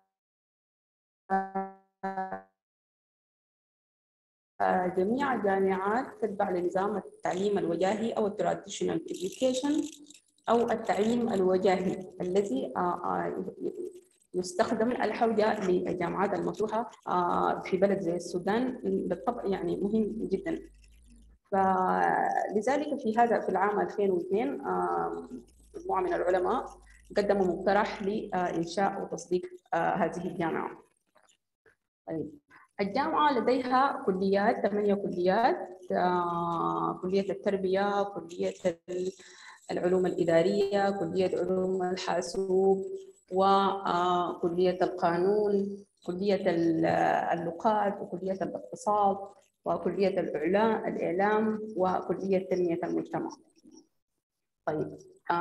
آه جميع الجامعات تتبع لنظام التعليم الوجاهي أو التراديشنال إديوكيشن أو التعليم الوجاهي الذي آه آه يستخدم الحوجة للجامعات المفتوحة في بلد زي السودان بالطبع يعني مهم جدا. فلذلك في هذا في العام ألفين واثنين مجموعة من العلماء قدموا مقترح لإنشاء وتصديق هذه الجامعة. طيب الجامعة لديها كليات، ثمانية كليات: كلية التربية، كلية العلوم الإدارية، كلية علوم الحاسوب، وكلية القانون، كلية اللغات، وكلية الاقتصاد، وكلية الإعلام، وكلية تنمية المجتمع. طيب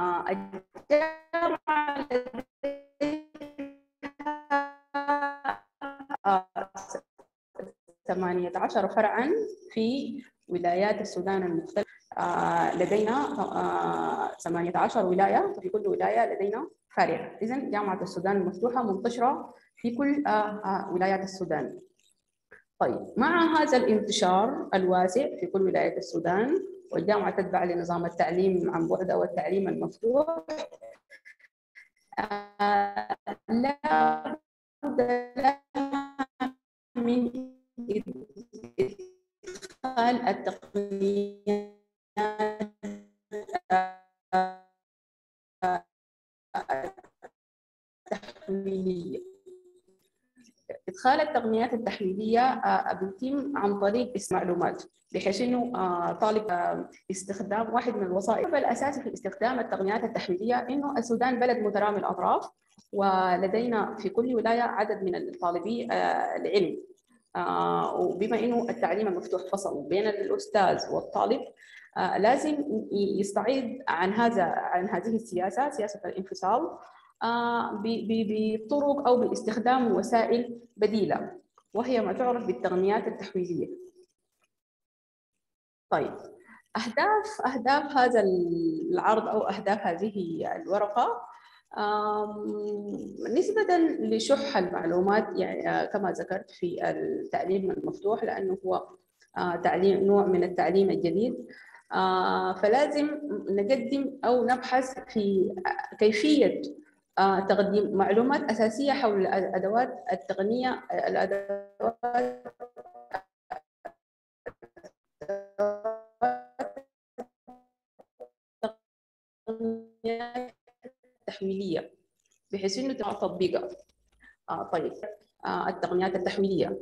الجامعة ثمانية عشر فرعاً في ولايات السودان المختلفة. لدينا ثمانية عشر ولاية، وفي كل ولاية لدينا فرع. إذن جامعة السودان المفتوحة منتشرة في كل ولايات السودان. طيب مع هذا الانتشار الواسع في كل ولايات السودان، والجامعة تتبع لنظام التعليم عن بعد أو التعليم المفتوح، لا بد لها من إدخال التقنيات التحويلية. إدخال التقنيات التحويلية بيتم عن طريق معلومات، بحيث إنه طالب استخدام واحد من الوسائل الأساسي في استخدام التقنيات التحويلية إنه السودان بلد مترامي الأطراف، ولدينا في كل ولاية عدد من الطالبي العلم، وبما إنه التعليم المفتوح فصل بين الأستاذ والطالب، لازم يستعيد عن هذا عن هذه السياسة، سياسة الانفصال، بطرق أو باستخدام وسائل بديلة، وهي ما تعرف بالتقنيات التحويلية. طيب أهداف أهداف هذا العرض أو أهداف هذه الورقة نسبة لشح المعلومات، يعني كما ذكرت في التعليم المفتوح، لأنه هو تعليم نوع من التعليم الجديد، فلازم نقدم أو نبحث في كيفية تقديم معلومات أساسية حول الأدوات التقنية الأدوات التحويلية، بحيث إنه تم تطبيقها. آه طيب آه التقنيات التحويلية.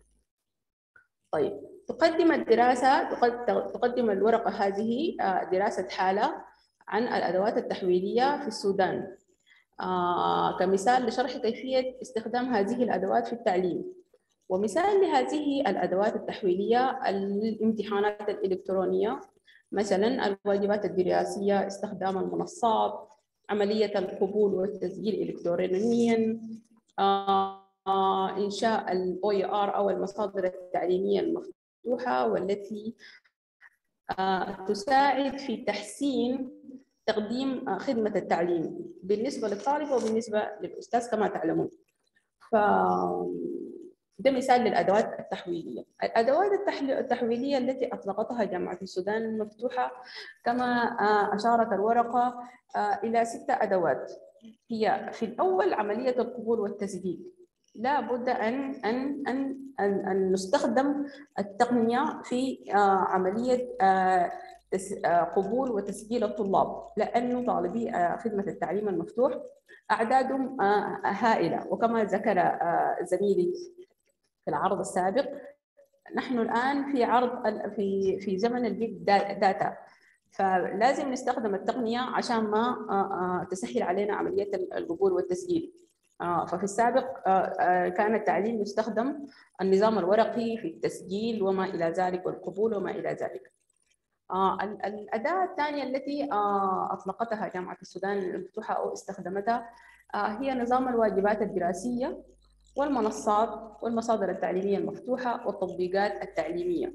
طيب تقدم الدراسة تقدم الورقة هذه دراسة حالة عن الأدوات التحويلية في السودان، آه كمثال لشرح كيفية استخدام هذه الأدوات في التعليم. ومثال لهذه الأدوات التحويلية الامتحانات الإلكترونية، مثلا الواجبات الدراسية، استخدام المنصات، عملية القبول والتسجيل إلكترونيا، آه آه إنشاء ال أو إي آر أو المصادر التعليمية المفتوحة، والتي آه تساعد في تحسين تقديم خدمة التعليم بالنسبة للطالب وبالنسبة للأستاذ كما تعلمون. ف ده مثال للأدوات التحويلية. الأدوات التحويلية التي أطلقتها جامعة السودان المفتوحة كما أشارت الورقة إلى ستة أدوات. هي في الأول عملية القبول والتسجيل، لا بد أن أن أن أن, أن نستخدم التقنية في عملية قبول وتسجيل الطلاب، لأنه طالبي خدمة التعليم المفتوح أعدادهم هائلة، وكما ذكر زميلي في العرض السابق، نحن الآن في عرض في في زمن البيج داتا، فلازم نستخدم التقنية عشان ما تسهل علينا عملية القبول والتسجيل. ففي السابق كان التعليم يستخدم النظام الورقي في التسجيل وما إلى ذلك والقبول وما إلى ذلك. الأداة الثانية التي أطلقتها جامعة السودان المفتوحة أو استخدمتها هي نظام الواجبات الدراسية والمنصات والمصادر التعليمية المفتوحة والتطبيقات التعليمية.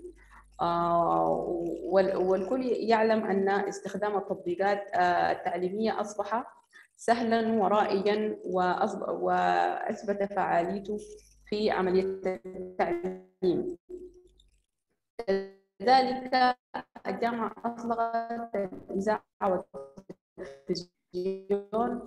والكل يعلم أن استخدام التطبيقات التعليمية أصبح سهلا ورائجا وأثبت فعاليته في عملية التعليم. لذلك الجامعة أطلقت الإذاعة والتلفزيون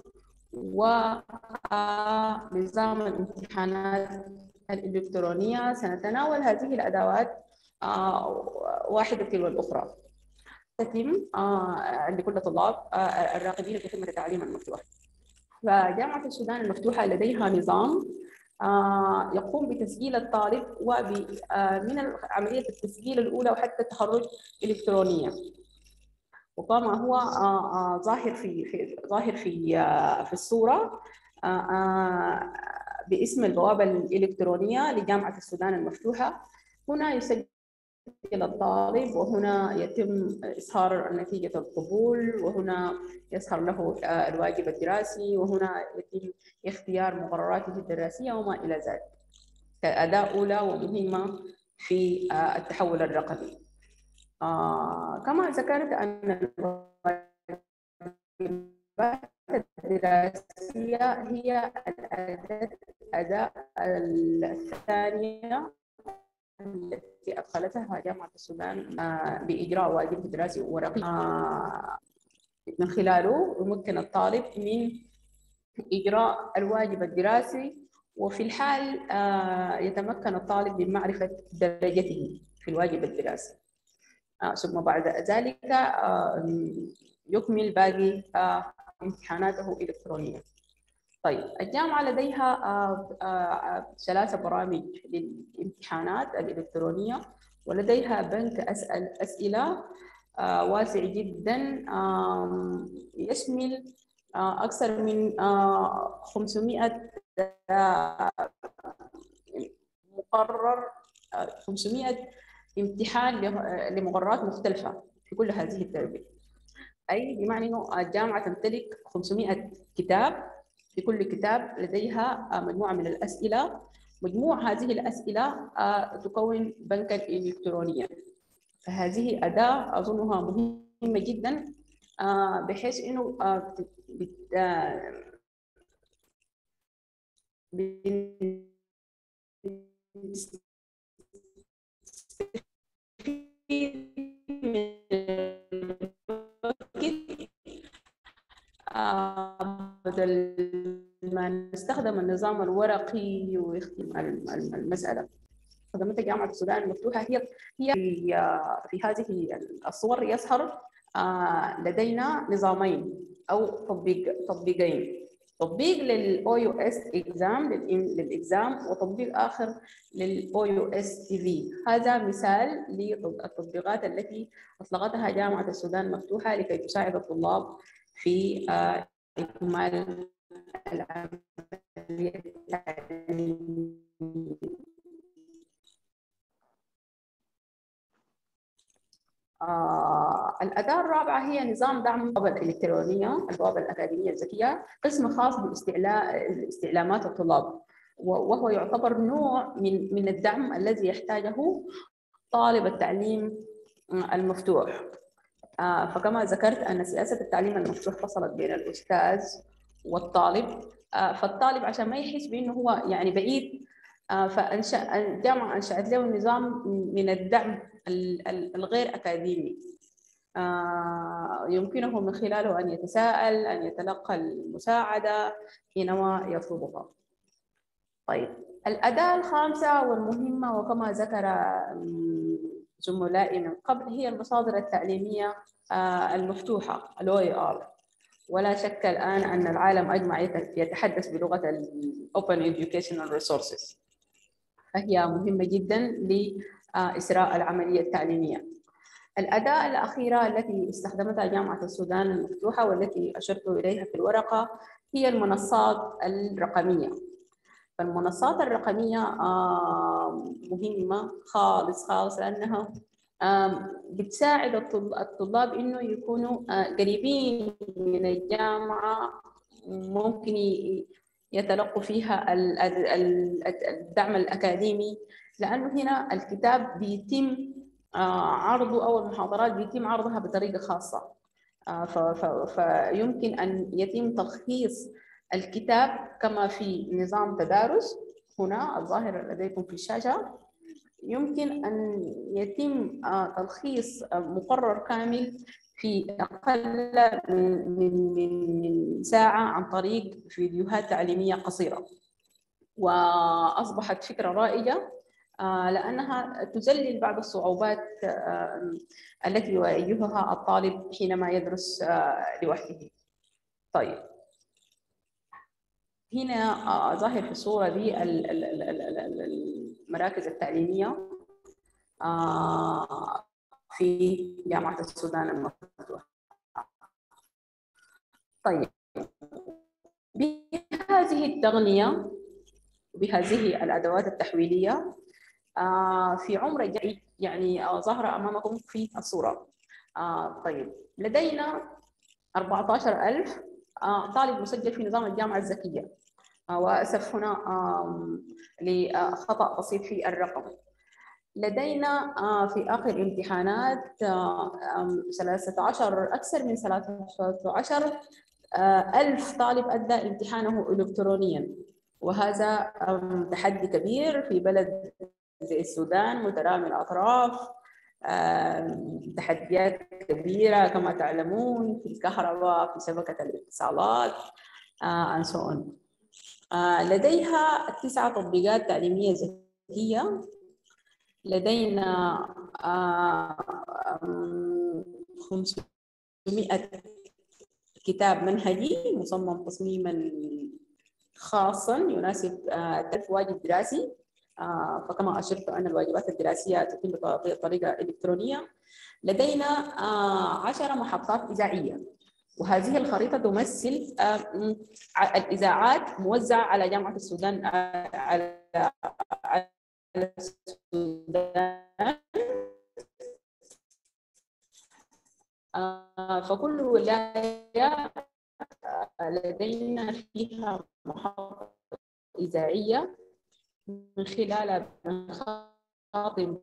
ونظام الامتحانات الإلكترونية. سنتناول هذه الأدوات واحدة تلو الأخرى تتم عند كل الطلاب الراغبين في خدمة التعليم المفتوح. فجامعة السودان المفتوحة لديها نظام يقوم بتسجيل الطالب ومن عملية التسجيل الأولى وحتى التخرج إلكترونيا، وكما هو ظاهر في في ظاهر في في الصورة باسم البوابة الإلكترونية لجامعة السودان المفتوحة. هنا يسجل الطالب، وهنا يتم إظهار نتيجة القبول، وهنا يظهر له الواجب الدراسي، وهنا يتم اختيار مقرراته الدراسية وما إلى ذلك كأداة أولى ومهمة في التحول الرقمي. آه كما ذكرت أن الواجبات الدراسية هي الأداة الثانية التي أدخلتها جامعة السودان بإجراء واجبه الدراسي ورقي، من خلاله يمكن الطالب من إجراء الواجب الدراسي، وفي الحال يتمكن الطالب من معرفة درجته في الواجب الدراسي، ثم بعد ذلك يكمل باقي امتحاناته إلكترونيا. طيب، الجامعة لديها ثلاثة برامج للامتحانات الإلكترونية، ولديها بنك أسأل أسئلة واسع جدا يشمل أكثر من خمسمائة مقرر، خمسمائة امتحان لمقررات مختلفة في كل هذه التربية، أي بمعنى أنه الجامعة تمتلك خمسمائة كتاب، في كل كتاب لديها مجموعة من الأسئلة، مجموع هذه الأسئلة تكون بنكا إلكترونيا. فهذه أداة أظنها مهمة جدا بحيث أنه بدل ما نستخدم النظام الورقي ويخدم المسألة. خدمات جامعة السودان المفتوحة هي هي في هذه الصور يظهر لدينا نظامين أو تطبيق تطبيقين، تطبيق للأو يو إس إكزام للإكزام، وتطبيق آخر للأو يو إس تي في. هذا مثال للتطبيقات التي أطلقتها جامعة السودان المفتوحة لكي تساعد الطلاب في إكمال العملية التعليمية. آه، الأداة الرابعة هي نظام دعم البوابة الإلكترونية، البوابة الأكاديمية الذكية، قسم خاص باستعلاء استعلامات الطلاب، وهو يعتبر نوع من من الدعم الذي يحتاجه طالب التعليم المفتوح. آه، فكما ذكرت أن سياسة التعليم المفتوح فصلت بين الأستاذ والطالب، آه، فالطالب عشان ما يحس بأنه هو يعني بعيد، آه، فأنشأ الجامعة أنشأت له نظام من الدعم الغير أكاديمي، آه، يمكنه من خلاله أن يتساءل، أن يتلقى المساعدة حينما يطلبها. طيب، الأداة الخامسة والمهمة وكما ذكر زملائي من قبل هي المصادر التعليمية المفتوحة ال أو إي آر. ولا شك الآن أن العالم أجمع يتحدث بلغة ال Open Educational Resources، فهي مهمة جدا لإسراء العملية التعليمية. الأداة الأخيرة التي استخدمتها جامعة السودان المفتوحة والتي أشرت إليها في الورقة هي المنصات الرقمية. فالمنصات الرقمية مهمة خالص خالص لأنها بتساعد الطلاب إنه يكونوا قريبين من الجامعة، ممكن يتلقوا فيها الدعم الأكاديمي، لأنه هنا الكتاب بيتم عرضه أو المحاضرات بيتم عرضها بطريقة خاصة، فيمكن أن يتم تلخيص الكتاب كما في نظام تدارس هنا الظاهر لديكم في الشاشة. يمكن أن يتم تلخيص مقرر كامل في أقل من من ساعة عن طريق فيديوهات تعليمية قصيرة، وأصبحت فكرة رائجة لأنها تذلل بعض الصعوبات التي يواجهها الطالب حينما يدرس لوحده. طيب، هنا ظاهر في الصورة دي المراكز التعليمية في جامعة السودان المفتوحة. طيب، بهذه التغنية وبهذه الأدوات التحويلية في عمر جيد يعني ظاهرة أمامكم في الصورة. طيب، لدينا أربعة عشر ألف طالب مسجل في نظام الجامعة الذكية، وأسف هنا لخطأ بسيط في الرقم. لدينا في آخر الامتحانات ثلاثة عشر أكثر من ثلاثة عشر ألف طالب أدى امتحانه إلكترونياً، وهذا تحدي كبير في بلد زي السودان مترامي الأطراف. تحديات كبيرة كما تعلمون في الكهرباء، في شبكة الاتصالات and so on. لديها تسعة تطبيقات تعليمية ذكية. لدينا خمسمائة كتاب منهجي مصمم تصميما خاصا يناسب واجب دراسي، فكما أشرت أن الواجبات الدراسية تتم بطريقة إلكترونية. لدينا عشر محطات إذاعية، وهذه الخريطة تمثل الإذاعات موزعة على جامعة السودان على السودان. فكل ولاية لدينا فيها محطة إذاعية من خلالها بنخاطب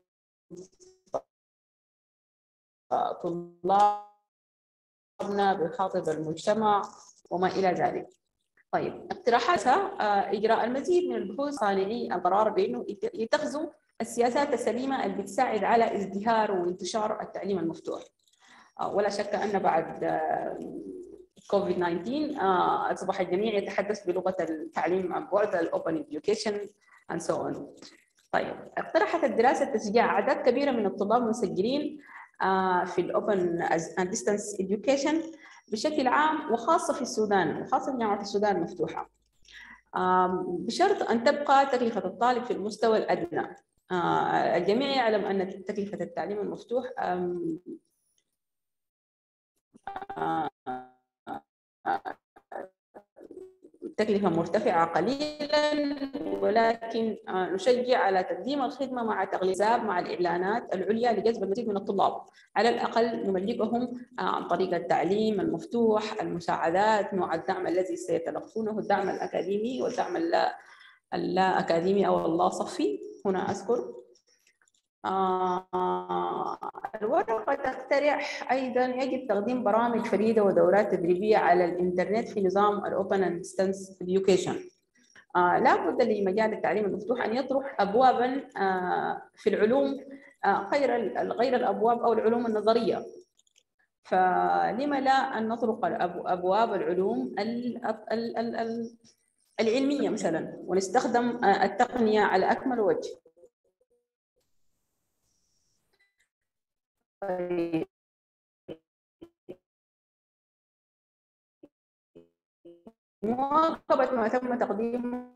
طلابنا، بنخاطب المجتمع وما إلى ذلك. طيب، اقتراحاتها إجراء المزيد من البحوث صانعي القرار بأنه يتخذوا السياسات السليمة اللي بتساعد على ازدهار وانتشار التعليم المفتوح. ولا شك أن بعد كوفيد تسعة عشر أصبح الجميع يتحدث بلغة التعليم عن بعد، الأوبن إديوكيشن and so on. طيب، اقترحت الدراسة تشجيع أعداد كبيرة من الطلاب المسجلين في الأوبن and distance education بشكل عام، وخاصة في السودان وخاصة في جامعة السودان المفتوحة، بشرط أن تبقى تكلفة الطالب في المستوى الأدنى. الجميع يعلم أن تكلفة التعليم المفتوح تكلفة مرتفعة قليلا، ولكن نشجع على تقديم الخدمة مع تغليظات مع الإعلانات العليا لجذب المزيد من الطلاب. على الأقل نملكهم عن طريق التعليم المفتوح، المساعدات، نوع الدعم الذي سيتلقونه، الدعم الأكاديمي والدعم اللا, اللا أكاديمي أو اللا صفي. هنا أذكر آه الورقة تقترح أيضا يجب تقديم برامج فريدة ودورات تدريبية على الإنترنت في نظام الأوبن أند ديستانس إديوكيشن. آه لا بد لمجال التعليم المفتوح أن يطرح أبوابا آه في العلوم آه غير غير الأبواب أو العلوم النظرية. فلما لا أن نطرق أبواب العلوم العلمية مثلا، ونستخدم التقنية على أكمل وجه. مواكبة ما تم تقديمه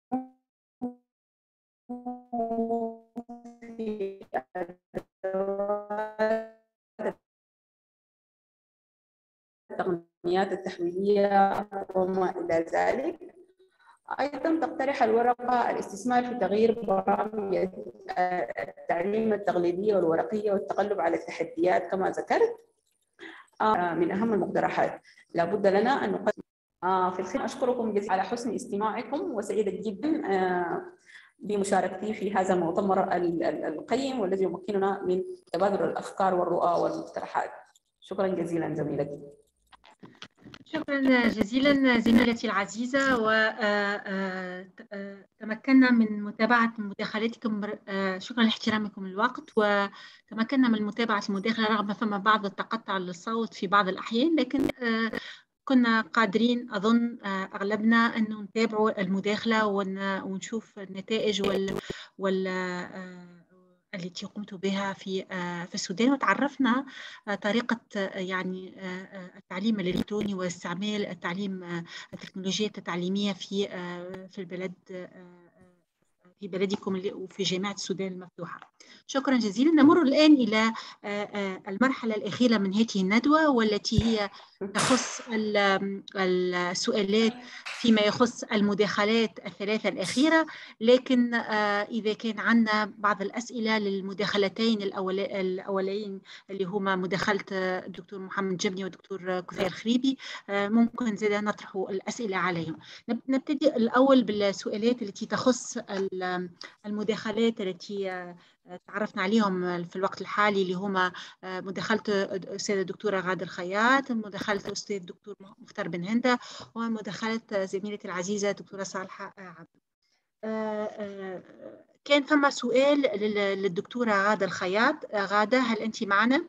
في التقنيات التحويلية وما إلى ذلك. أيضا تقترح الورقة الاستثمار في تغيير برامج التعليم التقليدية والورقية والتغلب على التحديات كما ذكرت. من أهم المقترحات لابد لنا أن نقدم في الختام. أشكركم جزيلا على حسن استماعكم، وسعيدة جدا بمشاركتي في هذا المؤتمر القيم والذي يمكننا من تبادل الأفكار والرؤى والمقترحات. شكرا جزيلا زميلتي. شكرا جزيلا زميلتي العزيزة، وتمكنا من متابعة مداخلاتكم. شكرا لاحترامكم الوقت، وتمكنا من متابعة المداخلة رغم فما بعض التقطع للصوت في بعض الأحيان، لكن كنا قادرين أظن أغلبنا أنه نتابعوا المداخلة ونشوف النتائج وال, وال التي قمت بها في في السودان، وتعرفنا طريقة يعني التعليم الإلكتروني واستعمال التعليم التكنولوجيات التعليمية في في البلد في بلدكم وفي جامعة السودان المفتوحة. شكرا جزيلا. نمر الآن إلى المرحلة الأخيرة من هذه الندوة، والتي هي تخص السؤالات فيما يخص المداخلات الثلاثة الأخيرة. لكن إذا كان عندنا بعض الأسئلة للمداخلتين الأولين اللي هما مداخلة الدكتور محمد جبني والدكتور كفير خريبي، ممكن زي نطرح الأسئلة عليهم. نبتدي الأول بالسؤالات التي تخص المداخلات التي تعرفنا عليهم في الوقت الحالي، اللي هما مداخلة الأستاذة الدكتورة غادة الخياط، مداخلة الأستاذ الدكتور مختار بن هندة، ومداخلة زميلتي العزيزة الدكتورة صالحة عبد. كان ثم سؤال للدكتورة غادة الخياط. غادة، هل أنت معنا؟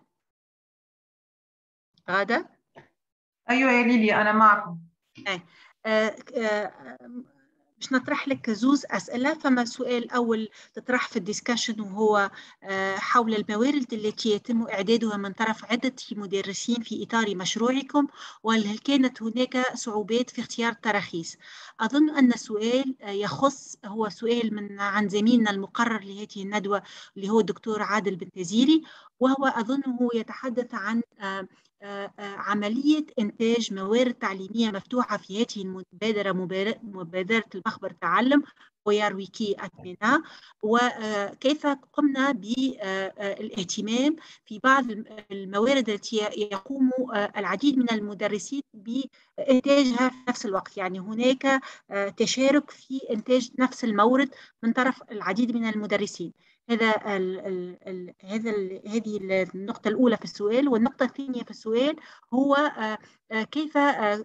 غادة؟ أيوة يا ليلي، أنا معكم. آه آه باش نطرح لك زوز أسئلة. فما سؤال أول تطرح في الديسكشن، وهو حول الموارد التي يتم إعدادها من طرف عدة مدرسين في إطار مشروعكم، وهل كانت هناك صعوبات في اختيار التراخيص؟ أظن أن السؤال يخص هو سؤال من عن زميلنا المقرر لهذه الندوة اللي هو الدكتور عادل بن تزيري، وهو أظنه يتحدث عن عملية إنتاج موارد تعليمية مفتوحة في هذه المبادرة، مبادرة المخبر تعلم ويارويكي أتمنى، وكيف قمنا بالاهتمام في بعض الموارد التي يقوم العديد من المدرسين بإنتاجها في نفس الوقت. يعني هناك تشارك في إنتاج نفس المورد من طرف العديد من المدرسين. هذا ال ال ال هذا ال هذه النقطة الأولى في السؤال. والنقطة الثانية في السؤال هو كيف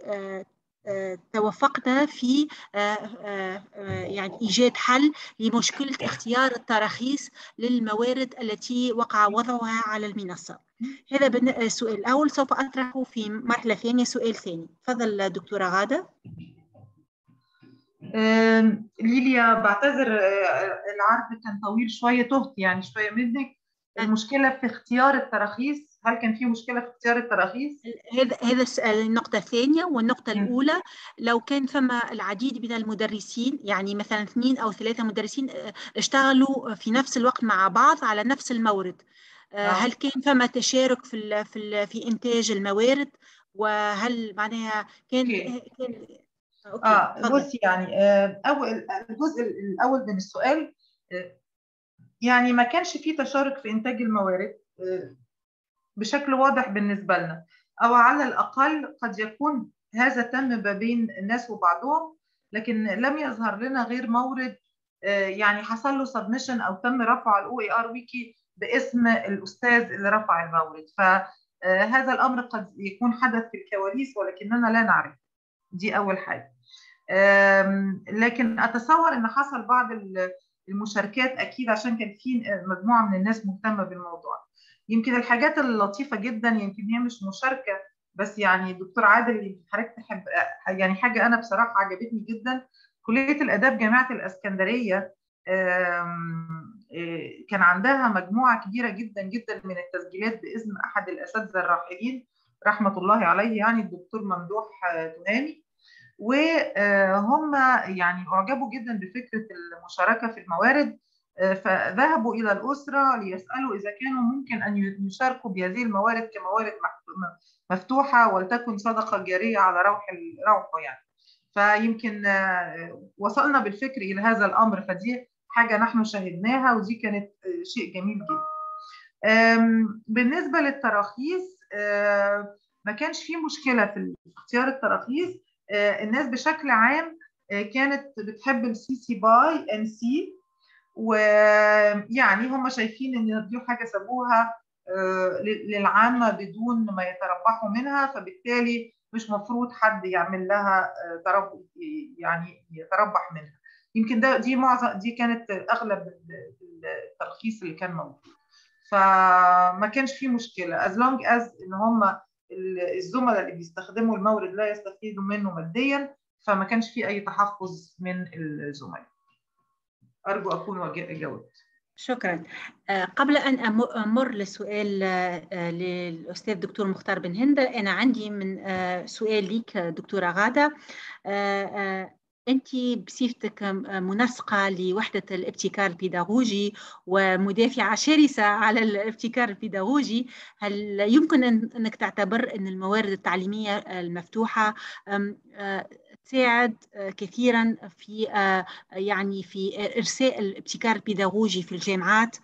توفقنا في يعني إيجاد حل لمشكلة اختيار التراخيص للموارد التي وقع وضعها على المنصة. هذا السؤال الأول. سوف أطرحه في مرحلة ثانية سؤال ثاني. تفضل دكتورة غادة. ليليا، بعتذر العرض كان طويل شوية، تهت يعني شوية منك. المشكلة في اختيار التراخيص، هل كان في مشكلة في اختيار التراخيص؟ هذا هذا النقطة الثانية. والنقطة م. الأولى، لو كان ثم العديد من المدرسين، يعني مثلا اثنين أو ثلاثة مدرسين اشتغلوا في نفس الوقت مع بعض على نفس المورد، آه. هل كان ثم تشارك في ال في ال في إنتاج الموارد؟ وهل معناها كان أوكي. كان أوكي. اه بصي، يعني اول الجزء الاول من السؤال، يعني ما كانش فيه تشارك في انتاج الموارد بشكل واضح بالنسبه لنا، او على الاقل قد يكون هذا تم ما بين الناس وبعضهم، لكن لم يظهر لنا غير مورد يعني حصل له سبمشن او تم رفع الاو اي ار ويكي باسم الاستاذ اللي رفع المورد. فهذا الامر قد يكون حدث في الكواليس ولكننا لا نعرف. دي اول حاجه. لكن اتصور ان حصل بعض المشاركات اكيد، عشان كان في مجموعه من الناس مهتمه بالموضوع. يمكن الحاجات اللطيفه جدا، يمكن هي مش مشاركه بس، يعني دكتور عادل حضرتك تحب يعني حاجه انا بصراحه عجبتني جدا. كليه الاداب جامعه الاسكندريه كان عندها مجموعه كبيره جدا جدا من التسجيلات باذن احد الاساتذه الراحلين رحمه الله عليه، يعني الدكتور ممدوح تهامي، وهم يعني اعجبوا جدا بفكره المشاركه في الموارد، فذهبوا الى الاسره ليسالوا اذا كانوا ممكن ان يشاركوا بهذه الموارد كموارد مفتوحه ولتكن صدقه جاريه على روح روحه يعني. فيمكن وصلنا بالفكر الى هذا الامر، فدي حاجه نحن شاهدناها ودي كانت شيء جميل جدا. بالنسبه للتراخيص، ما كانش في مشكله في اختيار التراخيص. الناس بشكل عام كانت بتحب السي سي باي ان سي، ويعني هم شايفين ان دي حاجه سابوها للعامه بدون ما يتربحوا منها، فبالتالي مش مفروض حد يعمل لها تربح يعني يتربح منها. يمكن ده دي معظم دي كانت اغلب الترخيص اللي كان موجود، فما كانش فيه مشكله as long as ان هم الزملاء اللي بيستخدموا المورد لا يستفيدوا منه ماديا، فما كانش في أي تحفظ من الزملاء. أرجو أكون جاوبت. شكرا. قبل أن أمر للسؤال للأستاذ دكتور مختار بن هند، أنا عندي من سؤال ليك دكتورة غادة. أنت بصفتك منسقة لوحدة الابتكار البيداغوجي ومدافعة شرسة على الابتكار البيداغوجي، هل يمكن أنك تعتبر أن الموارد التعليمية المفتوحة تساعد كثيرا في يعني في إرساء الابتكار البيداغوجي في الجامعات؟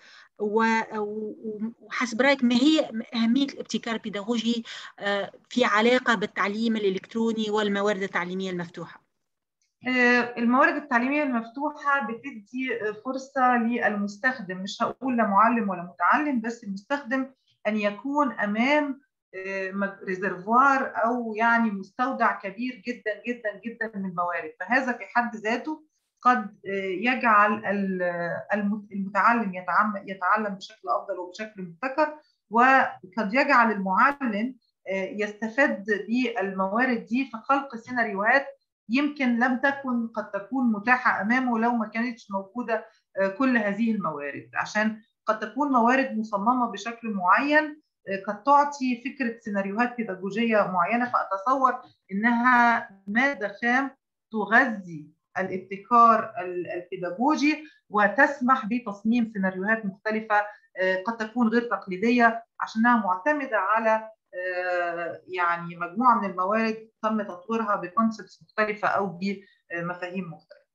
وحسب رأيك ما هي أهمية الابتكار البيداغوجي في علاقة بالتعليم الإلكتروني والموارد التعليمية المفتوحة؟ الموارد التعليمية المفتوحة بتدي فرصة للمستخدم، مش هقول لا معلم ولا متعلم، بس المستخدم أن يكون أمام ريزرفوار أو يعني مستودع كبير جدا جدا جدا من الموارد. فهذا في حد ذاته قد يجعل المتعلم يتعلم بشكل أفضل وبشكل مبتكر، وقد يجعل المعلم يستفاد بالموارد دي في خلق سيناريوهات يمكن لم تكن قد تكون متاحة أمامه لو ما كانتش موجودة كل هذه الموارد، عشان قد تكون موارد مصممة بشكل معين قد تعطي فكرة سيناريوهات بيداغوجية معينة، فأتصور إنها مادة خام تغذي الابتكار البيداغوجي وتسمح بتصميم سيناريوهات مختلفة قد تكون غير تقليدية، عشانها معتمدة على يعني مجموعة من الموارد تم تطويرها بكونسبتس مختلفة أو بمفاهيم مختلفة.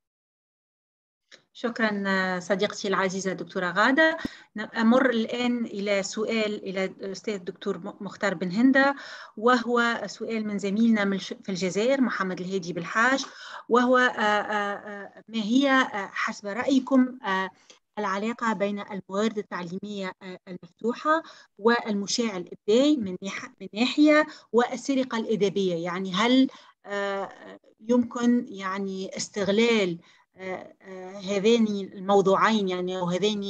شكرا صديقتي العزيزة دكتورة غادة. أمر الآن إلى سؤال إلى الأستاذ الدكتور مختار بن هند، وهو سؤال من زميلنا في الجزائر محمد الهادي بالحاج، وهو ما هي حسب رأيكم العلاقة بين الموارد التعليمية المفتوحة والمشاع الإبداعي من ناحية والسرقة الأدبية؟ يعني هل يمكن يعني استغلال هذين الموضوعين يعني أو هذين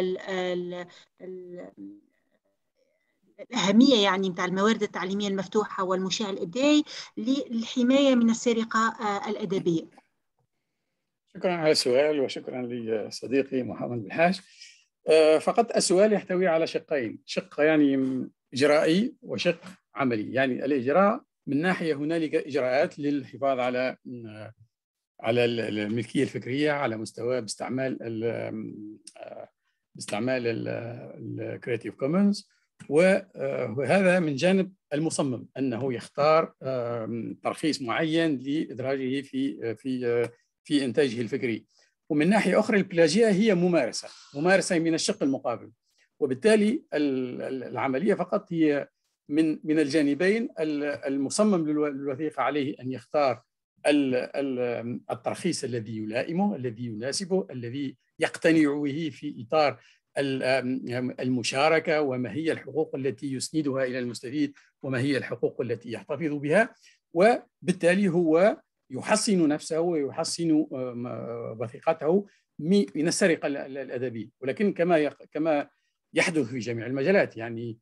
الأهمية يعني متاع الموارد التعليمية المفتوحة والمشاع الإبداعي للحماية من السرقة الأدبية؟ شكرا على السؤال وشكرا لصديقي محمد بالحاج. فقط السؤال يحتوي على شقين، شق يعني إجرائي وشق عملي. يعني الإجراء من ناحية هنالك إجراءات للحفاظ على على الملكية الفكرية على مستوى باستعمال ال باستعمال الكرياتيف كومنز، وهذا من جانب المصمم أنه يختار ترخيص معين لإدراجه في في في إنتاجه الفكري. ومن ناحية أخرى البلاجية هي ممارسة ممارسة من الشق المقابل، وبالتالي العملية فقط هي من من الجانبين. المصمم للوثيقة عليه أن يختار الترخيص الذي يلائمه، الذي يناسبه، الذي يقتنع به في إطار المشاركة، وما هي الحقوق التي يسندها إلى المستفيد وما هي الحقوق التي يحتفظ بها، وبالتالي هو يحصن نفسه ويحصن وثيقته من السرقة الأدبية. ولكن كما كما يحدث في جميع المجالات، يعني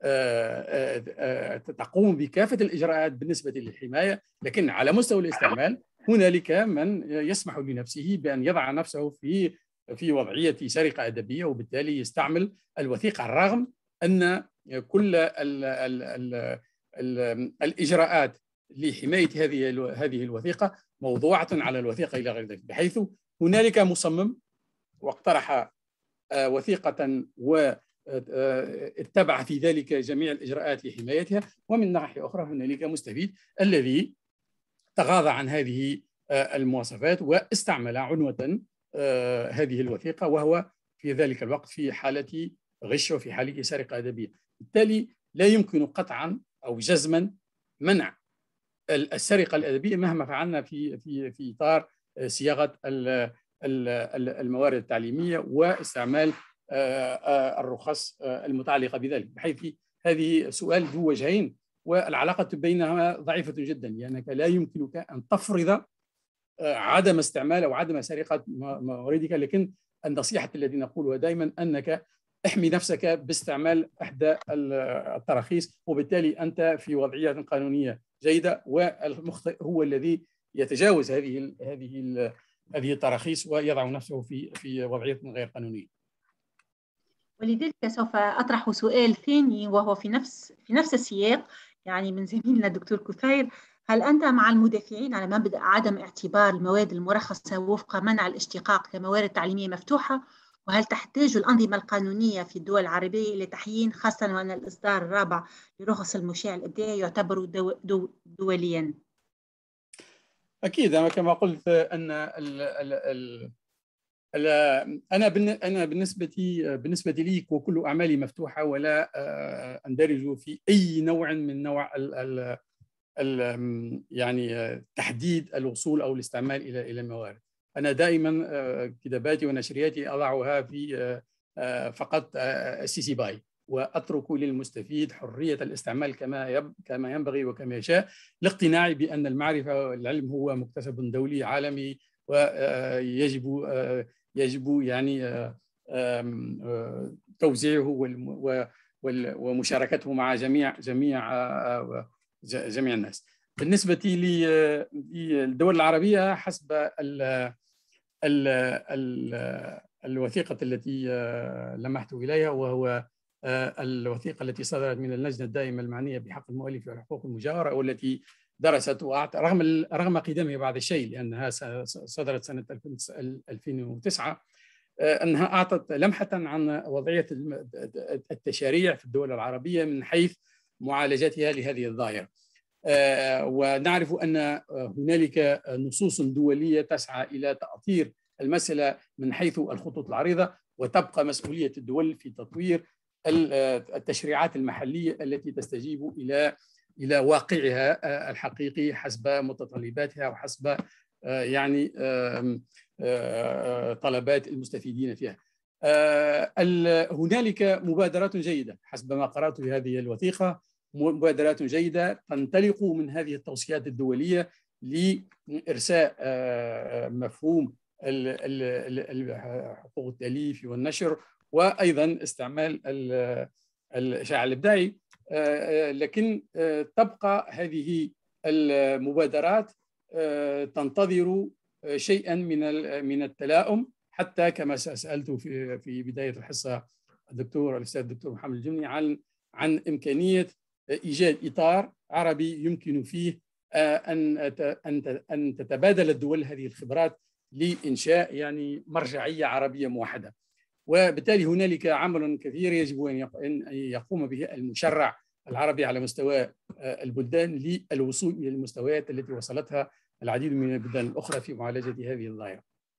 تقوم بكافة الإجراءات بالنسبة للحماية، لكن على مستوى الاستعمال هنالك من يسمح لنفسه بأن يضع نفسه في في وضعية سرقة أدبية، وبالتالي يستعمل الوثيقة رغم أن كل ال ال ال ال الإجراءات لحماية هذه هذه الوثيقة موضوعة على الوثيقة إلى غير ذلك، بحيث هنالك مصمم واقترح وثيقة واتبع في ذلك جميع الإجراءات لحمايتها، ومن ناحية أخرى هنالك مستفيد الذي تغاضى عن هذه المواصفات واستعمل عنوة هذه الوثيقة، وهو في ذلك الوقت في حالة غش وفي حالة سرقة أدبية. بالتالي لا يمكن قطعا أو جزما منع السرقة الأدبية مهما فعلنا في في في إطار صياغة الموارد التعليمية واستعمال الرخص المتعلقة بذلك، بحيث هذه سؤال ذو وجهين والعلاقة بينها ضعيفة جدا، لأنك لا يمكنك أن تفرض عدم استعمال أو عدم سرقة مواردك. لكن النصيحة التي نقولها دائما أنك احمي نفسك باستعمال إحدى التراخيص، وبالتالي أنت في وضعية قانونية جيدة، والمخطئ هو الذي يتجاوز هذه هذه هذه التراخيص ويضع نفسه في في وضعية غير قانونية. ولذلك سوف أطرح سؤال ثاني وهو في نفس في نفس السياق، يعني من زميلنا الدكتور كثير: هل أنت مع المدافعين على مبدأ عدم اعتبار المواد المرخصة وفق منع الاشتقاق كموارد تعليمية مفتوحة؟ وهل تحتاج الأنظمة القانونية في الدول العربية إلى تحيين، خاصة وأن الإصدار الرابع لرخص المشاع الإبداعي يعتبر دو دو دوليا؟ أكيد، أنا كما قلت أن ال ال ال أنا أنا بالنسبة بالنسبة لي وكل أعمالي مفتوحة، ولا أندرج في أي نوع من نوع ال ال ال يعني تحديد الوصول أو الاستعمال إلى إلى الموارد. أنا دائما كتاباتي ونشرياتي أضعها في فقط السي سي باي، وأترك للمستفيد حرية الاستعمال كما كما ينبغي وكما يشاء، لاقتناعي بأن المعرفة والعلم هو مكتسب دولي عالمي، ويجب يجب يعني توزيعه ومشاركته مع جميع جميع جميع الناس. بالنسبة للدول العربية، حسب ال ال ال الوثيقة التي لمحت إليها، وهو الوثيقة التي صدرت من اللجنة الدائمة المعنية بحق المؤلف والحقوق المجاورة، والتي درست رغم رغم قدمها بعض الشيء لأنها صدرت سنة ألفين وتسعة، أنها أعطت لمحة عن وضعية التشاريع في الدول العربية من حيث معالجتها لهذه الظاهرة. ونعرف أن هنالك نصوص دولية تسعى إلى تأطير المسألة من حيث الخطوط العريضة، وتبقى مسؤولية الدول في تطوير التشريعات المحلية التي تستجيب إلى إلى واقعها الحقيقي حسب متطلباتها وحسب يعني طلبات المستفيدين فيها. هنالك مبادرات جيدة حسب ما قرأت في هذه الوثيقة، مبادرات جيدة تنطلق من هذه التوصيات الدولية لإرساء مفهوم حقوق التأليف والنشر، وأيضا استعمال الإشعاع الإبداعي، لكن تبقى هذه المبادرات تنتظر شيئا من من التلاؤم، حتى كما سألت في في بداية الحصة الدكتور الأستاذ الدكتور محمد الجمني عن عن إمكانية إيجاد إطار عربي يمكن فيه أن أن تتبادل الدول هذه الخبرات لإنشاء يعني مرجعية عربية موحدة. وبالتالي هنالك عمل كثير يجب أن يقوم به المشرع العربي على مستوى البلدان للوصول إلى المستويات التي وصلتها العديد من البلدان الأخرى في معالجة هذه الظاهرة.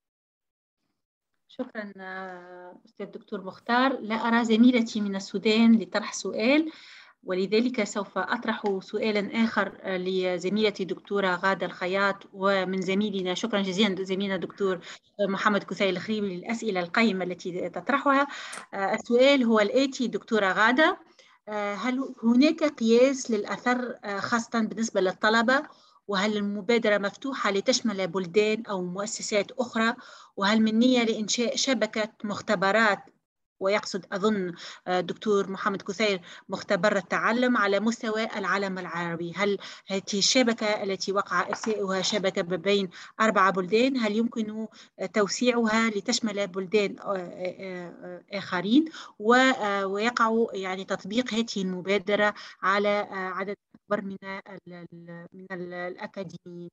شكرا أستاذ دكتور مختار. لا أرى زميلتي من السودان لطرح سؤال، ولذلك سوف أطرح سؤالا آخر لزميلتي دكتورة غادة الخياط، ومن زميلنا شكرا جزيلا زميلنا دكتور محمد كثير الخريبي للأسئلة القيمة التي تطرحها. السؤال هو الآتي: دكتورة غادة، هل هناك قياس للأثر خاصة بالنسبة للطلبة؟ وهل المبادرة مفتوحة لتشمل بلدان أو مؤسسات أخرى؟ وهل من نية لإنشاء شبكة مختبرات، ويقصد أظن دكتور محمد كثير مختبر التعلم على مستوى العالم العربي؟ هل هذه الشبكة التي وقع إرساؤها شبكة بين أربع بلدان، هل يمكن توسيعها لتشمل بلدان آخرين، ويقع يعني تطبيق هذه المبادرة على عدد أكبر من من الأكاديميين؟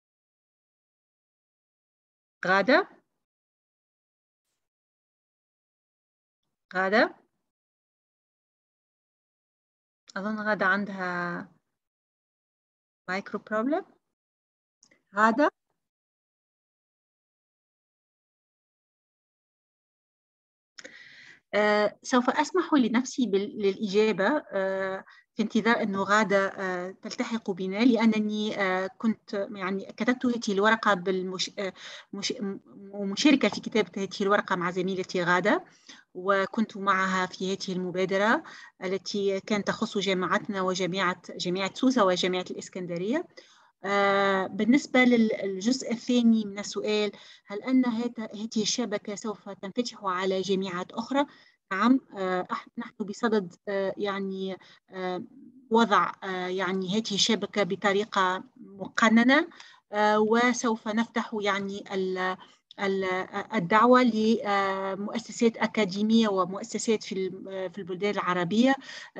غادة غادة أظن غادة عندها مايكرو بروبلم. غادة آه، سوف أسمح لنفسي للإجابة آه، في انتظار أنه غادة آه، تلتحق بنا، لأنني آه، كنت يعني كتبت هذه الورقة بالمشاركة في كتابة هذه الورقة مع زميلتي غادة، وكنت معها في هذه المبادرة التي كانت تخص جامعتنا وجامعة جامعة سوسة وجامعة الإسكندرية. آه بالنسبة للجزء الثاني من السؤال، هل أن هذه الشبكة سوف تنفتح على جامعات أخرى؟ نعم، نحن بصدد يعني وضع يعني هذه الشبكة بطريقة مقننة، وسوف نفتح يعني الدعوة لمؤسسات أكاديمية ومؤسسات في في البلدان العربية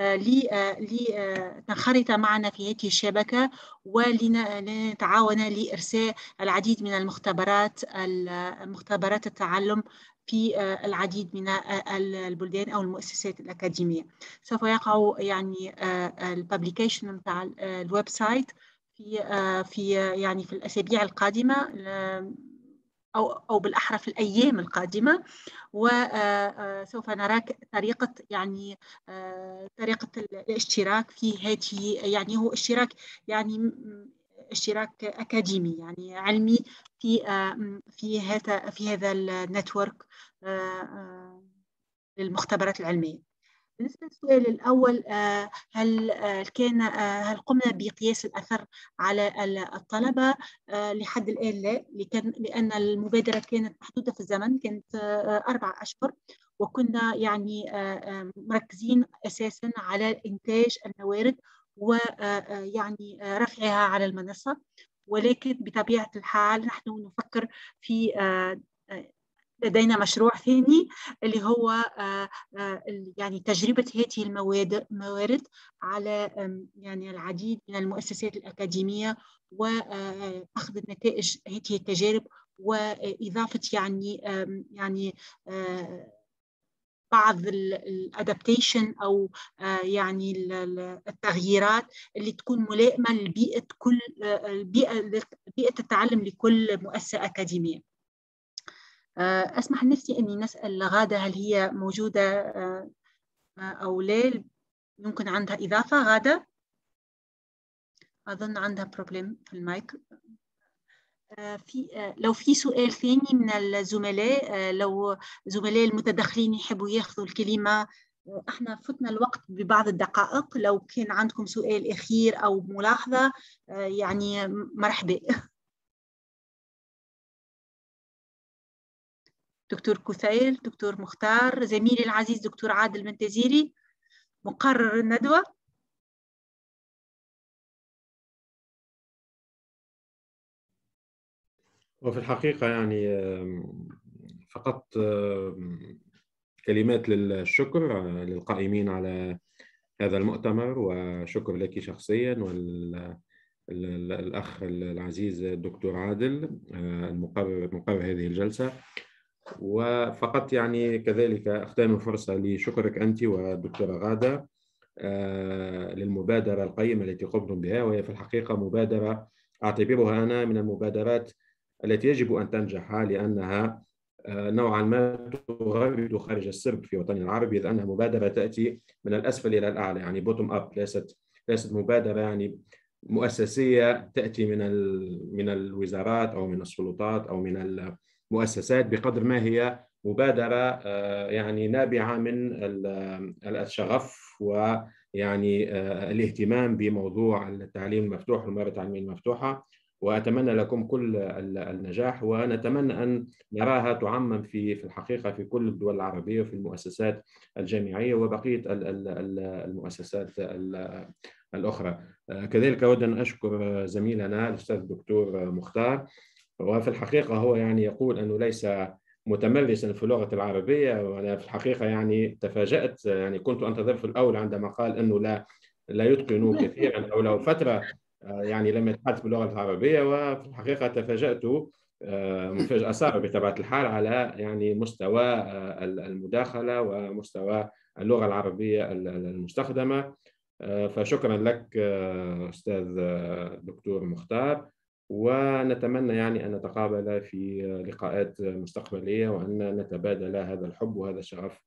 لتنخرط معنا في هذه الشبكة، ولنتعاون لإرساء العديد من المختبرات مختبرات التعلم في العديد من البلدان أو المؤسسات الأكاديمية. سوف يقع يعني الببليكيشن بتاع الويب سايت في في يعني في الأسابيع القادمة، أو أو بالأحرى في الأيام القادمة، وسوف نرى طريقة يعني طريقة الاشتراك في هذه، يعني هو اشتراك يعني اشتراك أكاديمي يعني علمي في في هذا في هذا النتورك للمختبرات العلمية. بالنسبة للسؤال الأول، هل كان هل قمنا بقياس الأثر على الطلبة؟ لحد الآن لا، لأن المبادرة كانت محدودة في الزمن، كانت أربع أشهر، وكنا يعني مركزين أساسا على إنتاج الموارد ويعني رفعها على المنصة. ولكن بطبيعة الحال نحن نفكر في لدينا مشروع ثاني اللي هو يعني تجربة هذه الموارد على يعني العديد من المؤسسات الأكاديمية، وأخذ النتائج هذه التجارب، وإضافة يعني يعني بعض الادابتيشن او يعني التغييرات اللي تكون ملائمه لبيئه كل بيئه بيئه التعلم لكل مؤسسه اكاديميه. اسمح لنفسي اني نسال غاده هل هي موجوده او لا؟ يمكن عندها اضافه غاده؟ اظن عندها بروبلم في المايك. في لو في سؤال ثاني من الزملاء، لو زملاء المتدخلين يحبوا ياخذوا الكلمة، احنا فتنا الوقت ببعض الدقائق، لو كان عندكم سؤال أخير أو ملاحظة يعني مرحبا. دكتور كثير، دكتور مختار، زميلي العزيز دكتور عادل منتزيري مقرر الندوة. وفي الحقيقة يعني فقط كلمات للشكر للقائمين على هذا المؤتمر، وشكر لك شخصيا والأخ العزيز الدكتور عادل المقرر مقرر هذه الجلسة. وفقط يعني كذلك أغتنم الفرصة لشكرك أنت والدكتورة غادة للمبادرة القيمة التي قمتم بها، وهي في الحقيقة مبادرة أعتبرها أنا من المبادرات التي يجب أن تنجح، لأنها نوعا ما تغرد خارج السرب في وطننا العربي، إذ أنها مبادرة تأتي من الأسفل إلى الأعلى، يعني بوتوم أب، ليست ليست مبادرة يعني مؤسسية تأتي من من الوزارات أو من السلطات أو من المؤسسات، بقدر ما هي مبادرة يعني نابعة من الشغف ويعني الاهتمام بموضوع التعليم المفتوح والموارد التعليمية المفتوحة. وأتمنى لكم كل النجاح، ونتمنى أن نراها تعمم في في الحقيقة في كل الدول العربية وفي المؤسسات الجامعية وبقية المؤسسات الأخرى. كذلك أود أن أشكر زميلنا الأستاذ الدكتور مختار، وفي الحقيقة هو يعني يقول أنه ليس متمرسا في اللغة العربية، وأنا في الحقيقة يعني تفاجأت، يعني كنت أنتظر في الأول عندما قال أنه لا لا يتقن كثيرا أو له فترة يعني لم يتحدث باللغة العربية، وفي الحقيقة تفاجأت مفاجأة صعبة بطبيعة الحال على يعني مستوى المداخلة ومستوى اللغة العربية المستخدمة. فشكرا لك أستاذ دكتور مختار، ونتمنى يعني أن نتقابل في لقاءات مستقبلية، وأن نتبادل هذا الحب وهذا الشغف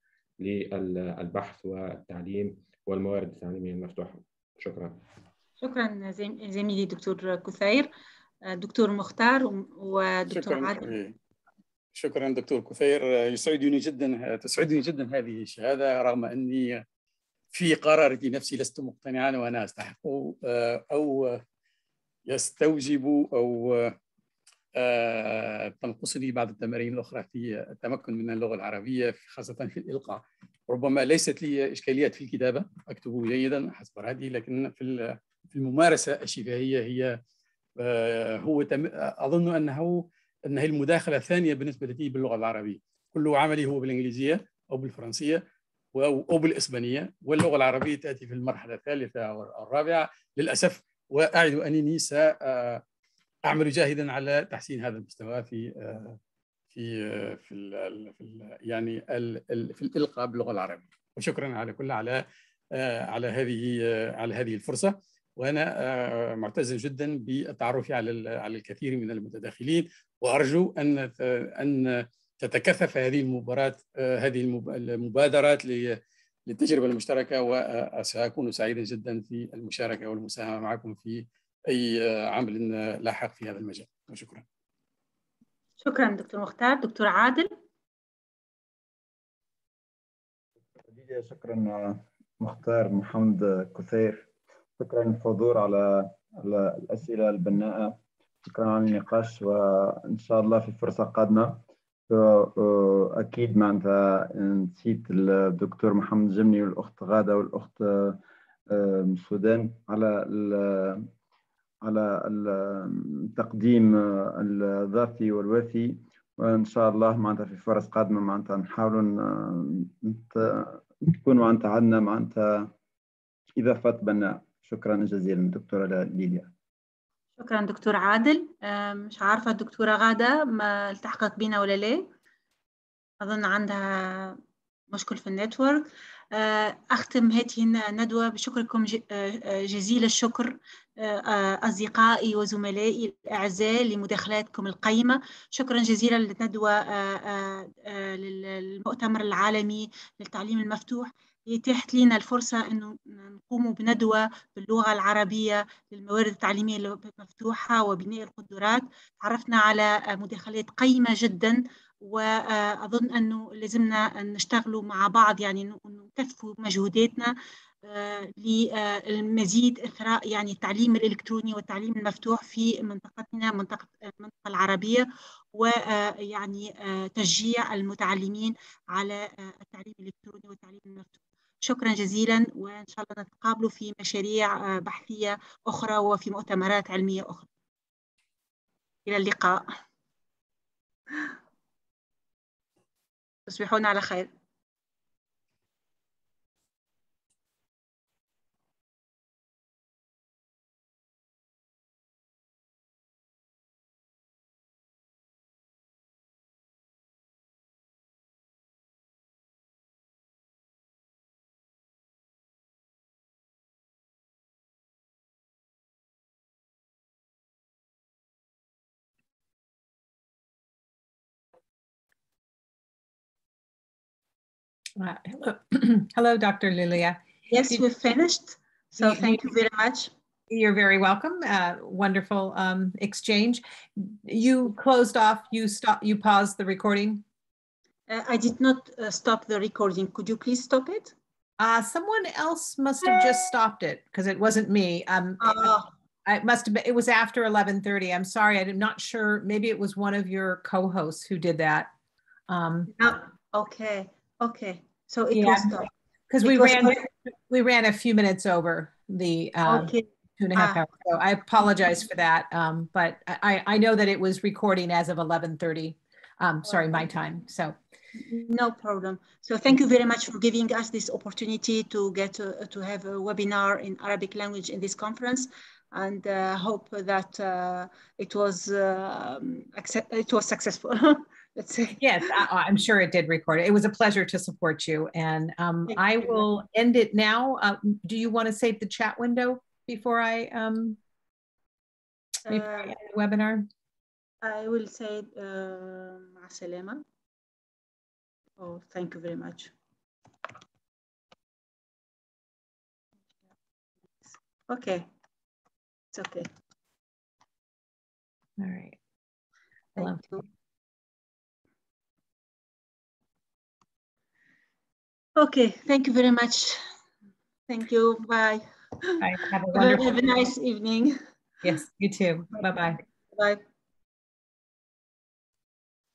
للبحث والتعليم والموارد التعليمية المفتوحة. شكرا. شكرا زميلي دكتور كثير، دكتور مختار ودكتور عادل. شكرا دكتور كثير، يسعدني جدا تسعدني جدا هذه الشهادة، رغم أني في قرارتي نفسي لست مقتنعا وأنا أستحق أو يستوجب أو تنقصني بعض التمارين الأخرى في التمكن من اللغة العربية خاصة في الإلقاء. ربما ليست لي إشكاليات في الكتابة، أكتب جيدا حسب هذه، لكن في في الممارسة الشفهية هي هو أظن أنه أنها المداخلة الثانية بالنسبة لي باللغة العربية. كل عملي هو بالإنجليزية أو بالفرنسية أو بالإسبانية، واللغة العربية تأتي في المرحلة الثالثة أو الرابعة للأسف، وأعد أنني سأعمل جاهدا على تحسين هذا المستوى في في في ال في ال يعني ال في الإلقاء باللغة العربية. وشكرا على كل على على هذه على هذه الفرصة، وأنا معتز جدا بالتعرف على على الكثير من المتداخلين، وأرجو أن أن تتكثف هذه المبارات هذه المبادرات للتجربة المشتركة، وسأكون سعيدا جدا في المشاركة والمساهمة معكم في أي عمل لاحق في هذا المجال. وشكرا. شكرا دكتور مختار. دكتور عادل. شكرا مختار محمد كثير، شكرا الحضور على على الأسئلة البناءة، شكرا على النقاش، وإن شاء الله في فرصة قادمة. أكيد معناتها نسيت الدكتور محمد جمني والأخت غادة والأخت سودان على على التقديم الذاتي والوافي، وإن شاء الله معناتها في فرص قادمة معناتها نحاولوا نكون معناتها عندنا معناتها إضافات بناء. شكرا جزيلا دكتورة ليليا. شكرا دكتور عادل. مش عارفة الدكتورة غادة ما التحقت بينا ولا ليه، أظن عندها مشكل في النتورك. أختم هذه الندوة بشكركم جزيل الشكر أصدقائي وزملائي الأعزاء لمداخلاتكم القيمة. شكرا جزيلا للندوة للمؤتمر العالمي للتعليم المفتوح، يتيحت لنا الفرصة أنه نقوم بندوة باللغة العربية للموارد التعليمية المفتوحة وبناء القدرات. تعرفنا على مداخلات قيمة جدا، وأظن أنه لازمنا نشتغلوا مع بعض، يعني نكثفوا مجهوداتنا للمزيد إثراء يعني التعليم الإلكتروني والتعليم المفتوح في منطقتنا، منطقة المنطقة العربية، ويعني تشجيع المتعلمين على التعليم الإلكتروني والتعليم المفتوح. شكرا جزيلا، وإن شاء الله نتقابل في مشاريع بحثية أخرى وفي مؤتمرات علمية أخرى. إلى اللقاء، تصبحون على خير. Uh, hello. Hello, Doctor Lilia. Yes, Did, we've finished. So you, thank you very much. You're very welcome. Uh, wonderful um, exchange. You closed off, you stopped, you paused the recording? Uh, I did not uh, stop the recording. Could you please stop it? Uh, someone else must have just stopped it because it wasn't me. Um, uh, it must have been, it was after eleven thirty. I'm sorry, I'm not sure. Maybe it was one of your co-hosts who did that. Um, no. Okay, okay. So it yeah, was stopped. Because we ran stopped. we ran a few minutes over the uh, okay. two and a half ah. hours. So I apologize for that. Um, but I, I know that it was recording as of eleven thirty. Um, sorry, my time. So no problem. So thank you very much for giving us this opportunity to get to, to have a webinar in Arabic language in this conference, and uh, hope that uh, it was uh, it was successful. Let's say. Yes, I, I'm sure it did record it. It was a pleasure to support you, and um, I will end it now. Uh, do you want to save the chat window before I um before uh, I end the webinar? I will say uh, مع السلامة. Oh, thank you very much. Okay, it's okay. All right. Thank Hello. you. Okay, thank you very much. Thank you. Bye. Bye. Have a wonderful Have a nice evening. Yes, you too. Bye-bye. Bye.